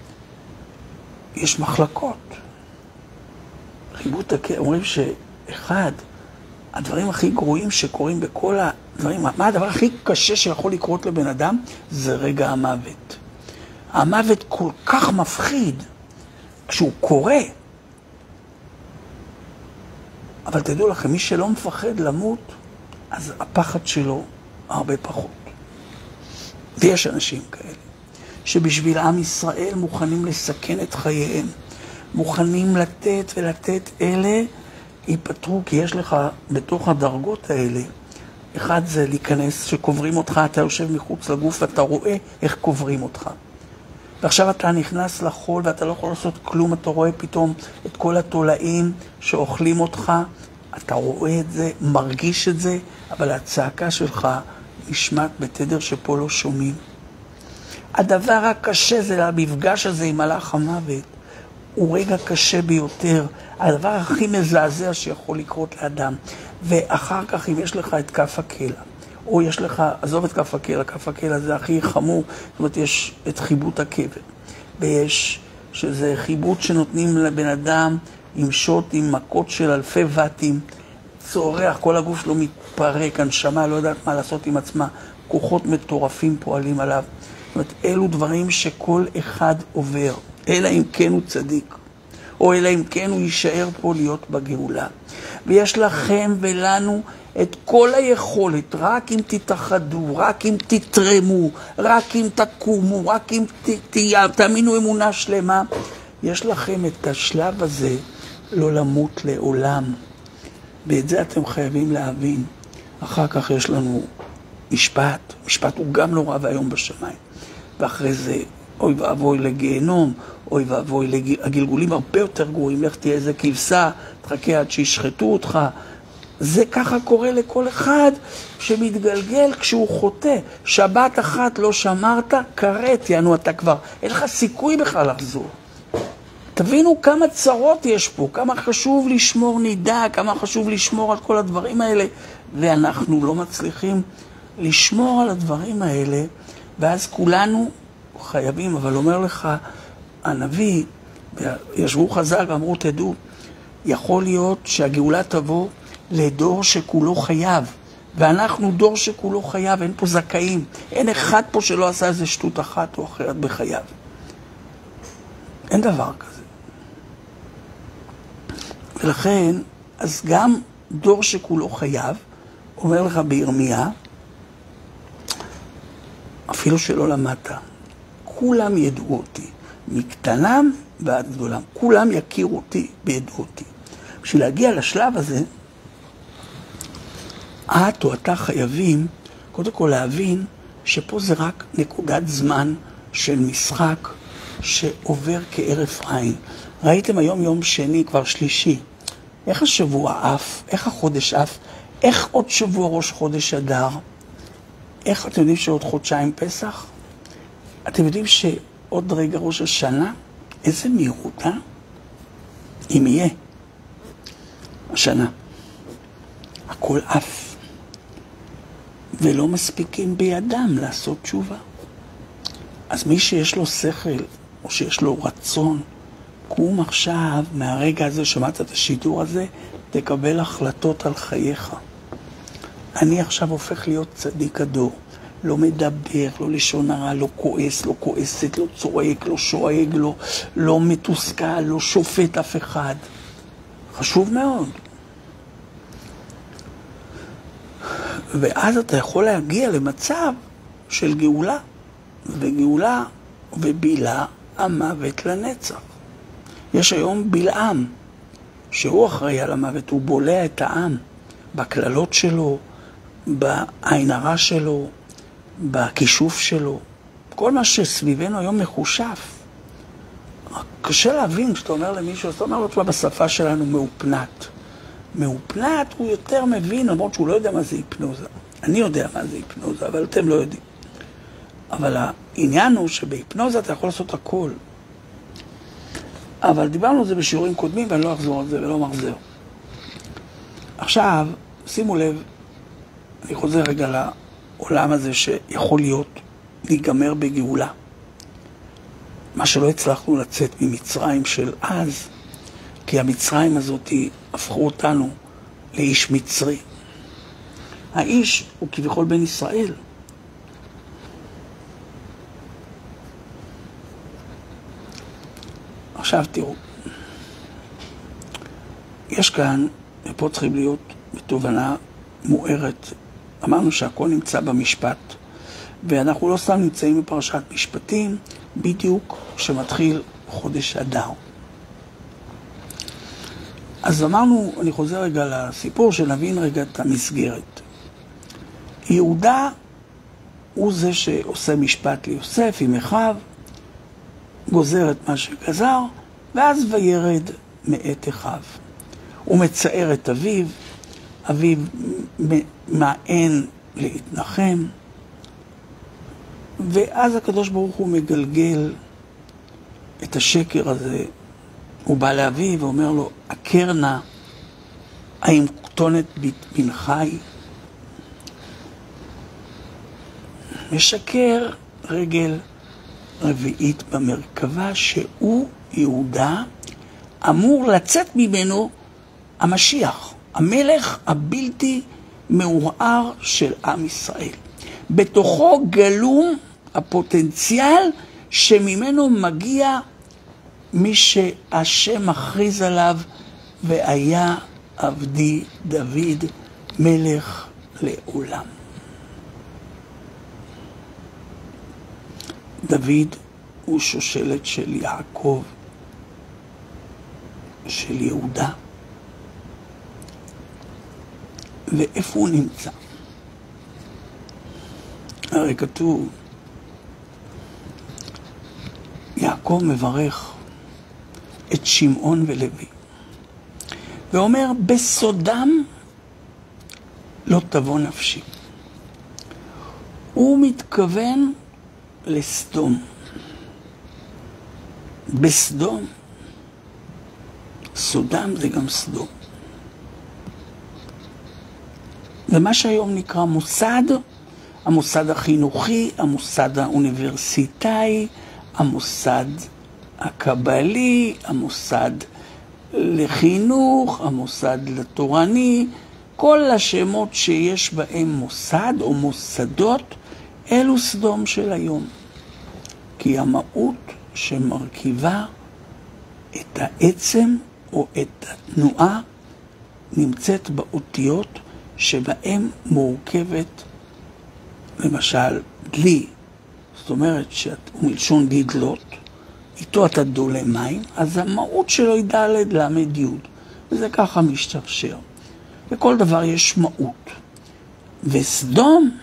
Speaker 1: יש מחלקות. חיבוט הקבר, אומרים שאחד, הדברים הכי גרועים שקורים בכל הדברים, מה הדבר הכי קשה שיכול לקרות לבן אדם? זה רגע המוות. המוות כל כך מפחיד כשהוא קורה. אבל תדעו לכם, מי שלא מפחד למות, אז הפחד שלו הרבה פחות. ויש אנשים כאלה, שבשביל עם ישראל מוכנים לסכן את חייהם. מוכנים לתת ולתת, אלה ייפטרו, כי יש לך בתוך הדרגות האלה, אחד זה להיכנס, שקוברים אותך, אתה יושב מחוץ לגוף ואתה רואה איך קוברים אותך. ועכשיו אתה נכנס לחול ואתה לא יכול לעשות כלום, אתה רואה פתאום את כל התולעים שאוכלים אותך, אתה רואה את זה, מרגיש את זה, אבל הצעקה שלך נשמעת בתדר שפה לא שומעים. הדבר הקשה זה המפגש הזה עם מלאך המוות. הוא רגע קשה ביותר, הדבר הכי מזעזע שיכול לקרות לאדם. ואחר כך אם יש לך את כף הקלע, או יש לך, עזוב את כף הקלע, כף הקלע זה הכי חמור, זאת אומרת יש את חיבוט הקבר, ויש שזה חיבוט שנותנים לבן אדם עם שוט, עם מכות של אלפי וטים, צורח, כל הגוף שלו מתפרק, הנשמה לא יודעת מה לעשות עם עצמה, כוחות מטורפים פועלים עליו. זאת אומרת, אלו דברים שכל אחד עובר, אלא אם כן הוא צדיק, או אלא אם כן הוא יישאר פה להיות בגאולה. ויש לכם ולנו את כל היכולת, רק אם תתאחדו, רק אם תתרמו, רק אם תקומו, רק אם תאמינו אמונה שלמה, יש לכם את השלב הזה לא למות לעולם. ואת זה אתם חייבים להבין. אחר כך יש לנו משפט, משפט הוא גם נורא והיום בשמיים. ואחרי זה אוי ואבוי לגיהנום, אוי ואבוי לגלגולים הרבה יותר גרועים, לך תהיה איזה כבשה, תחכה עד שישחטו אותך. זה ככה קורה לכל אחד שמתגלגל כשהוא חוטא. שבת אחת לא שמרת, קראת, יענו אתה כבר, אין לך סיכוי בכלל לחזור. תבינו כמה צרות יש פה, כמה חשוב לשמור נידה, כמה חשוב לשמור על כל הדברים האלה, ואנחנו לא מצליחים לשמור על הדברים האלה, ואז כולנו חייבים, אבל אומר לך הנביא, ישבו חז"ל ואמרו, תדעו, יכול להיות שהגאולה תבוא לדור שכולו חייב, ואנחנו דור שכולו חייב, אין פה זכאים, אין אחד פה שלא עשה איזה שטות אחת או אחרת בחייו. אין דבר כזה. ולכן, אז גם דור שכולו חייב, אומר לך בירמיה, אפילו שלא למדת, כולם ידעו אותי, מקטנם ועד גדולם, כולם יכירו אותי וידעו אותי. בשביל להגיע לשלב הזה, את או אתה חייבים, קודם כל להבין שפה זה רק נקודת זמן של משחק שעובר כערף עין. ראיתם היום יום שני, כבר שלישי, איך השבוע עף, איך החודש עף, איך עוד שבוע ראש חודש אדר, איך אתם יודעים שעוד חודשיים פסח? אתם יודעים שעוד רגע ראש השנה? איזה מהירות, אה? אם יהיה. השנה. הכל עף. ולא מספיקים בידם לעשות תשובה. אז מי שיש לו שכל, או שיש לו רצון, קום עכשיו, מהרגע הזה, שמעת את השידור הזה, תקבל החלטות על חייך. אני עכשיו הופך להיות צדיק הדור. לא מדבר, לא לשון הרע, לא כועס, לא כועסת, לא צועק, לא שואג, לא, לא מתוסכל, לא שופט אף אחד. חשוב מאוד. ואז אתה יכול להגיע למצב של גאולה, וגאולה ובילה המוות לנצח. יש היום בלעם, שהוא אחראי על המוות, הוא בולע את העם, בכללות שלו, בעין הרע שלו, בכישוף שלו. כל מה שסביבנו היום מחושף. קשה להבין כשאתה אומר למישהו, אתה אומר לו, בשפה שלנו מאופנת. מאופנת הוא יותר מבין, למרות שהוא לא יודע מה זה היפנוזה. אני יודע מה זה היפנוזה, אבל אתם לא יודעים. אבל העניין הוא שבהיפנוזה אתה יכול לעשות הכל. אבל דיברנו על זה בשיעורים קודמים, ואני לא אחזור על זה ולא מחזר. עכשיו, שימו לב, אני חוזר רגע לעולם הזה שיכול להיות להיגמר בגאולה. מה שלא הצלחנו לצאת ממצרים של אז, כי המצרים הזאת הפכו אותנו לאיש מצרי. האיש הוא כביכול בן ישראל. עכשיו תראו, יש כאן, ופה צריכים להיות בתובנה מוארת. אמרנו שהכל נמצא במשפט, ואנחנו לא סתם נמצאים בפרשת משפטים, בדיוק כשמתחיל חודש אדר. אז אמרנו, אני חוזר רגע לסיפור, שנבין רגע את המסגרת. יהודה הוא זה שעושה משפט ליוסף עם אחיו, גוזר את מה שגזר, ואז וירד מאת אחיו. הוא מצער את אביו, אביו מעין להתנחם, ואז הקדוש ברוך הוא מגלגל את השקר הזה. הוא בא לאביו ואומר לו, עקר נא, האם כתונת בן חי? משקר רגל רביעית במרכבה, שהוא יהודה אמור לצאת ממנו המשיח, המלך הבלתי מעורער של עם ישראל. בתוכו גלום הפוטנציאל שממנו מגיע מי שהשם מכריז עליו, והיה עבדי דוד מלך לעולם. דוד הוא שושלת של יעקב, של יהודה. ואיפה הוא נמצא? הרי כתוב, יעקב מברך את שמעון ולוי, ואומר, בסודם לא תבוא נפשי. הוא מתכוון לסדום. בסדום, סודם זה גם סדום. ומה שהיום נקרא מוסד, המוסד החינוכי, המוסד האוניברסיטאי, המוסד הקבלי, המוסד לחינוך, המוסד לתורני, כל השמות שיש בהם מוסד או מוסדות, אלו סדום של היום. כי המהות שמרכיבה את העצם או את התנועה נמצאת באותיות שבהם מורכבת, למשל דלי, זאת אומרת שהוא מלשון דדלות, איתו אתה דולה מים, אז המהות שלו היא ד' למד י', וזה ככה משתרשר. לכל דבר יש מהות. וסדום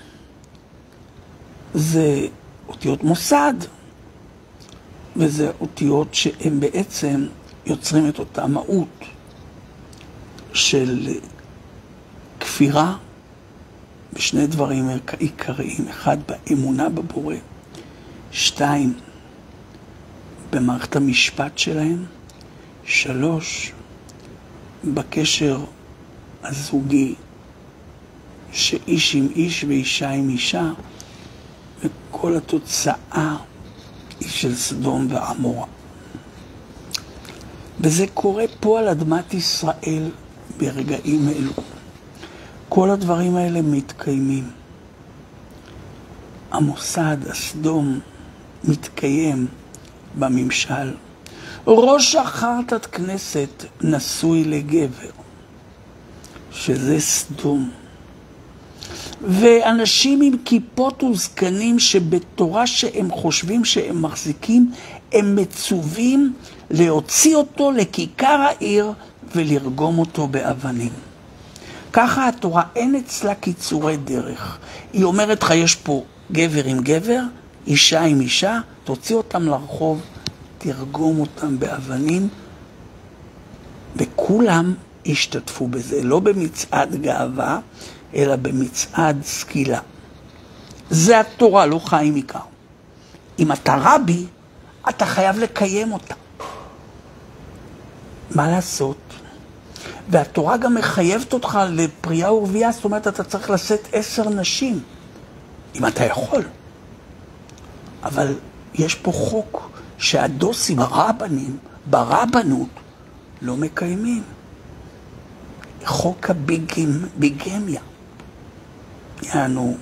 Speaker 1: זה אותיות מוסד, וזה אותיות שהן בעצם יוצרים את אותה מהות של כפירה בשני דברים עיקריים. אחד, באמונה בבורא. שתיים, במערכת המשפט שלהם. שלוש, בקשר הזוגי שאיש עם איש ואישה עם אישה, וכל התוצאה היא של סדום ועמורה. וזה קורה פה על אדמת ישראל ברגעים אלו. כל הדברים האלה מתקיימים. המוסד, הסדום, מתקיים בממשל. ראש החרטת כנסת נשוי לגבר, שזה סדום. ואנשים עם כיפות וזקנים שבתורה שהם חושבים שהם מחזיקים, הם מצווים להוציא אותו לכיכר העיר ולרגום אותו באבנים. ככה התורה, אין אצלה קיצורי דרך. היא אומרת לך, יש פה גבר עם גבר, אישה עם אישה, תוציא אותם לרחוב, תרגום אותם באבנים, וכולם השתתפו בזה, לא במצעד גאווה, אלא במצעד סקילה. זה התורה, לא חיים עיקר. אם אתה רבי, אתה חייב לקיים אותה. מה לעשות? והתורה גם מחייבת אותך לפרייה ורבייה, זאת אומרת, אתה צריך לשאת עשר נשים, אם אתה יכול. אבל יש פה חוק שהדוסים הרבנים ברבנות לא מקיימים. חוק הביגמיה. יענו,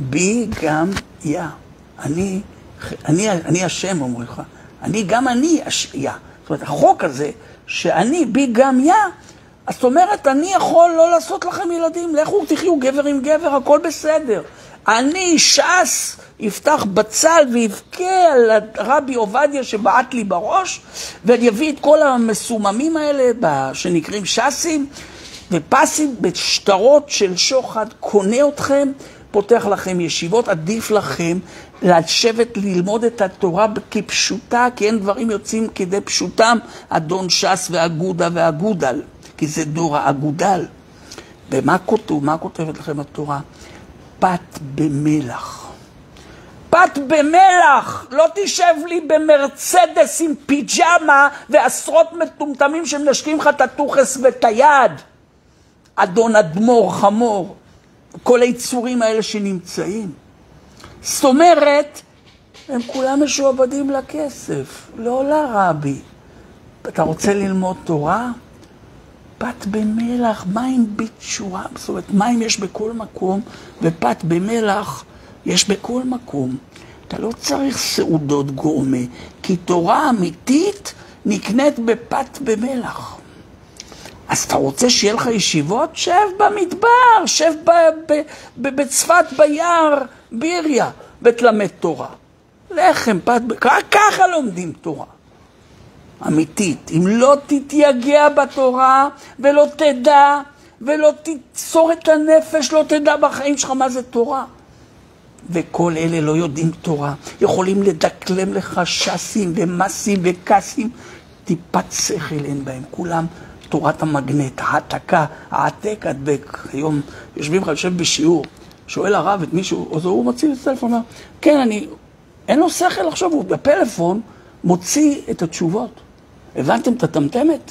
Speaker 1: ביגמיה. אני, אני, אני השם, אומר לך. אני, גם אני השיה. זאת אומרת, החוק הזה, שאני ביגמיה, זאת אומרת, אני יכול לא לעשות לכם ילדים. לכו תחיו גבר עם גבר, הכל בסדר. אני, ש"ס, יפתח בצל ויבכה על רבי עובדיה שבעט לי בראש, ויביא את כל המסוממים האלה שנקראים ש"סים, ופסים בשטרות של שוחד, קונה אתכם, פותח לכם ישיבות, עדיף לכם לשבת ללמוד את התורה כפשוטה, כי אין דברים יוצאים כדי פשוטם, אדון ש"ס ואגודה ואגודל, כי זה דור האגודל. ומה כותב, מה כותבת לכם התורה? פת במלח. פת במלח, לא תשב לי במרצדס עם פיג'מה ועשרות מטומטמים שמנשקים לך את התוכס ואת היד. אדון אדמור חמור, כל היצורים האלה שנמצאים. זאת אומרת, הם כולם משועבדים לכסף, לא לרבי. אתה רוצה ללמוד תורה? פת במלח, מים בתשורה, זאת אומרת, מים יש בכל מקום, ופת במלח יש בכל מקום. אתה לא צריך סעודות גורמה, כי תורה אמיתית נקנית בפת במלח. אז אתה רוצה שיהיה לך ישיבות? שב במדבר, שב בצפת ביער, ביריה, ותלמד תורה. לחם, פת, ככה לומדים תורה. אמיתית. אם לא תתייגע בתורה, ולא תדע, ולא תצור את הנפש, לא תדע בחיים שלך מה זה תורה. וכל אלה לא יודעים תורה. יכולים לדקלם לך ש"סים ומסים וקסים. טיפת שכל אין בהם. כולם תורת המגנט, העתקה, העתק, הדבק. היום יושבים לך, יושב בשיעור, שואל הרב את מישהו, אז הוא מוציא את הטלפון, אומר, כן, אני, אין לו שכל עכשיו, הוא בפלאפון מוציא את התשובות. הבנתם את התמתמת?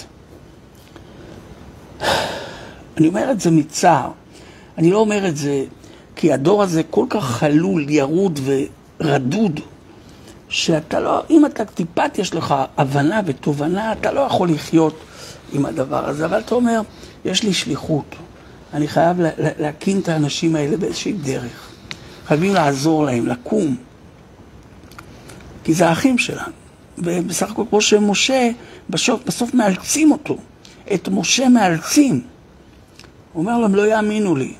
Speaker 1: אני אומר את זה מצער. אני לא אומר את זה כי הדור הזה כל כך חלול, ירוד ורדוד, שאתה לא, אם אתה טיפת יש לך הבנה ותובנה, אתה לא יכול לחיות עם הדבר הזה. אבל אתה אומר, יש לי שליחות. אני חייב לה, להקים את האנשים האלה באיזושהי דרך. חייבים לעזור להם, לקום. כי זה האחים שלנו. ובסך הכל כמו שמשה, בסוף, בסוף מאלצים אותו. את משה מאלצים. הוא אומר להם, לא יאמינו לי.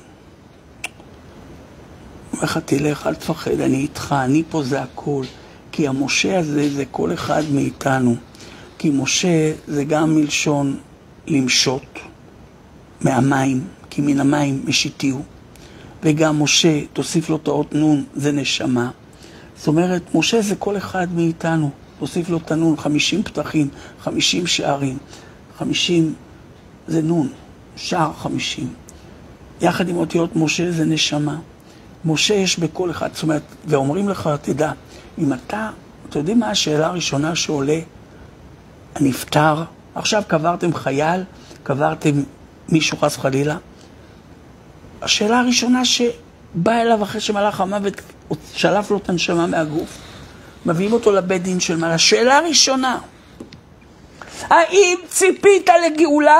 Speaker 1: הוא אומר לך, תלך, אל תפחד, אני איתך, אני פה זה הכל. כי המשה הזה זה כל אחד מאיתנו. כי משה זה גם מלשון למשות מהמים, כי מן המים משיתיהו. וגם משה, תוסיף לו את האות נון, זה נשמה. זאת אומרת, משה זה כל אחד מאיתנו. תוסיף לו את הנון, חמישים פתחים, חמישים שערים, חמישים זה נון, שער חמישים. יחד עם אותיות משה זה נשמה. משה יש בכל אחד, זאת אומרת, ואומרים לך, תדע, אם אתה, אתה יודעים מה השאלה הראשונה שעולה? הנפטר, עכשיו קברתם חייל, קברתם מישהו חס חלילה. השאלה הראשונה שבאה אליו אחרי שמלאך המוות, שלף לו את הנשמה מהגוף, מביאים אותו לבית דין של מעלה. השאלה הראשונה, האם ציפית לגאולה?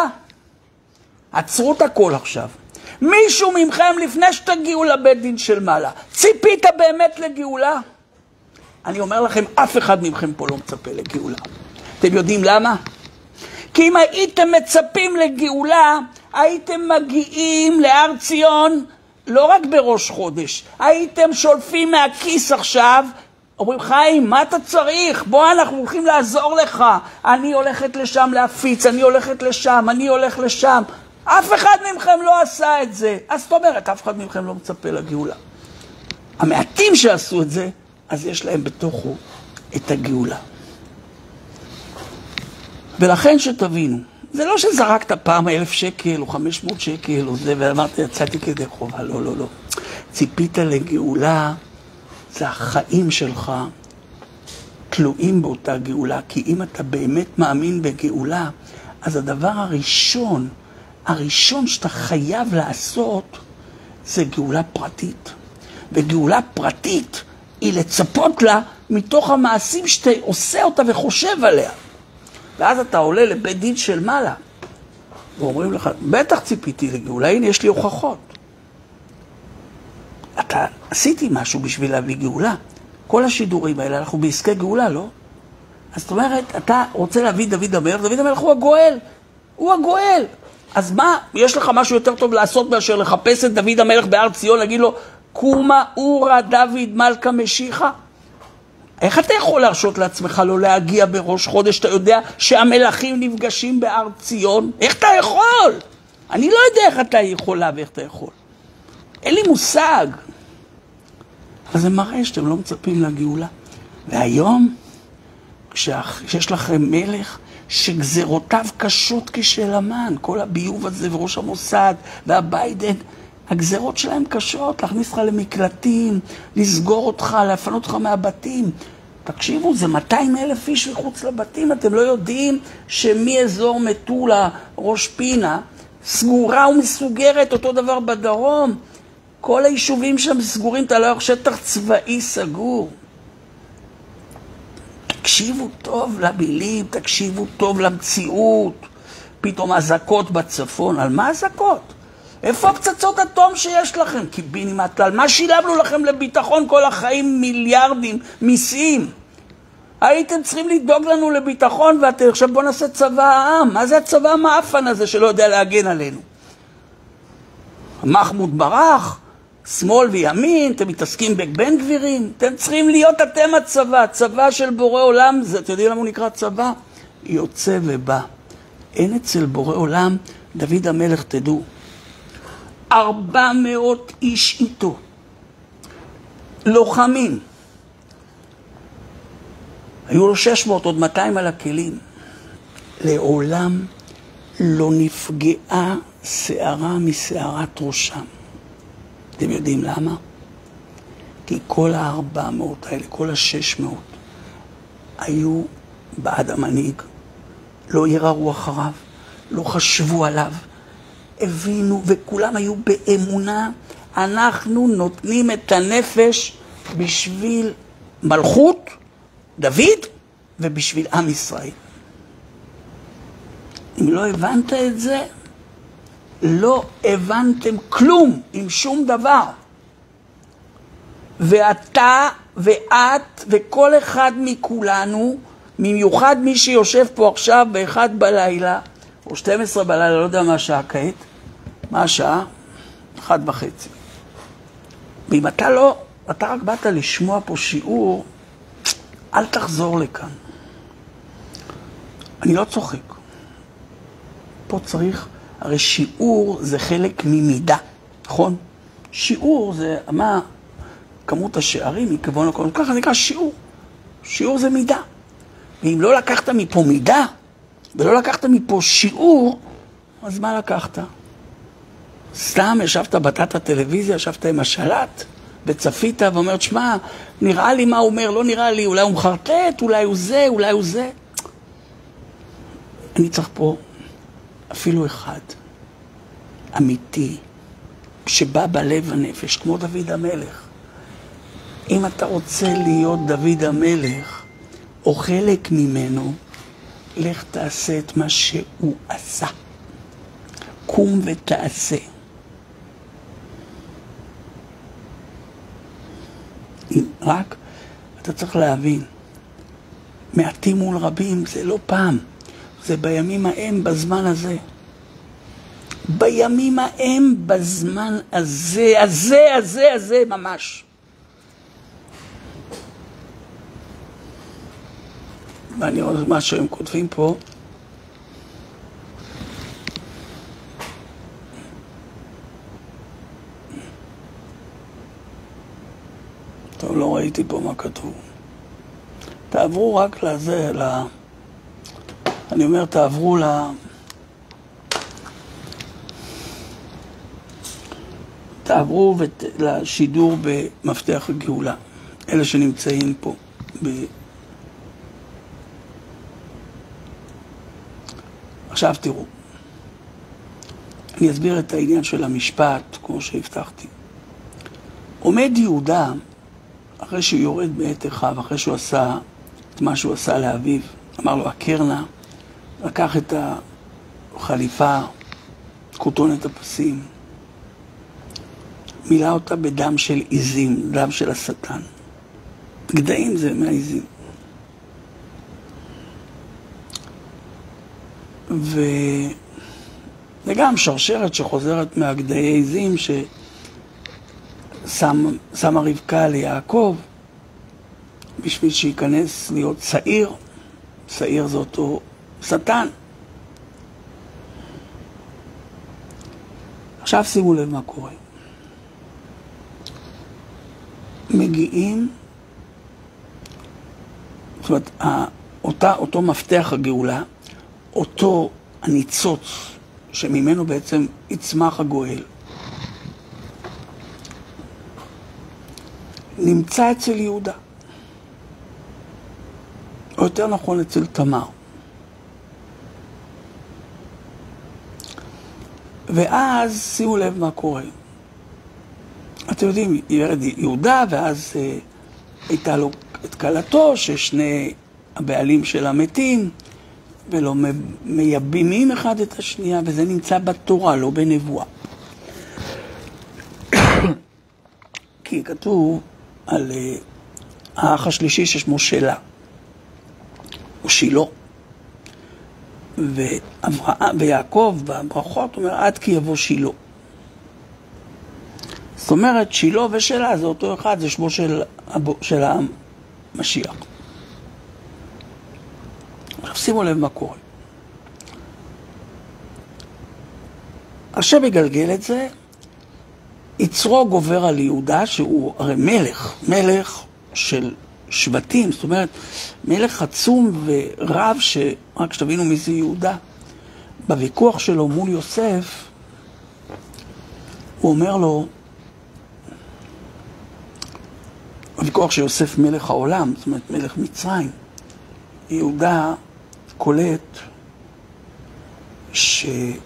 Speaker 1: עצרו את הכל עכשיו. מישהו ממכם לפני שתגיעו לבית דין של מעלה, ציפית באמת לגאולה? אני אומר לכם, אף אחד מכם פה לא מצפה לגאולה. אתם יודעים למה? כי אם הייתם מצפים לגאולה, הייתם מגיעים להר ציון לא רק בראש חודש, הייתם שולפים מהכיס עכשיו, אומרים, חיים, מה אתה צריך? בוא, אנחנו הולכים לעזור לך. אני הולכת לשם להפיץ, אני הולכת לשם, אני הולך לשם. אף אחד מכם לא עשה את זה. אז זאת אומרת, אף אחד מכם לא מצפה לגאולה. המעטים שעשו את זה, אז יש להם בתוכו את הגאולה. ולכן שתבינו, זה לא שזרקת פעם אלף שקל או חמש מאות שקל או זה, ואמרת, יצאתי כדי חובה. לא, לא, לא. ציפית לגאולה, זה החיים שלך תלויים באותה גאולה, כי אם אתה באמת מאמין בגאולה, אז הדבר הראשון, הראשון שאתה חייב לעשות, זה גאולה פרטית. וגאולה פרטית היא לצפות לה מתוך המעשים שאתה עושה אותה וחושב עליה. ואז אתה עולה לבית דין של מעלה, ואומרים לך, בטח ציפיתי לגאולה, הנה יש לי הוכחות. אתה עשיתי משהו בשביל להביא גאולה. כל השידורים האלה, אנחנו בעסקי גאולה, לא? אז זאת אומרת, אתה רוצה להביא דוד המלך, דוד המלך הוא הגואל, הוא הגואל. אז מה, יש לך משהו יותר טוב לעשות מאשר לחפש את דוד המלך בהר ציון, להגיד לו, קומה אורה דוד מלכה משיחה? איך אתה יכול להרשות לעצמך לא להגיע בראש חודש? אתה יודע שהמלכים נפגשים בהר ציון? איך אתה יכול? אני לא יודע איך אתה יכולה ואיך אתה יכול. אין לי מושג. אבל זה מראה שאתם לא מצפים לגאולה. והיום, כשיש לכם מלך שגזרותיו קשות כשל המן, כל הביוב הזה וראש המוסד והביידן, הגזרות שלהם קשות, להכניס לך למקלטים, לסגור אותך, להפנות אותך מהבתים. תקשיבו, זה מאתיים אלף איש מחוץ לבתים, אתם לא יודעים שמאזור מטולה, ראש פינה, סגורה ומסוגרת, אותו דבר בדרום. כל היישובים שם סגורים, אתה לא יכול שטח צבאי סגור. תקשיבו טוב למילים, תקשיבו טוב למציאות. פתאום אזעקות בצפון, על מה אזעקות? איפה הפצצות אטום שיש לכם? קיבינימט, על מה שילמנו לכם לביטחון כל החיים? מיליארדים, מיסים. הייתם צריכים לדאוג לנו לביטחון, ואתם עכשיו בוא נעשה צבא העם. מה זה הצבא המאפן הזה שלא יודע להגן עלינו? מחמוד ברח, שמאל וימין, אתם מתעסקים בבן גבירים, אתם צריכים להיות אתם הצבא, צבא של בורא עולם. זה, אתם יודעים למה הוא נקרא צבא? יוצא ובא. אין אצל בורא עולם, דוד המלך תדעו, ארבע מאות איש איתו, לוחמים, היו לו שש מאות, עוד מאתיים על הכלים. לעולם לא נפגעה שערה משערת ראשם. אתם יודעים למה? כי כל הארבע מאות האלה, כל השש מאות, היו בעד המנהיג, לא יררו אחריו, לא חשבו עליו, הבינו, וכולם היו באמונה, אנחנו נותנים את הנפש בשביל מלכות דוד ובשביל עם ישראל. אם לא הבנת את זה, לא הבנתם כלום עם שום דבר. ואתה ואת וכל אחד מכולנו, במיוחד מי שיושב פה עכשיו באחד בלילה, או שתים עשרה בלילה, לא יודע מה השעה כעת, מה השעה? אחד וחצי. ואם אתה לא, אתה רק באת לשמוע פה שיעור, אל תחזור לכאן. אני לא צוחק. פה צריך, הרי שיעור זה חלק ממידה, נכון? שיעור זה, מה, כמות השערים מכיוון הכל, ככה זה נקרא שיעור. שיעור זה מידה. ואם לא לקחת מפה מידה, ולא לקחת מפה שיעור, אז מה לקחת? סתם ישבת בתת הטלוויזיה, ישבת עם השלט, וצפית ואומרת, שמה, נראה לי מה הוא אומר, לא נראה לי, אולי הוא מחרטט, אולי הוא זה, אולי הוא זה. אני צריך פה אפילו אחד, אמיתי, שבא בלב הנפש, כמו דוד המלך. אם אתה רוצה להיות דוד המלך, או חלק ממנו, לך תעשה את מה שהוא עשה. קום ותעשה. רק אתה צריך להבין, מעטים מול רבים זה לא פעם, זה בימים ההם בזמן הזה. בימים ההם בזמן הזה, הזה, הזה, הזה ממש. ואני רואה מה שהם כותבים פה. טוב, לא ראיתי פה מה כתוב. תעברו רק לזה, ל... אני אומר, תעברו ל... תעברו ות... לשידור במפתח הגאולה. אלה שנמצאים פה. ב... עכשיו תראו. אני אסביר את העניין של המשפט, כמו שהבטחתי. עומד יהודה, אחרי שהוא יורד בעת אחיו, אחרי שהוא עשה את מה שהוא עשה לאביו, אמר לו, הקרנה, לקח את החליפה, כותונת הפסים, מילא אותה בדם של עיזים, דם של השטן. גדיים זה מהעיזים. ו... וגם שרשרת שחוזרת מהגדיי עיזים ששם, שמה רבקה ליעקב בשביל שייכנס להיות צעיר. צעיר זה אותו שטן. עכשיו שימו לב מה קורה. מגיעים, זאת אומרת, אותה, אותו מפתח הגאולה, אותו הניצוץ שממנו בעצם יצמח הגואל, נמצא אצל יהודה, או יותר נכון אצל תמר. ואז שימו לב מה קורה. אתם יודעים, ירד יהודה, ואז אה, הייתה לו את קלתו, ששני הבעלים שלה מתים, ולא מייבמים אחד את השנייה, וזה נמצא בתורה, לא בנבואה. כי כתוב על אה, האח השלישי ששמו שלה, או שילה. ואברהם, ויעקב בברכות אומר, עד כי יבוא שילה. זאת אומרת, שילה ושלה זה אותו אחד, זה שמו של, של המשיח. עכשיו שימו לב מה קורה. עכשיו יגלגל את זה, יצרו גובר על יהודה, שהוא הרי מלך, מלך של שבטים, זאת אומרת, מלך עצום ורב, שרק שתבינו מי זה יהודה. בוויכוח שלו מול יוסף, הוא אומר לו, בוויכוח של יוסף מלך העולם, זאת אומרת מלך מצרים, יהודה קולט שיוסף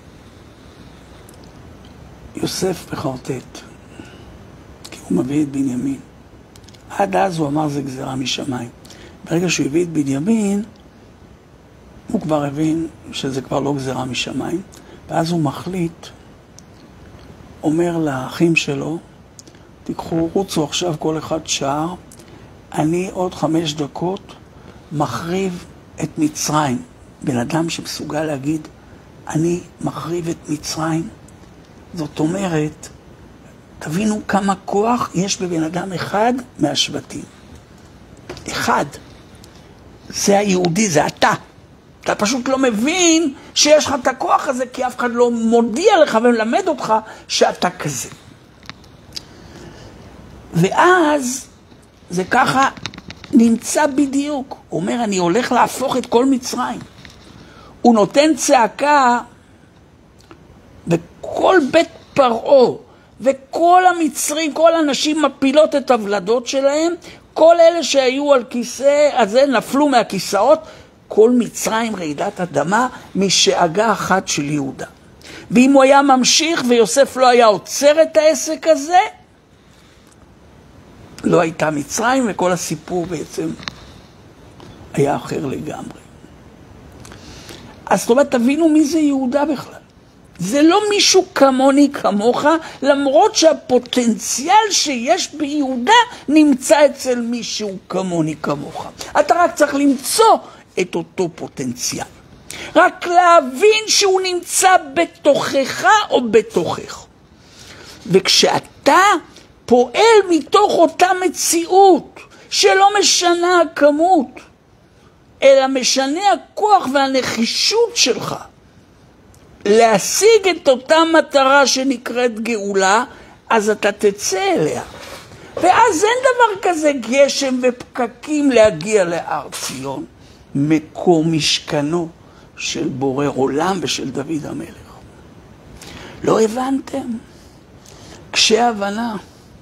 Speaker 1: מחרטט, כי הוא מביא את בנימין. עד אז הוא אמר זה גזירה משמיים. ברגע שהוא הביא את בנימין, הוא כבר הבין שזה כבר לא גזירה משמיים, ואז הוא מחליט, אומר לאחים שלו, תיקחו, רוצו עכשיו כל אחד שער, אני עוד חמש דקות מחריב את מצרים. בן אדם שמסוגל להגיד, אני מחריב את מצרים, זאת אומרת, תבינו כמה כוח יש בבן אדם אחד מהשבטים. אחד. זה היהודי, זה אתה. אתה פשוט לא מבין שיש לך את הכוח הזה, כי אף אחד לא מודיע לך ומלמד אותך שאתה כזה. ואז זה ככה נמצא בדיוק. הוא אומר, אני הולך להפוך את כל מצרים. הוא נותן צעקה, וכל בית פרעה, וכל המצרים, כל הנשים מפילות את הוולדות שלהם, כל אלה שהיו על כיסא הזה נפלו מהכיסאות, כל מצרים רעידת אדמה משאגה אחת של יהודה. ואם הוא היה ממשיך ויוסף לא היה עוצר את העסק הזה, לא הייתה מצרים, וכל הסיפור בעצם היה אחר לגמרי. אז זאת אומרת, תבינו מי זה יהודה בכלל. זה לא מישהו כמוני כמוך, למרות שהפוטנציאל שיש ביהודה נמצא אצל מישהו כמוני כמוך. אתה רק צריך למצוא את אותו פוטנציאל. רק להבין שהוא נמצא בתוכך או בתוכך. וכשאתה פועל מתוך אותה מציאות, שלא משנה הכמות, אלא משנה הכוח והנחישות שלך, להשיג את אותה מטרה שנקראת גאולה, אז אתה תצא אליה. ואז אין דבר כזה גשם ופקקים להגיע להר ציון, מקום משכנו של בורא עולם ושל דוד המלך. לא הבנתם? קשה הבנה.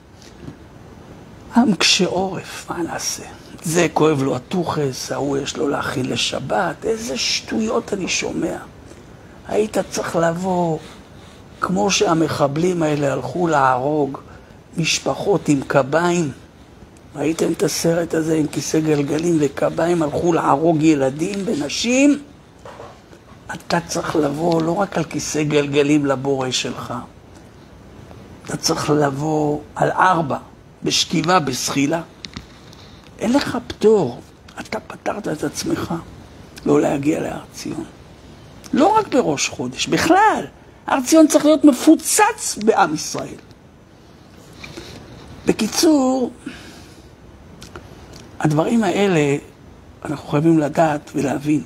Speaker 1: עם קשה עורף, מה נעשה? זה כואב לו התוכס, ההוא יש לו להכין לשבת, איזה שטויות אני שומע. היית צריך לבוא, כמו שהמחבלים האלה הלכו להרוג משפחות עם קביים, ראיתם את הסרט הזה עם כיסא גלגלים וקביים, הלכו להרוג ילדים ונשים? אתה צריך לבוא לא רק על כיסא גלגלים לבורא שלך, אתה צריך לבוא על ארבע, בשכיבה, בשחילה. אין לך פטור, אתה פתרת את עצמך לא להגיע להר ציון. לא רק בראש חודש, בכלל. הר ציון צריך להיות מפוצץ בעם ישראל. בקיצור, הדברים האלה אנחנו חייבים לדעת ולהבין.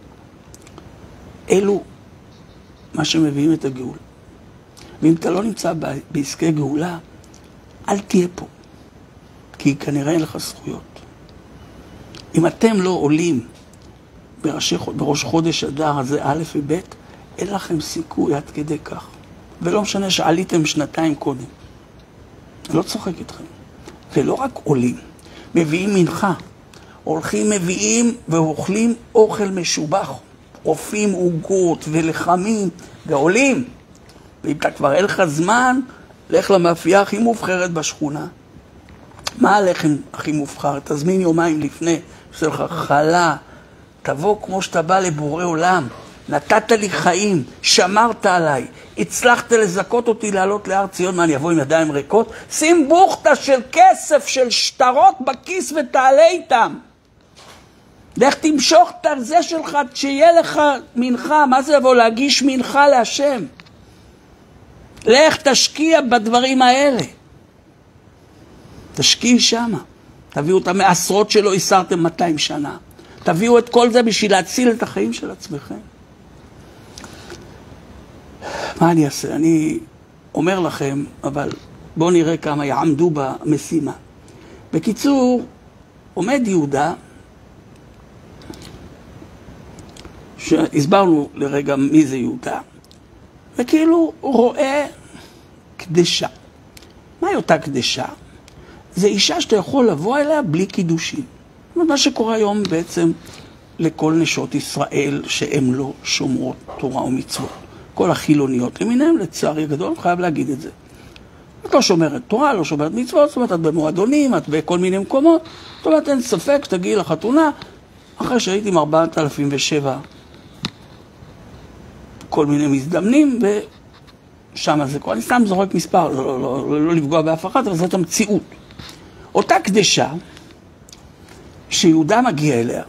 Speaker 1: אלו מה שמביאים את הגאולה. ואם אתה לא נמצא בעסקי גאולה, אל תהיה פה, כי כנראה אין לך זכויות. אם אתם לא עולים בראשי, בראש חודש אדר הזה א' וב', אין לכם סיכוי עד כדי כך. ולא משנה שעליתם שנתיים קודם. אני לא צוחק איתכם. ולא רק עולים, מביאים מנחה. הולכים, מביאים ואוכלים אוכל משובח. אופים עוגות ולחמים ועולים. ואם אתה כבר אין לך זמן, לך למאפייה הכי מובחרת בשכונה. מה הלחם הכי מובחר? תזמין יומיים לפני, עושה לך חלה, תבוא כמו שאתה בא לבורא עולם, נתת לי חיים, שמרת עליי, הצלחת לזכות אותי לעלות להר ציון, מה אני אבוא עם ידיים ריקות? שים בוכתה של כסף, של שטרות בכיס ותעלה איתם. לך תמשוך את זה שלך, שיהיה לך מנחה. מה זה לבוא? להגיש מנחה להשם. לך תשקיע בדברים האלה. תשקיע שמה. תביאו אותם מעשרות שלא הסרתם מאתיים שנה. תביאו את כל זה בשביל להציל את החיים של עצמכם. מה אני אעשה? אני אומר לכם, אבל בואו נראה כמה יעמדו במשימה. בקיצור, עומד יהודה, שהסברנו לרגע מי זה יהודה, וכאילו הוא רואה קדשה. מהי אותה קדשה? זה אישה שאתה יכול לבוא אליה בלי קידושים. מה שקורה היום בעצם לכל נשות ישראל שהן לא שומרות תורה ומצוות. כל החילוניות למיניהם, לצערי גדול, אני חייב להגיד את זה. את לא שומרת תורה, לא שומרת מצוות, זאת אומרת, את במועדונים, את בכל מיני מקומות, זאת אומרת, אין ספק, תגיעי לחתונה, אחרי שהייתי עם ארבעת אלפים ושבע כל מיני מזדמנים, ושם זה כבר, אני סתם זורק מספר, לא, לא, לא, לא, לא לפגוע באף אחד, אבל זאת המציאות. אותה קדשה, שיהודה מגיע אליה,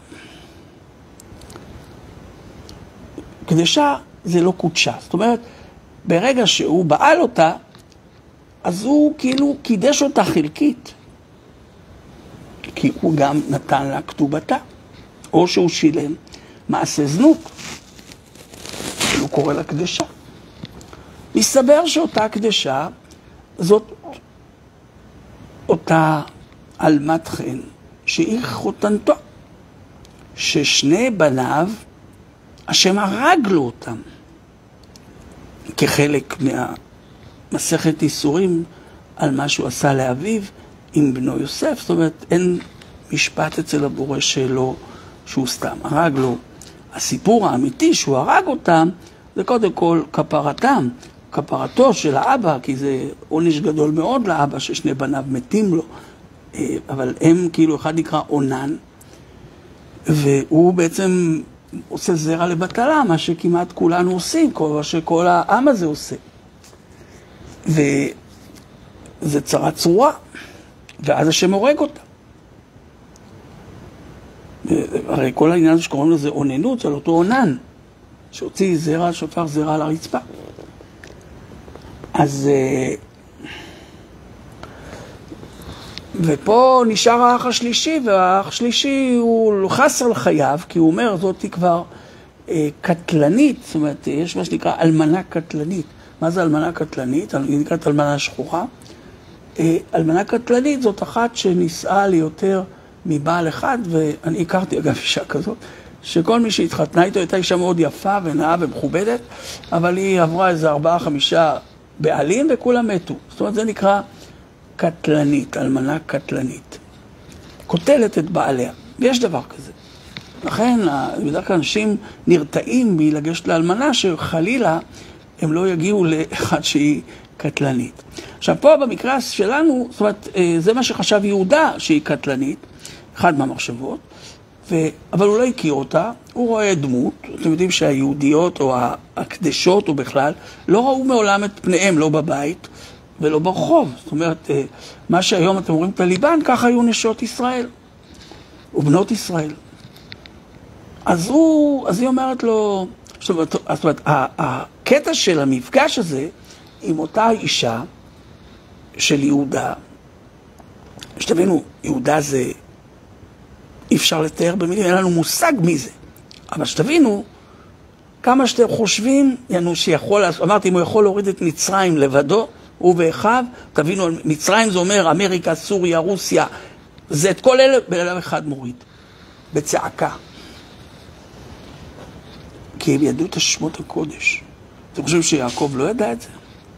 Speaker 1: קדשה זה לא קודשה, זאת אומרת, ברגע שהוא בעל אותה, אז הוא כאילו קידש אותה חלקית, כי הוא גם נתן לה כתובתה, או שהוא שילם מעשה זנות, הוא קורא לה קדשה. מסתבר שאותה קדשה, זאת אותה אלמת חן, שהיא חותנתו, ששני בניו, השם הרג לו אותם, כחלק מהמסכת איסורים על מה שהוא עשה לאביו עם בנו יוסף. זאת אומרת, אין משפט אצל הבורא שלו שהוא סתם הרג לו. הסיפור האמיתי שהוא הרג אותם, זה קודם כל כפרתם, כפרתו של האבא, כי זה עונש גדול מאוד לאבא ששני בניו מתים לו, אבל הם כאילו, אחד נקרא עונן, והוא בעצם עושה זרע לבטלה, מה שכמעט כולנו עושים, מה שכל העם הזה עושה. וזה צרה צרורה, ואז השם הורג אותה. הרי כל העניין הזה שקוראים לזה עוננות, זה על אותו עונן, שהוציא זרע, שופך זרע על הרצפה. אז ופה נשאר האח השלישי, והאח השלישי הוא חסר לחייו, כי הוא אומר, זאת היא כבר אה, קטלנית, זאת אומרת, יש מה שנקרא אלמנה קטלנית. מה זה אלמנה קטלנית? היא נקראת אלמנה שכוחה. אה, אלמנה קטלנית זאת אחת שנישאה לי יותר מבעל אחד, ואני הכרתי אגב אישה כזאת, שכל מי שהתחתנה איתו הייתה אישה מאוד יפה ונאה ומכובדת, אבל היא עברה איזה ארבעה, חמישה בעלים וכולם מתו. זאת אומרת, זה נקרא קטלנית, אלמנה קטלנית. קוטלת את בעליה, ויש דבר כזה. לכן, בדרך כלל אנשים נרתעים מלגשת לאלמנה, שחלילה הם לא יגיעו לאחד שהיא קטלנית. עכשיו פה במקרה שלנו, זאת אומרת, זה מה שחשב יהודה שהיא קטלנית, אחד מהמחשבות, ו... אבל הוא לא הכיר אותה, הוא רואה דמות, אתם יודעים שהיהודיות או הקדשות או בכלל, לא ראו מעולם את פניהם, לא בבית ולא ברחוב. זאת אומרת, מה שהיום אתם רואים טליבן, ככה היו נשות ישראל ובנות ישראל. אז, הוא, אז היא אומרת לו, זאת אומרת, זאת אומרת, הקטע של המפגש הזה עם אותה אישה של יהודה, שתבינו, יהודה זה, אי אפשר לתאר במילים, אין לנו מושג מי זה. אבל שתבינו, כמה שאתם חושבים, ינו שיכול, אמרתי, אם הוא יכול להוריד את מצרים לבדו, הוא ואחיו, תבינו, מצרים זה אומר אמריקה, סוריה, רוסיה, זה את כל אלה, בלילה אחד מוריד, בצעקה. כי הם ידעו את שמות הקודש. אתם חושבים שיעקב לא ידע את זה?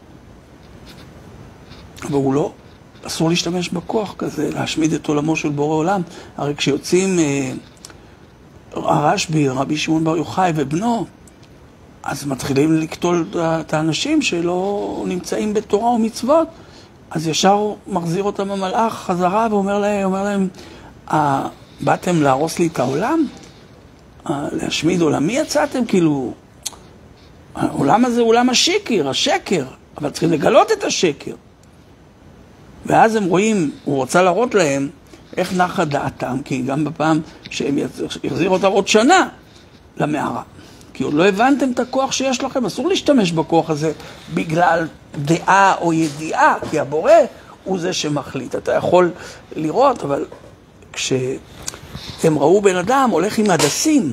Speaker 1: אבל הוא לא. אסור להשתמש בכוח כזה, להשמיד את עולמו של בורא עולם. הרי כשיוצאים אה, הרשב"י, רבי שמעון בר יוחאי ובנו, אז מתחילים לקטול את האנשים שלא נמצאים בתורה ומצוות, אז ישר מחזיר אותם המלאך חזרה ואומר להם, אומר להם, אה, באתם להרוס לי את העולם? אה, להשמיד עולמי יצאתם? כאילו, העולם הזה הוא עולם השקר, השקר, אבל צריכים לגלות את השקר. ואז הם רואים, הוא רוצה להראות להם איך נחה דעתם, כי גם בפעם שהם יחזירו אותם עוד שנה למערה. כי עוד לא הבנתם את הכוח שיש לכם, אסור להשתמש בכוח הזה בגלל דעה או ידיעה, כי הבורא הוא זה שמחליט. אתה יכול לראות, אבל כשהם ראו בן אדם הולך עם הדסים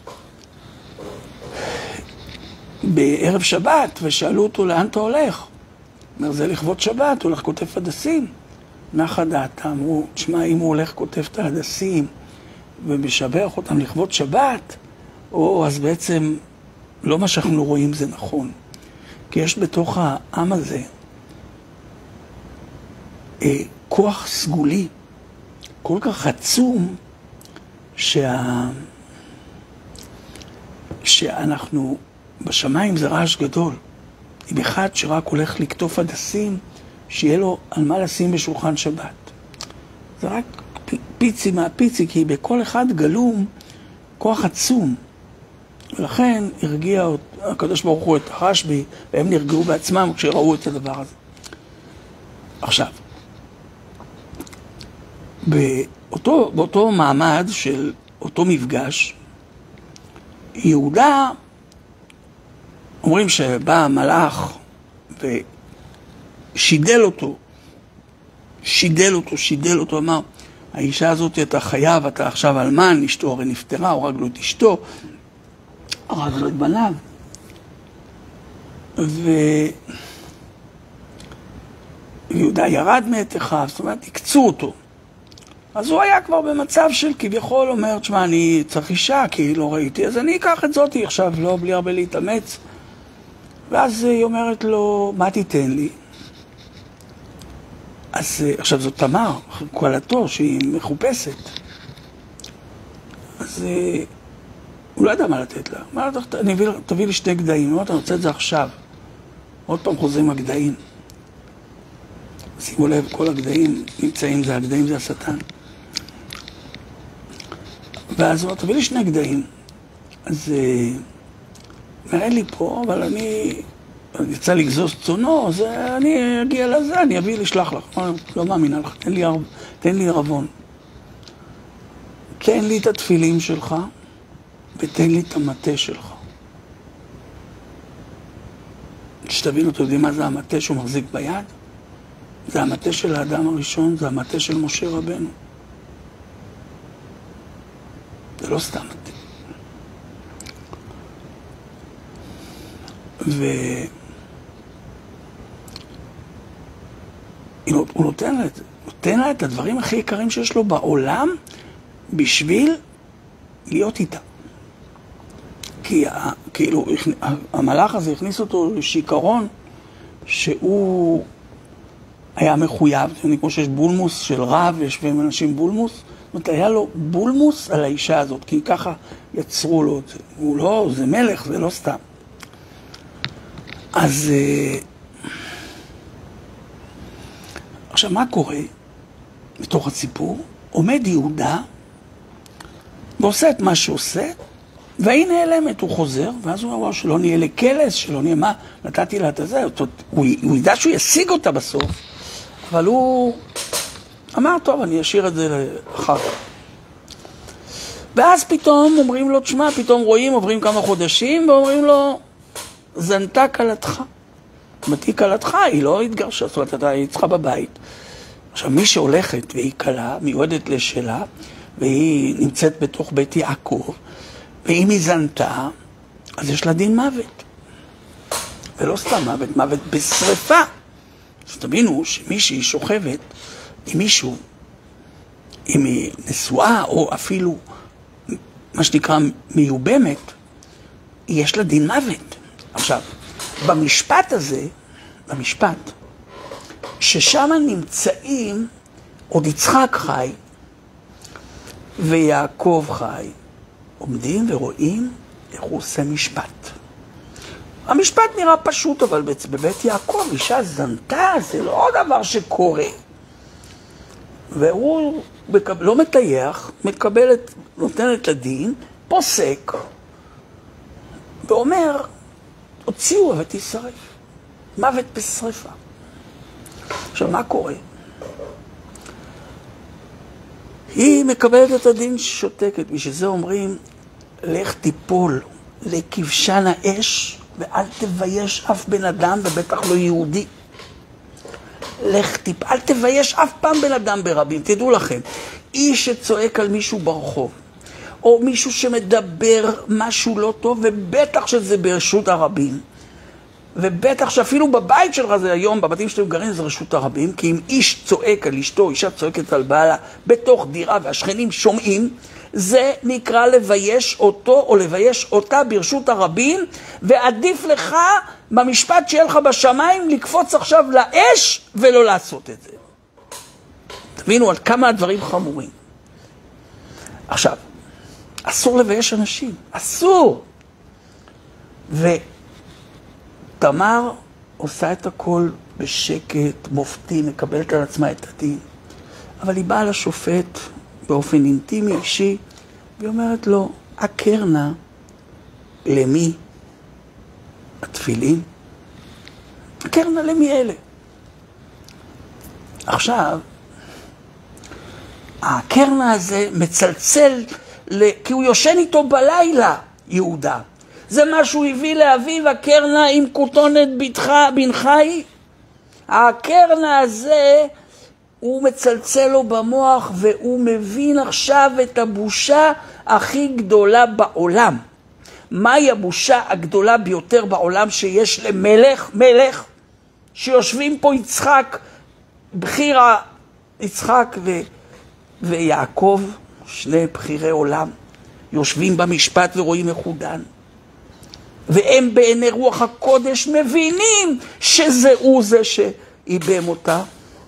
Speaker 1: בערב שבת ושאלו אותו לאן אתה הולך, אומר, זה לכבוד שבת, הוא הולך כותב הדסים. נחה דעתם, אמרו, תשמע, אם הוא הולך כותב את ההדסים ומשבח אותם לכבוד שבת, או אז בעצם לא מה שאנחנו רואים זה נכון. כי יש בתוך העם הזה אה, כוח סגולי, כל כך עצום, שה... שאנחנו, בשמיים זה רעש גדול. עם אחד שרק הולך לקטוף הדסים, שיהיה לו על מה לשים בשולחן שבת. זה רק פיצי מהפיצי, כי בכל אחד גלום כוח עצום. ולכן הרגיע הקדוש ברוך הוא את הרשב"י, והם נרגעו בעצמם כשראו את הדבר הזה. עכשיו, באותו, באותו מעמד של אותו מפגש, יהודה, אומרים שבא המלאך ושידל אותו, שידל אותו, שידל אותו, אמר, האישה הזאת אתה חייב, אתה עכשיו אלמן, אשתו הרי נפטרה, הרג לו את אשתו, הרג לו את בניו. ויהודה ירד מאת אחיו, זאת אומרת, הקצו אותו. אז הוא היה כבר במצב של כביכול אומר, תשמע, אני צריך אישה, כי לא ראיתי, אז אני אקח את זאתי עכשיו, לא בלי הרבה להתאמץ. ואז היא אומרת לו, מה תיתן לי? אז עכשיו זאת תמר, קולתו, שהיא מחופשת. אז הוא לא ידע מה לתת לה. מה לתת? אני אביא, תביא לי שתי גדיים. אמרת, אני רוצה את זה עכשיו. עוד פעם חוזרים הגדיים. שימו לב, כל הגדיים נמצאים, זה הגדיים, זה השטן. ואז הוא אומר, תביא לי שני גדיים. אז מראה לי פה, אבל אני יצא לגזוז צונו, אז אני אגיע לזה, אני אביא לשלח לך. לא מאמינה לך, תן לי, תן לי ערבון. תן לי את התפילים שלך, ותן לי את המטה שלך. שתבינו, אתם יודעים מה זה המטה שהוא מחזיק ביד? זה המטה של האדם הראשון, זה המטה של משה רבנו. זה לא סתם מטה. והוא נותן לה את זה, נותן לה את הדברים הכי יקרים שיש לו בעולם בשביל להיות איתה. כי כאילו, המלאך הזה הכניס אותו לשיקרון שהוא היה מחויב, כמו שיש בולמוס של רב וישבים אנשים בולמוס, זאת אומרת, היה לו בולמוס על האישה הזאת, כי ככה יצרו לו את זה. הוא לא, זה מלך, זה לא סתם. אז עכשיו, מה קורה בתוך הסיפור? עומד יהודה ועושה את מה שעושה, והיא נעלמת, הוא חוזר, ואז הוא אמר שלא נהיה לקלס, שלא נהיה מה, נתתי לה את זה, הוא, הוא ידע שהוא ישיג אותה בסוף, אבל הוא אמר, טוב, אני אשאיר את זה לאחר כך. ואז פתאום אומרים לו, תשמע, פתאום רואים, עוברים כמה חודשים, ואומרים לו, זנתה קלתך. מתי קלתך, היא לא התגרשה, זאת אומרת, היא צריכה בבית. עכשיו, מי שהולכת והיא קלה, מיועדת לשלה, והיא נמצאת בתוך בית יעקב, ואם היא זנתה, אז יש לה דין מוות. ולא סתם מוות, מוות בשריפה. אז תבינו שמישהי שוכבת עם מישהו, אם היא נשואה או אפילו מה שנקרא מיובמת, יש לה דין מוות. עכשיו, במשפט הזה, במשפט, ששם נמצאים, עוד יצחק חי ויעקב חי, עומדים ורואים איך הוא עושה משפט. המשפט נראה פשוט, אבל בבית יעקב אישה זנתה, זה לא דבר שקורה. והוא לא מטייח, מקבל את, נותן את הדין, פוסק, ואומר, הוציאו ותשרף. מוות בשריפה. עכשיו, מה קורה? היא מקבלת את הדין ששותקת, בשביל זה אומרים, לך תיפול לכבשן האש, ואל תבייש אף בן אדם, ובטח לא יהודי. לך טיפ, אל תבייש אף פעם בן אדם ברבים. תדעו לכם, איש שצועק על מישהו ברחוב, או מישהו שמדבר משהו לא טוב, ובטח שזה ברשות הרבים, ובטח שאפילו בבית שלך זה היום, בבתים שאתם גרים זה רשות הרבים, כי אם איש צועק על אשתו, אישה צועקת על בעלה, בתוך דירה והשכנים שומעים, זה נקרא לבייש אותו או לבייש אותה ברשות הרבים, ועדיף לך במשפט שיהיה לך בשמיים לקפוץ עכשיו לאש ולא לעשות את זה. תבינו על כמה הדברים חמורים. עכשיו, אסור לבייש אנשים, אסור. ותמר עושה את הכל בשקט, מופתי, מקבלת על עצמה את הדין, אבל היא באה לשופט באופן אינטימי אישי, והיא אומרת לו, הקרנה למי? התפילין? הקרנה למי אלה? עכשיו, הקרנה הזה מצלצל, כי הוא יושן איתו בלילה, יהודה. זה מה שהוא הביא לאביו, הקרנה עם כותונת בנך היא. הקרנה הזה, הוא מצלצל לו במוח, והוא מבין עכשיו את הבושה הכי גדולה בעולם. מהי הבושה הגדולה ביותר בעולם שיש למלך, מלך, שיושבים פה יצחק, בחיר יצחק ו... ויעקב, שני בחירי עולם, יושבים במשפט ורואים איך הוא דן. והם בעיני רוח הקודש מבינים שזה הוא זה שאיבם אותה.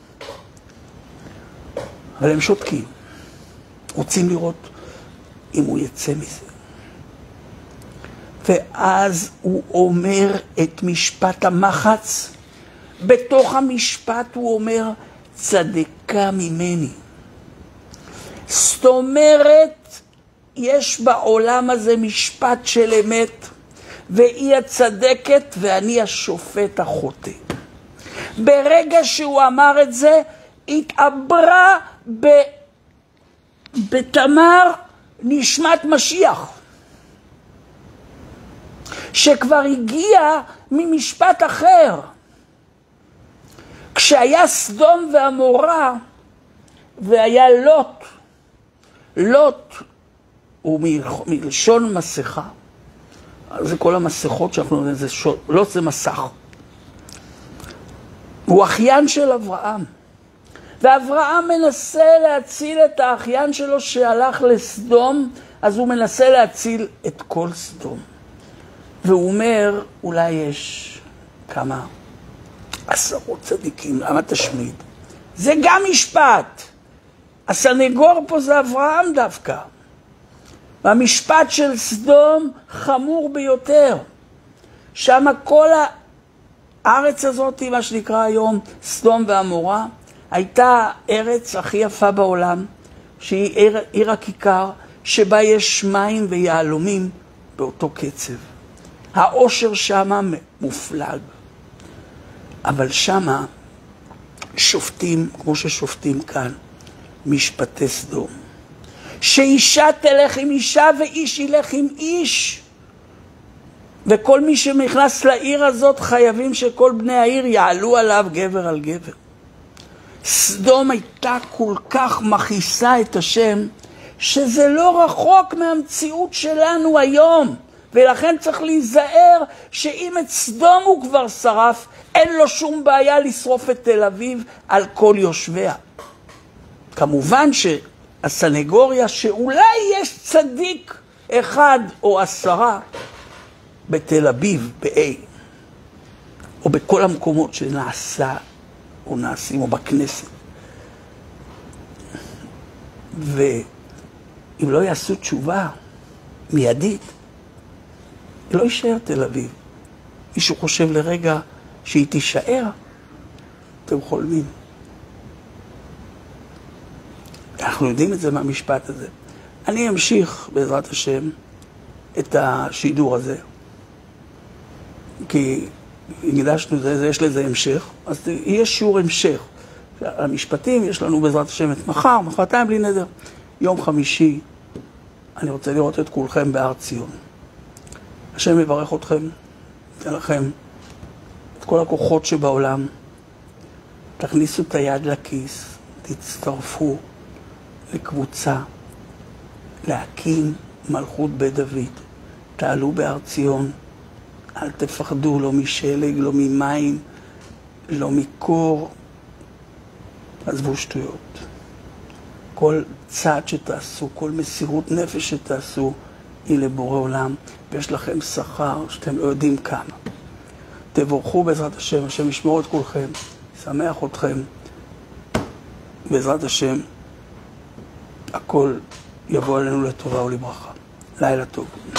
Speaker 1: אבל הם שותקים. רוצים לראות אם הוא יצא מזה. ואז הוא אומר את משפט המחץ. בתוך המשפט הוא אומר, צדקה ממני. זאת אומרת, יש בעולם הזה משפט של אמת, והיא הצדקת ואני השופט החוטא. ברגע שהוא אמר את זה, התעברה ב... בתמר נשמת משיח, שכבר הגיע ממשפט אחר. כשהיה סדום ועמורה, והיה לוט, לוט הוא מלשון מסכה, זה כל המסכות שאנחנו, זה ש... לוט זה מסך. הוא אחיין של אברהם. ואברהם מנסה להציל את האחיין שלו שהלך לסדום, אז הוא מנסה להציל את כל סדום. והוא אומר, אולי יש כמה עשרות צדיקים, למה תשמיד? זה גם משפט. הסנגור פה זה אברהם דווקא. והמשפט של סדום חמור ביותר. שם כל הארץ הזאת, מה שנקרא היום סדום ועמורה, הייתה ארץ הכי יפה בעולם, שהיא עיר, עיר הכיכר, שבה יש מים ויהלומים באותו קצב. העושר שמה מופלג. אבל שמה שופטים, כמו ששופטים כאן, משפטי סדום. שאישה תלך עם אישה ואיש ילך עם איש. וכל מי שנכנס לעיר הזאת חייבים שכל בני העיר יעלו עליו גבר על גבר. סדום הייתה כל כך מכעיסה את השם, שזה לא רחוק מהמציאות שלנו היום. ולכן צריך להיזהר שאם את סדום הוא כבר שרף, אין לו שום בעיה לשרוף את תל אביב על כל יושביה. כמובן שהסנגוריה שאולי יש צדיק אחד או עשרה בתל אביב, ב-A, או בכל המקומות שנעשה או נעשים, או בכנסת. ואם לא יעשו תשובה מיידית, לא יישאר תל אביב. מישהו חושב לרגע שהיא תישאר, אתם חולמים. אנחנו יודעים את זה מהמשפט הזה. אני אמשיך בעזרת השם את השידור הזה, כי הקדשנו זה, יש לזה המשך, אז יהיה שיעור המשך. המשפטים יש לנו בעזרת השם את מחר, מחרתיים בלי נדר. יום חמישי, אני רוצה לראות את כולכם בהר ציון. השם יברך אתכם, ייתן לכם את כל הכוחות שבעולם. תכניסו את היד לכיס, תצטרפו לקבוצה, להקים מלכות בית דוד. תעלו בהר ציון, אל תפחדו, לא משלג, לא ממים, לא מקור. עזבו שטויות. כל צעד שתעשו, כל מסירות נפש שתעשו, היא לבורא עולם, ויש לכם שכר שאתם לא יודעים כמה. תבורכו בעזרת השם, השם ישמור את כולכם, שמח אתכם. בעזרת השם, הכל יבוא עלינו לטובה ולברכה. לילה טוב.